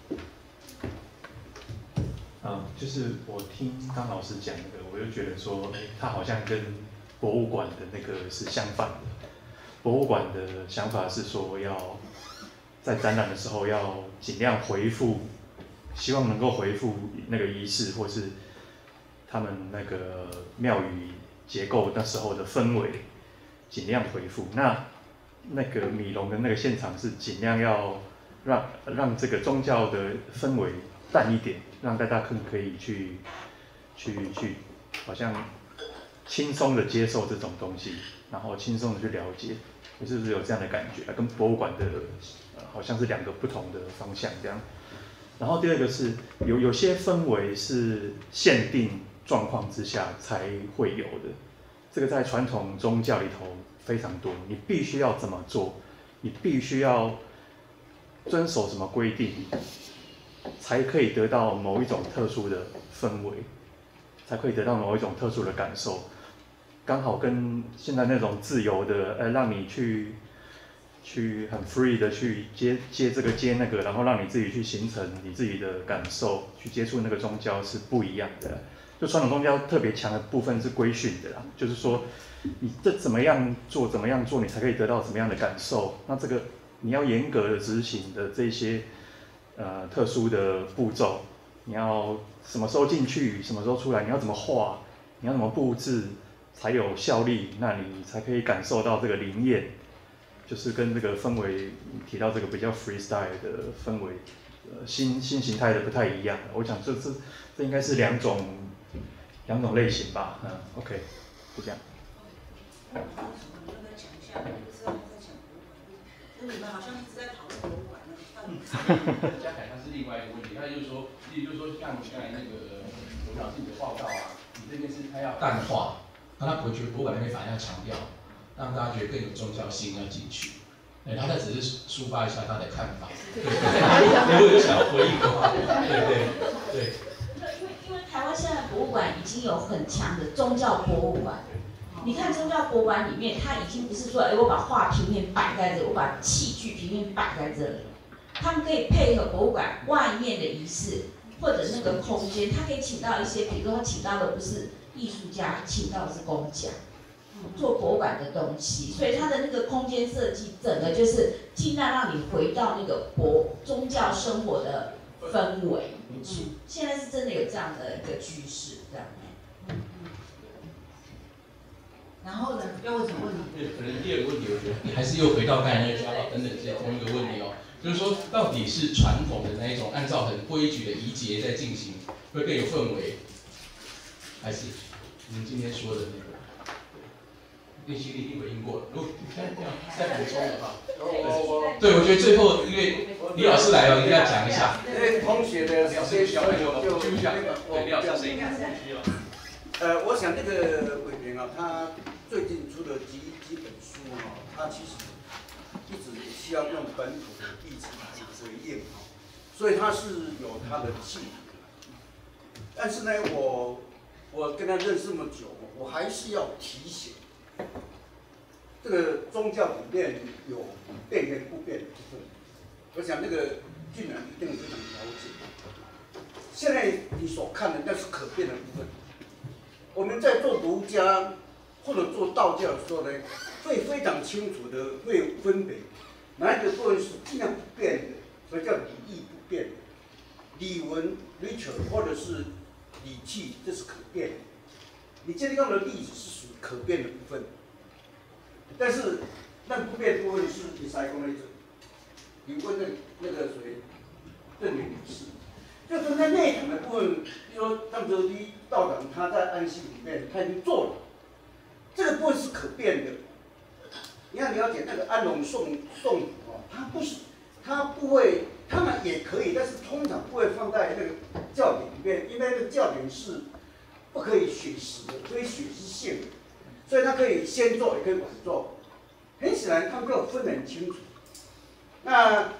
就是我听刚老师讲的，我就觉得说，他好像跟博物馆的那个是相反的。博物馆的想法是说，要在展览的时候要尽量回复，希望能够回复那个仪式或是他们那个庙宇结构那时候的氛围，尽量回复。那个米龙的那个现场是尽量要让这个宗教的氛围淡一点，让大家更可以去好像轻松的接受这种东西，然后轻松的去了解，你是不是有这样的感觉？跟博物馆的好像是两个不同的方向这样。然后第二个是有些氛围是限定状况之下才会有的，这个在传统宗教里头非常多，你必须要怎么做，你必须要遵守什么规定，才可以得到某一种特殊的氛围，才可以得到某一种特殊的感受。刚好跟现在那种自由的，让你去很 free 的去接这个接那个，然后让你自己去形成你自己的感受，去接触那个宗教是不一样的。就传统宗教特别强的部分是规训的啦，就是说你这怎么样做，你才可以得到什么样的感受。那这个你要严格的执行的这些特殊的步骤，你要什么时候进去，什么时候出来，你要怎么画，你要怎么布置才有效力，那你才可以感受到这个灵验。 就是跟这个氛围提到这个比较 freestyle 的氛围，新形态的不太一样。我想这应该是两种类型吧。OK， 就这样。 你们好像一直在讨论博物馆那个范围。 加凯它是另外一个问题，它就是说像刚才那个刘老师你的报告啊，你这边是它要淡化，那它不会觉得博物馆那边反而要强调，让大家觉得更有宗教性要进去。他只是抒发一下他的看法。如果有想要回应的话，对。 因为台湾现在博物馆已经有很强的宗教博物馆。你看宗教博物馆里面，它已经不是说，我把画平面摆在这里，我把器具平面摆在这里。他们可以配合博物馆外面的仪式，或者那个空间，他可以请到一些，比如说他请到的不是艺术家，请到的是工匠，做博物馆的东西，所以它的那个空间设计，整个就是尽量让你回到那个宗教生活的氛围。现在是真的有这样的一个趋势，这样。 然后呢，要问什么问题？ 可能第二个问题，我觉得你还是又回到刚才那个抓到等等这同一个问题哦，就是说到底是传统的那一种按照很规矩的仪节在进行，会更有氛围，还是你们今天说的那个？练习力一定回应过了，如果再补充的话，对，我觉得最后因为李老师来了，一定要讲一下。 同学的小朋友就对，李老师声音。 我想那个委员啊，他最近出的几本书啊，他其实一直需要用本土的意志来回应啊，所以他是有他的气质。但是呢，我跟他认识那么久，我还是要提醒，这个宗教里面有变跟不变的部分。我想那个俊然一定非常了解。现在你所看的那是可变的部分。我们在做儒家或者做道教的时候呢，会非常清楚的会分别哪一个部分是尽量不变的，所以叫礼义不变的。礼文 ritual 或者是礼器，这是可变的。你今天用的例子是属于可变的部分，但是那不变的部分是你才讲的一种。你问那个谁，邓女士。就是在内涵的部分，比如说张哲基道长他在安息里面他已经做了，这个部分是可变的。你要了解那个安龙宋府哦，他不会，他们也可以，但是通常不会放在那个教典里面，因为那个教典是不可以写实的，非写实性的，所以他可以先做，也可以晚做。很显然，他们都分得很清楚。那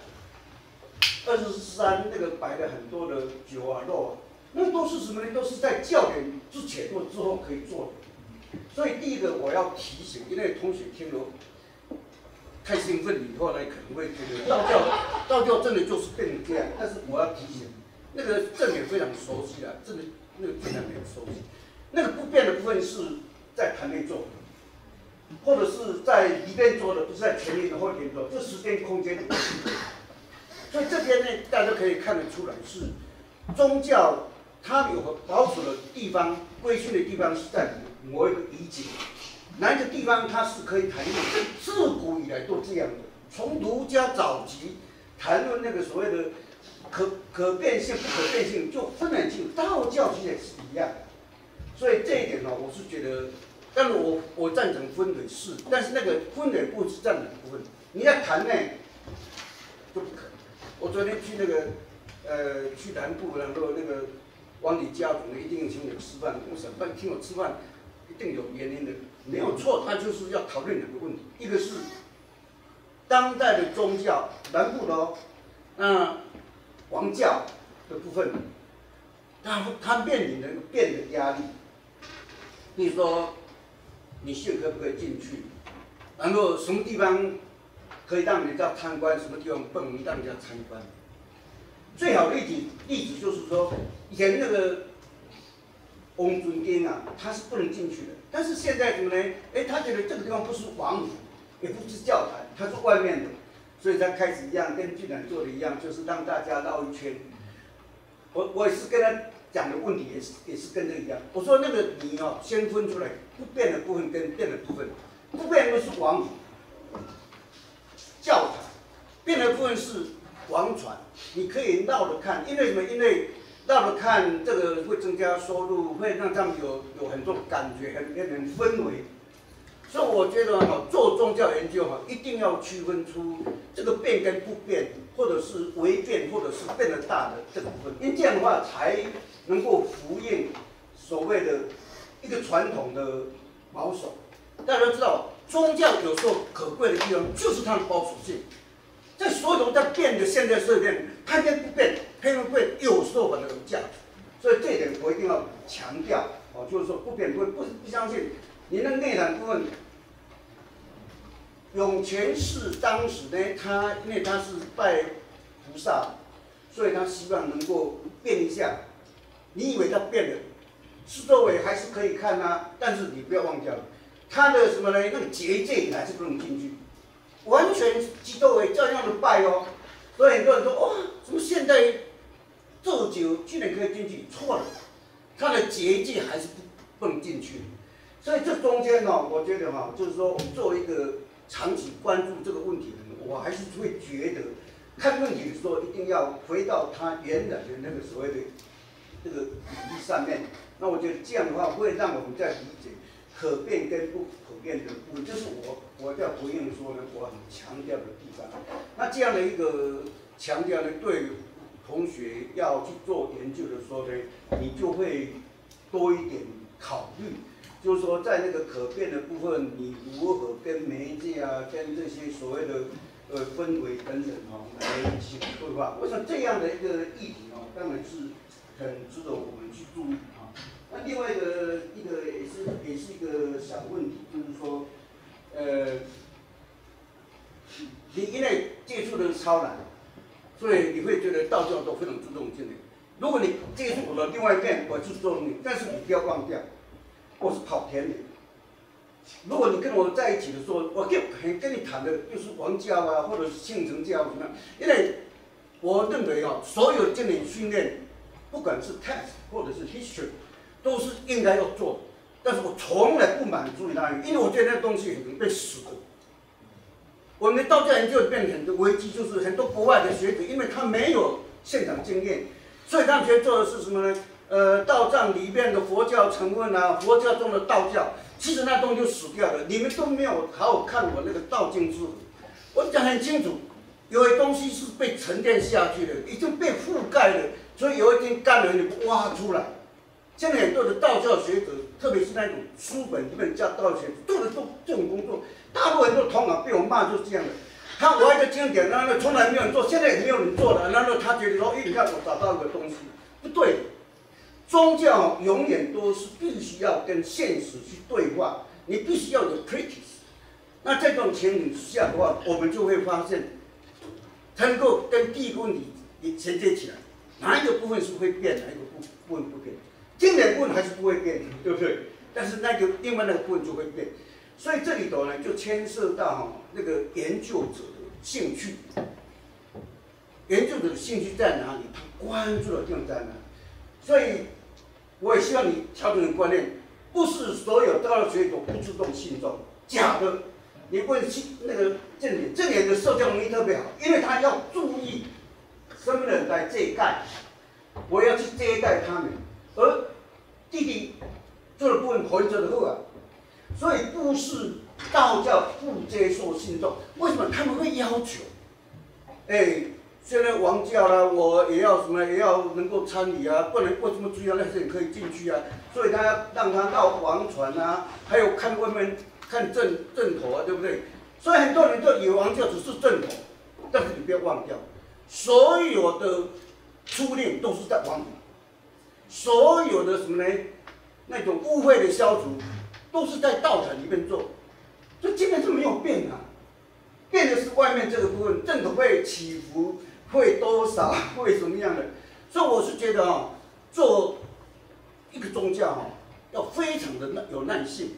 23那个摆了很多的酒啊肉啊，那都是什么呢？都是在教典之前或之后可以做的。所以第一个我要提醒，因为同学听了太兴奋以后呢，可能会觉得道教真的就是变成这样。但是我要提醒，那个郑也非常熟悉了，真的那个非常没有熟悉。那个不变的部分是在坛内做的，或者是在里边做的，不是在前面的后面做，这时间空间的问题。所以这边呢，大家可以看得出来，是宗教它有保守的地方、规训的地方是在某一个理解，哪一个地方它是可以谈论，自古以来都这样的。从儒家早期谈论那个所谓的可变性、不可变性，就分得很清楚。道教其实也是一样的。所以这一点呢，我是觉得，但是我赞成分为是，但是那个分为不是占哪部分，你要谈呢就不可能。我昨天去那个去南部，然后那个王李家族一定请我吃饭，我想请我吃饭一定有原因的，没有错，他就是要讨论两个问题，一个是当代的宗教，南部的哦，王教的部分，他面临的变的压力，比如说女性可不可以进去，然后什么地方可以让人家参观，什么地方不能让人家参观。最好的例子就是说，以前那个翁尊根啊，他是不能进去的。但是现在怎么呢？他觉得这个地方不是王府，也不是教坛，它是外面的，所以他开始一样，跟俊然做的一样，就是让大家绕一圈。我也是跟他讲的问题也是跟这个一样。我说那个你哦，先分出来不变的部分跟变的部分，不变的是王府。 教堂，变的部分是王传，你可以绕着看，因为什么？因为绕着看这个会增加收入，会让他们有很多感觉，很氛围。所以我觉得哈，做宗教研究哈，一定要区分出这个变跟不变，或者是微变，或者是变得大的这个部分，因为这样的话才能够呼应所谓的一个传统的保守。大家都知道，宗教有时候可贵的地方就是它的保守性，在所有在变的现代社会里面，它偏不变，偏不变，有时候反而有价值。所以这一点我一定要强调哦，就是说不变不相信。你那内涵部分，永泉寺当时呢，因为他是拜菩萨，所以他希望能够变一下。你以为他变了，四周围还是可以看啊，但是你不要忘掉了，他的什么呢？那个结界你还是不能进去，完全四周围照样的拜哦。所以很多人说哇，怎么现在做酒居然可以进去？错了，他的结界还是不能进去。所以这中间呢，我觉得哈，就是说，我们作为一个长期关注这个问题的人，我还是会觉得，看问题的时候一定要回到它原来的那个所谓的这个比例上面。那我觉得这样的话，会让我们在理解可变跟不可变的部分，这是我要回应说呢，我很强调的地方。那这样的一个强调呢，对同学要去做研究的时候呢，你就会多一点考虑。就是说，在那个可变的部分，你如何跟媒介啊，跟这些所谓的氛围等等来一起对话？我想这样的一个议题当然是很值得我们去注意啊。那另外一个也是一个小问题，就是说，你因为接触的超难，所以你会觉得道教都非常注重这点。如果你接触我的另外一面，我去注重你，但是你不要忘掉。我是跑天的。如果你跟我在一起的时候，我跟你谈的就是王教啊，或者是庆成教怎么样？因为我认为所有这类训练，不管是 text 或者是 history， 都是应该要做的。但是我从来不满足于那里，因为我觉得那东西很被死的。我们的道教研究里面很多危机，就是很多国外的学者，因为他没有现场经验，所以他们觉得做的是什么呢？道藏里面的佛教成分啊，佛教中的道教，其实那东西就死掉了。你们都没有好好看我那个道经之文，我讲很清楚，有些东西是被沉淀下去的，已经被覆盖了，所以有一天干了你挖出来。现在很多的道教学者，特别是那种书本里面教道教学者，做的都这种工作，大部分都同行被我骂就是这样的。他挖一个经典，然后从来没有人做，现在也没有人做了，然后他觉得说，你看我找到一个东西，不对。宗教永远都是必须要跟现实去对话，你必须要有 practice。那在这种情形之下的话，我们就会发现，才能够跟第一个问题衔接起来，哪一个部分是会变，哪一个部分不变。经典部分还是不会变，对不对？但是另外那个部分就会变。所以这里头呢，就牵涉到那个研究者的兴趣。研究者的兴趣在哪里？他关注的地方在哪里？所以。我也希望你调整的观念，不是所有道教学者不注重信众，假的。你问那个正言的受教能力特别好，因为他要注意什么人来接待，我要去接待他们。而弟弟做的部分可以做得好啊，所以不是道教不接受信众，为什么他们会要求？现在王教啦，我也要什么，也要能够参与啊，不能为什么只有那些人可以进去啊？所以他要让他到王传啊，还有看外面看正头啊，对不对？所以很多人都以为王教只是正头，但是你不要忘掉，所有的出令都是在王传，所有的什么呢？那种污秽的消除，都是在道场里面做，这基本上没有变啊，变的是外面这个部分，正头会起伏。会多少？会什么样的？所以我是觉得做一个宗教要非常的有耐性，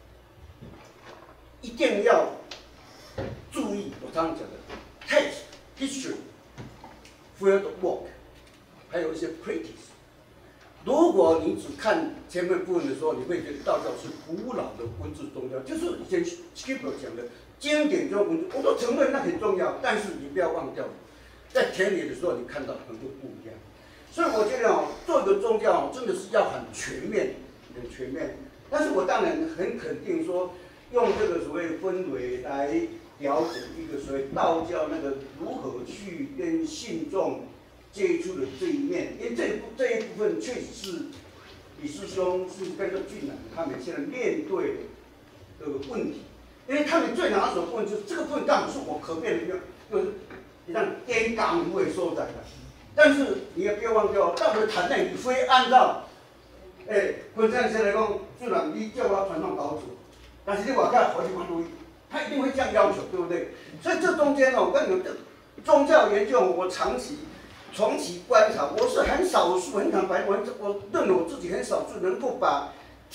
一定要注意我刚刚讲的 text、history、field work， 还有一些 practice。如果你只看前面部分的时候，你会觉得道教是古老的文字宗教，就是以前 Skipper 讲的经典中文，我都承认那很重要，但是你不要忘掉，在田野的时候你看到很多不一样。所以我觉得做一个宗教真的是要很全面，很全面。但是我当然很肯定说，用这个所谓氛围来了解一个所谓道教那个如何去跟信众接触的这一面，因为这一部分确实是李师兄是跟着俊南他们现在面对的问题，因为他们最拿手的部分就是这个部分当然是我可变的，就是让颠港无为所在的。但是你也不要忘掉，到了谈内你非按照，昆山先来讲，俊南你叫我传统搞主，但是你外口法律法律，他一定会这样要求，对不对？所以这中间我跟你们宗教研究，我长期观察，我是很少数，很坦白，我认为我自己很少数能够把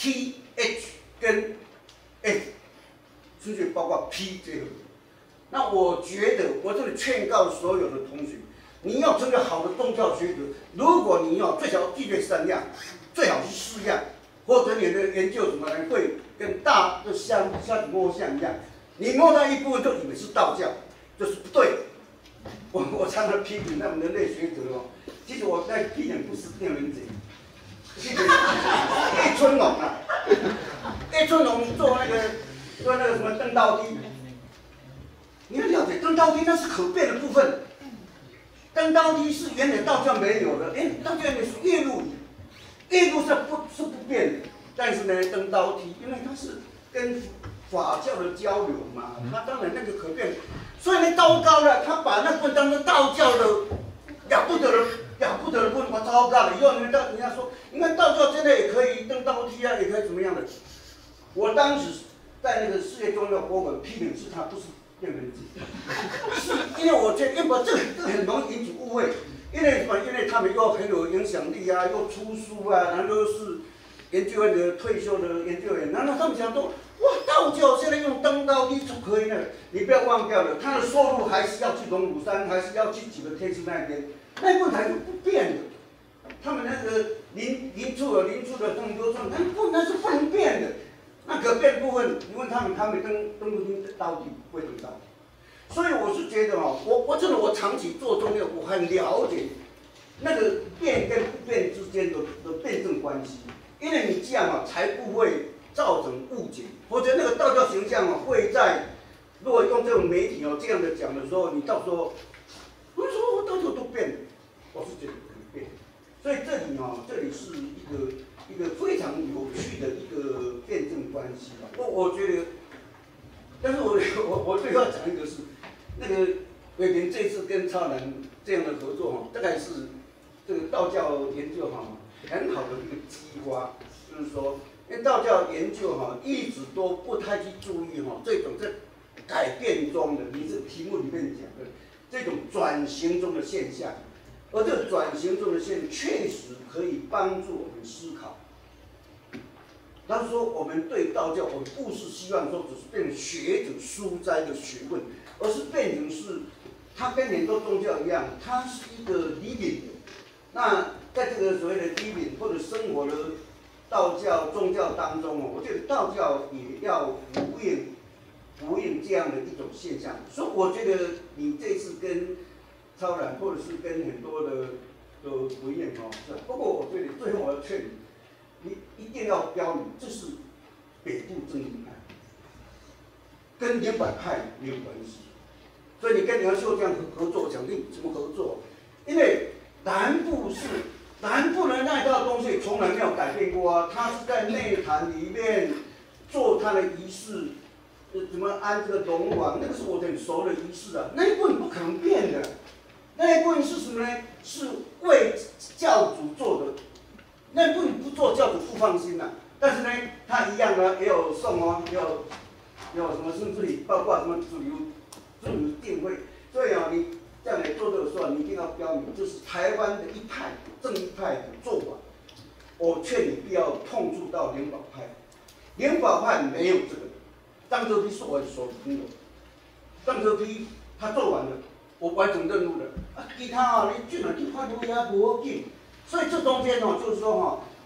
T、H 跟 F， 甚至包括 P 结合。那我觉得，我这里劝告所有的同学，你要成为好的宗教学者，如果你要最少具备3样，最好是4样，或者你的研究什么呢，会跟大就像摸象一样，你摸到一部分就以为是道教，就是不对。我常常批评他们人类学者其实我在批评不是廖明哲，批评叶春龙啊，叶春龙做那个什么登高梯，你要了解登高梯那是可变的部分，登高梯是原来道教没有的，道教原来是夜路是不变的，但是呢登高梯因为它是跟法教的交流嘛，它当然那个可变。所以呢，糟糕了，他把那部分当成道教的了不得的部分，糟糕了。以后人家说，你看道教真的也可以登高梯啊，也可以怎么样的。我当时在那个世界宗教博物馆批评是他，不是变文字，是因为我觉得，因为这个很容易引起误会，因为什么？因为他们又很有影响力啊，又出书啊，然后又是研究院的退休的研究员，然后他们讲说。哇，道教现在用登高梯就可以了，你不要忘掉了，他的收入还是要去龙虎山，还是要去几个天师那边，那部分还是不变的。他们那个临处的动作上，那是不能变的。那可变部分，你问他们登不登到底不会登到。所以我是觉得我真的我长期做宗教，我很了解那个变跟不变之间的辩证关系，因为你这样才不会造成误解。否则那个道教形象会在，如果用这种媒体这样的讲的时候，你到时候，我说我道教都变了，我是觉得可以变。所以这里是一个非常有趣的一个辩证关系。我觉得，但是我最后要讲一个是，那个伟平这次跟超南这样的合作大概是这个道教研究很好的一个激发，就是说。因为道教研究一直都不太去注意这种在改变中的，你这题目里面讲的这种转型中的现象，而这个转型中的现象确实可以帮助我们思考。他说我们对道教，我们不是希望说只是变成学者书斋的学问，而是变成是它跟很多宗教一样，它是一个礼品。那在这个所谓的礼品或者生活的道教、宗教当中我觉得道教也要呼应这样的一种现象。所以我觉得你这次跟超然，或者是跟很多的回应不过我觉得最后我要劝你一定要标明这是北部正义派，跟原版派没有关系。所以你跟梁秀这样合作，讲定怎么合作？因为南部的那一套东西从来没有改变过啊，它是在内坛里面做它的仪式，怎么安这个龙王，那个是我很熟的仪式啊，那一部分不可能变的，那一部分是什么呢？是为教主做的，那一部分不做教主不放心啊。但是呢，它一样也有送也有什么甚至于包括什么主流定位，所以你这样来做这个时候，你一定要标明这是台湾的一派正一派的做法。我劝你不要碰触到灵宝派，灵宝派没有这个。张哲丕是我所朋友，张哲丕他做完了，我完成任务了。其他你居然去发挥也无要紧。所以这中间就是说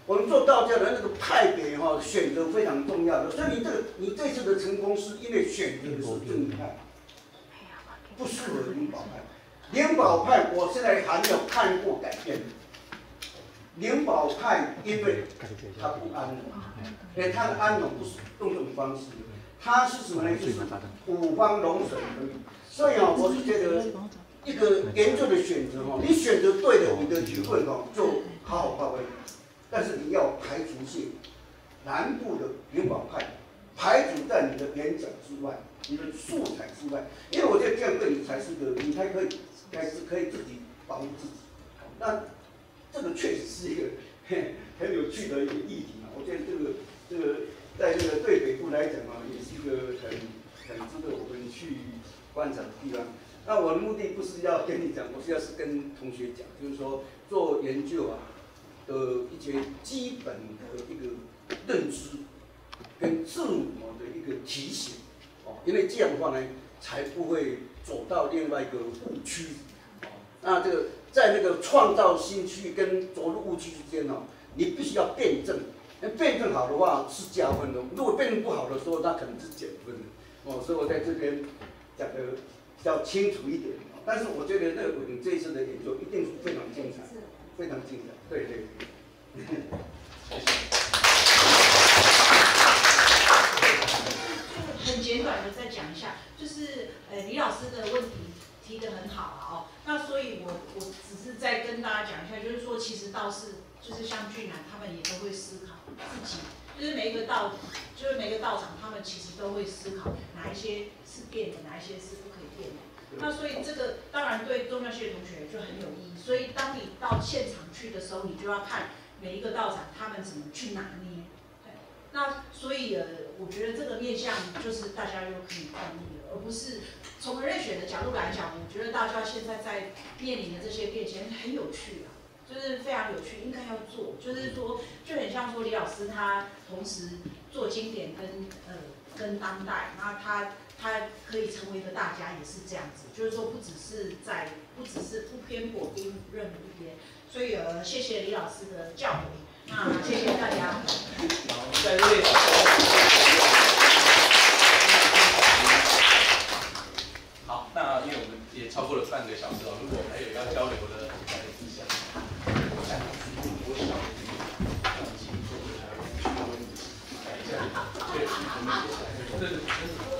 我们做道教的那个派别哈，选择非常重要的。所以你这次的成功是因为选择的是正派，不适合灵宝派。灵宝派我现在还没有看过改变。灵宝派因为他不安稳，因为他的安稳不是用这种方式，他是什么呢？就是五方龙神而已。所以我是觉得一个研究的选择你选择对了，你的学问就好好发挥。但是你要排除性，南部的灵宝派排除在你的演讲之外，你的素材之外，因为我觉得这样对你才是你才可以自己保护自己。那这个确实是一个很有趣的一个议题我觉得这个在这个对北部来讲也是一个很值得我们去观察的地方。那我的目的不是要跟你讲，我是要跟同学讲，就是说做研究的一些基本的一个认知跟自我的一个提醒因为这样的话呢，才不会走到另外一个误区那这个在那个创造新区跟走入误区之间你必须要辩证，辩证好的话是加分的，如果辩证不好的时候，那可能是减分的所以我在这边讲的比较清楚一点但是我觉得那个你这一次的研究一定是非常精彩，非常精彩，对。 很简短的再讲一下，就是李老师的问题提得很好那所以我只是再跟大家讲一下，就是说其实道士就是像俊南他们也都会思考自己，就是每一个道场他们其实都会思考哪一些是变的，哪一些是不可以变的。那所以这个当然对宗教系的同学就很有意义，所以当你到现场去的时候，你就要看每一个道场他们怎么去拿捏。那所以我觉得这个面向就是大家又可以看腻了，而不是从人类学的角度来讲，我觉得大家现在在面临的这些变迁很有趣就是非常有趣，应该要做。就是说，就很像说李老师他同时做经典跟当代，那他可以成为一个大家也是这样子，就是说不只是不偏颇于任何一边。所以谢谢李老师的教诲，那谢谢大家。 好，在这里。好，那因为我们也超过了半个小时如果还有要交流的，来分享。对，我们接下来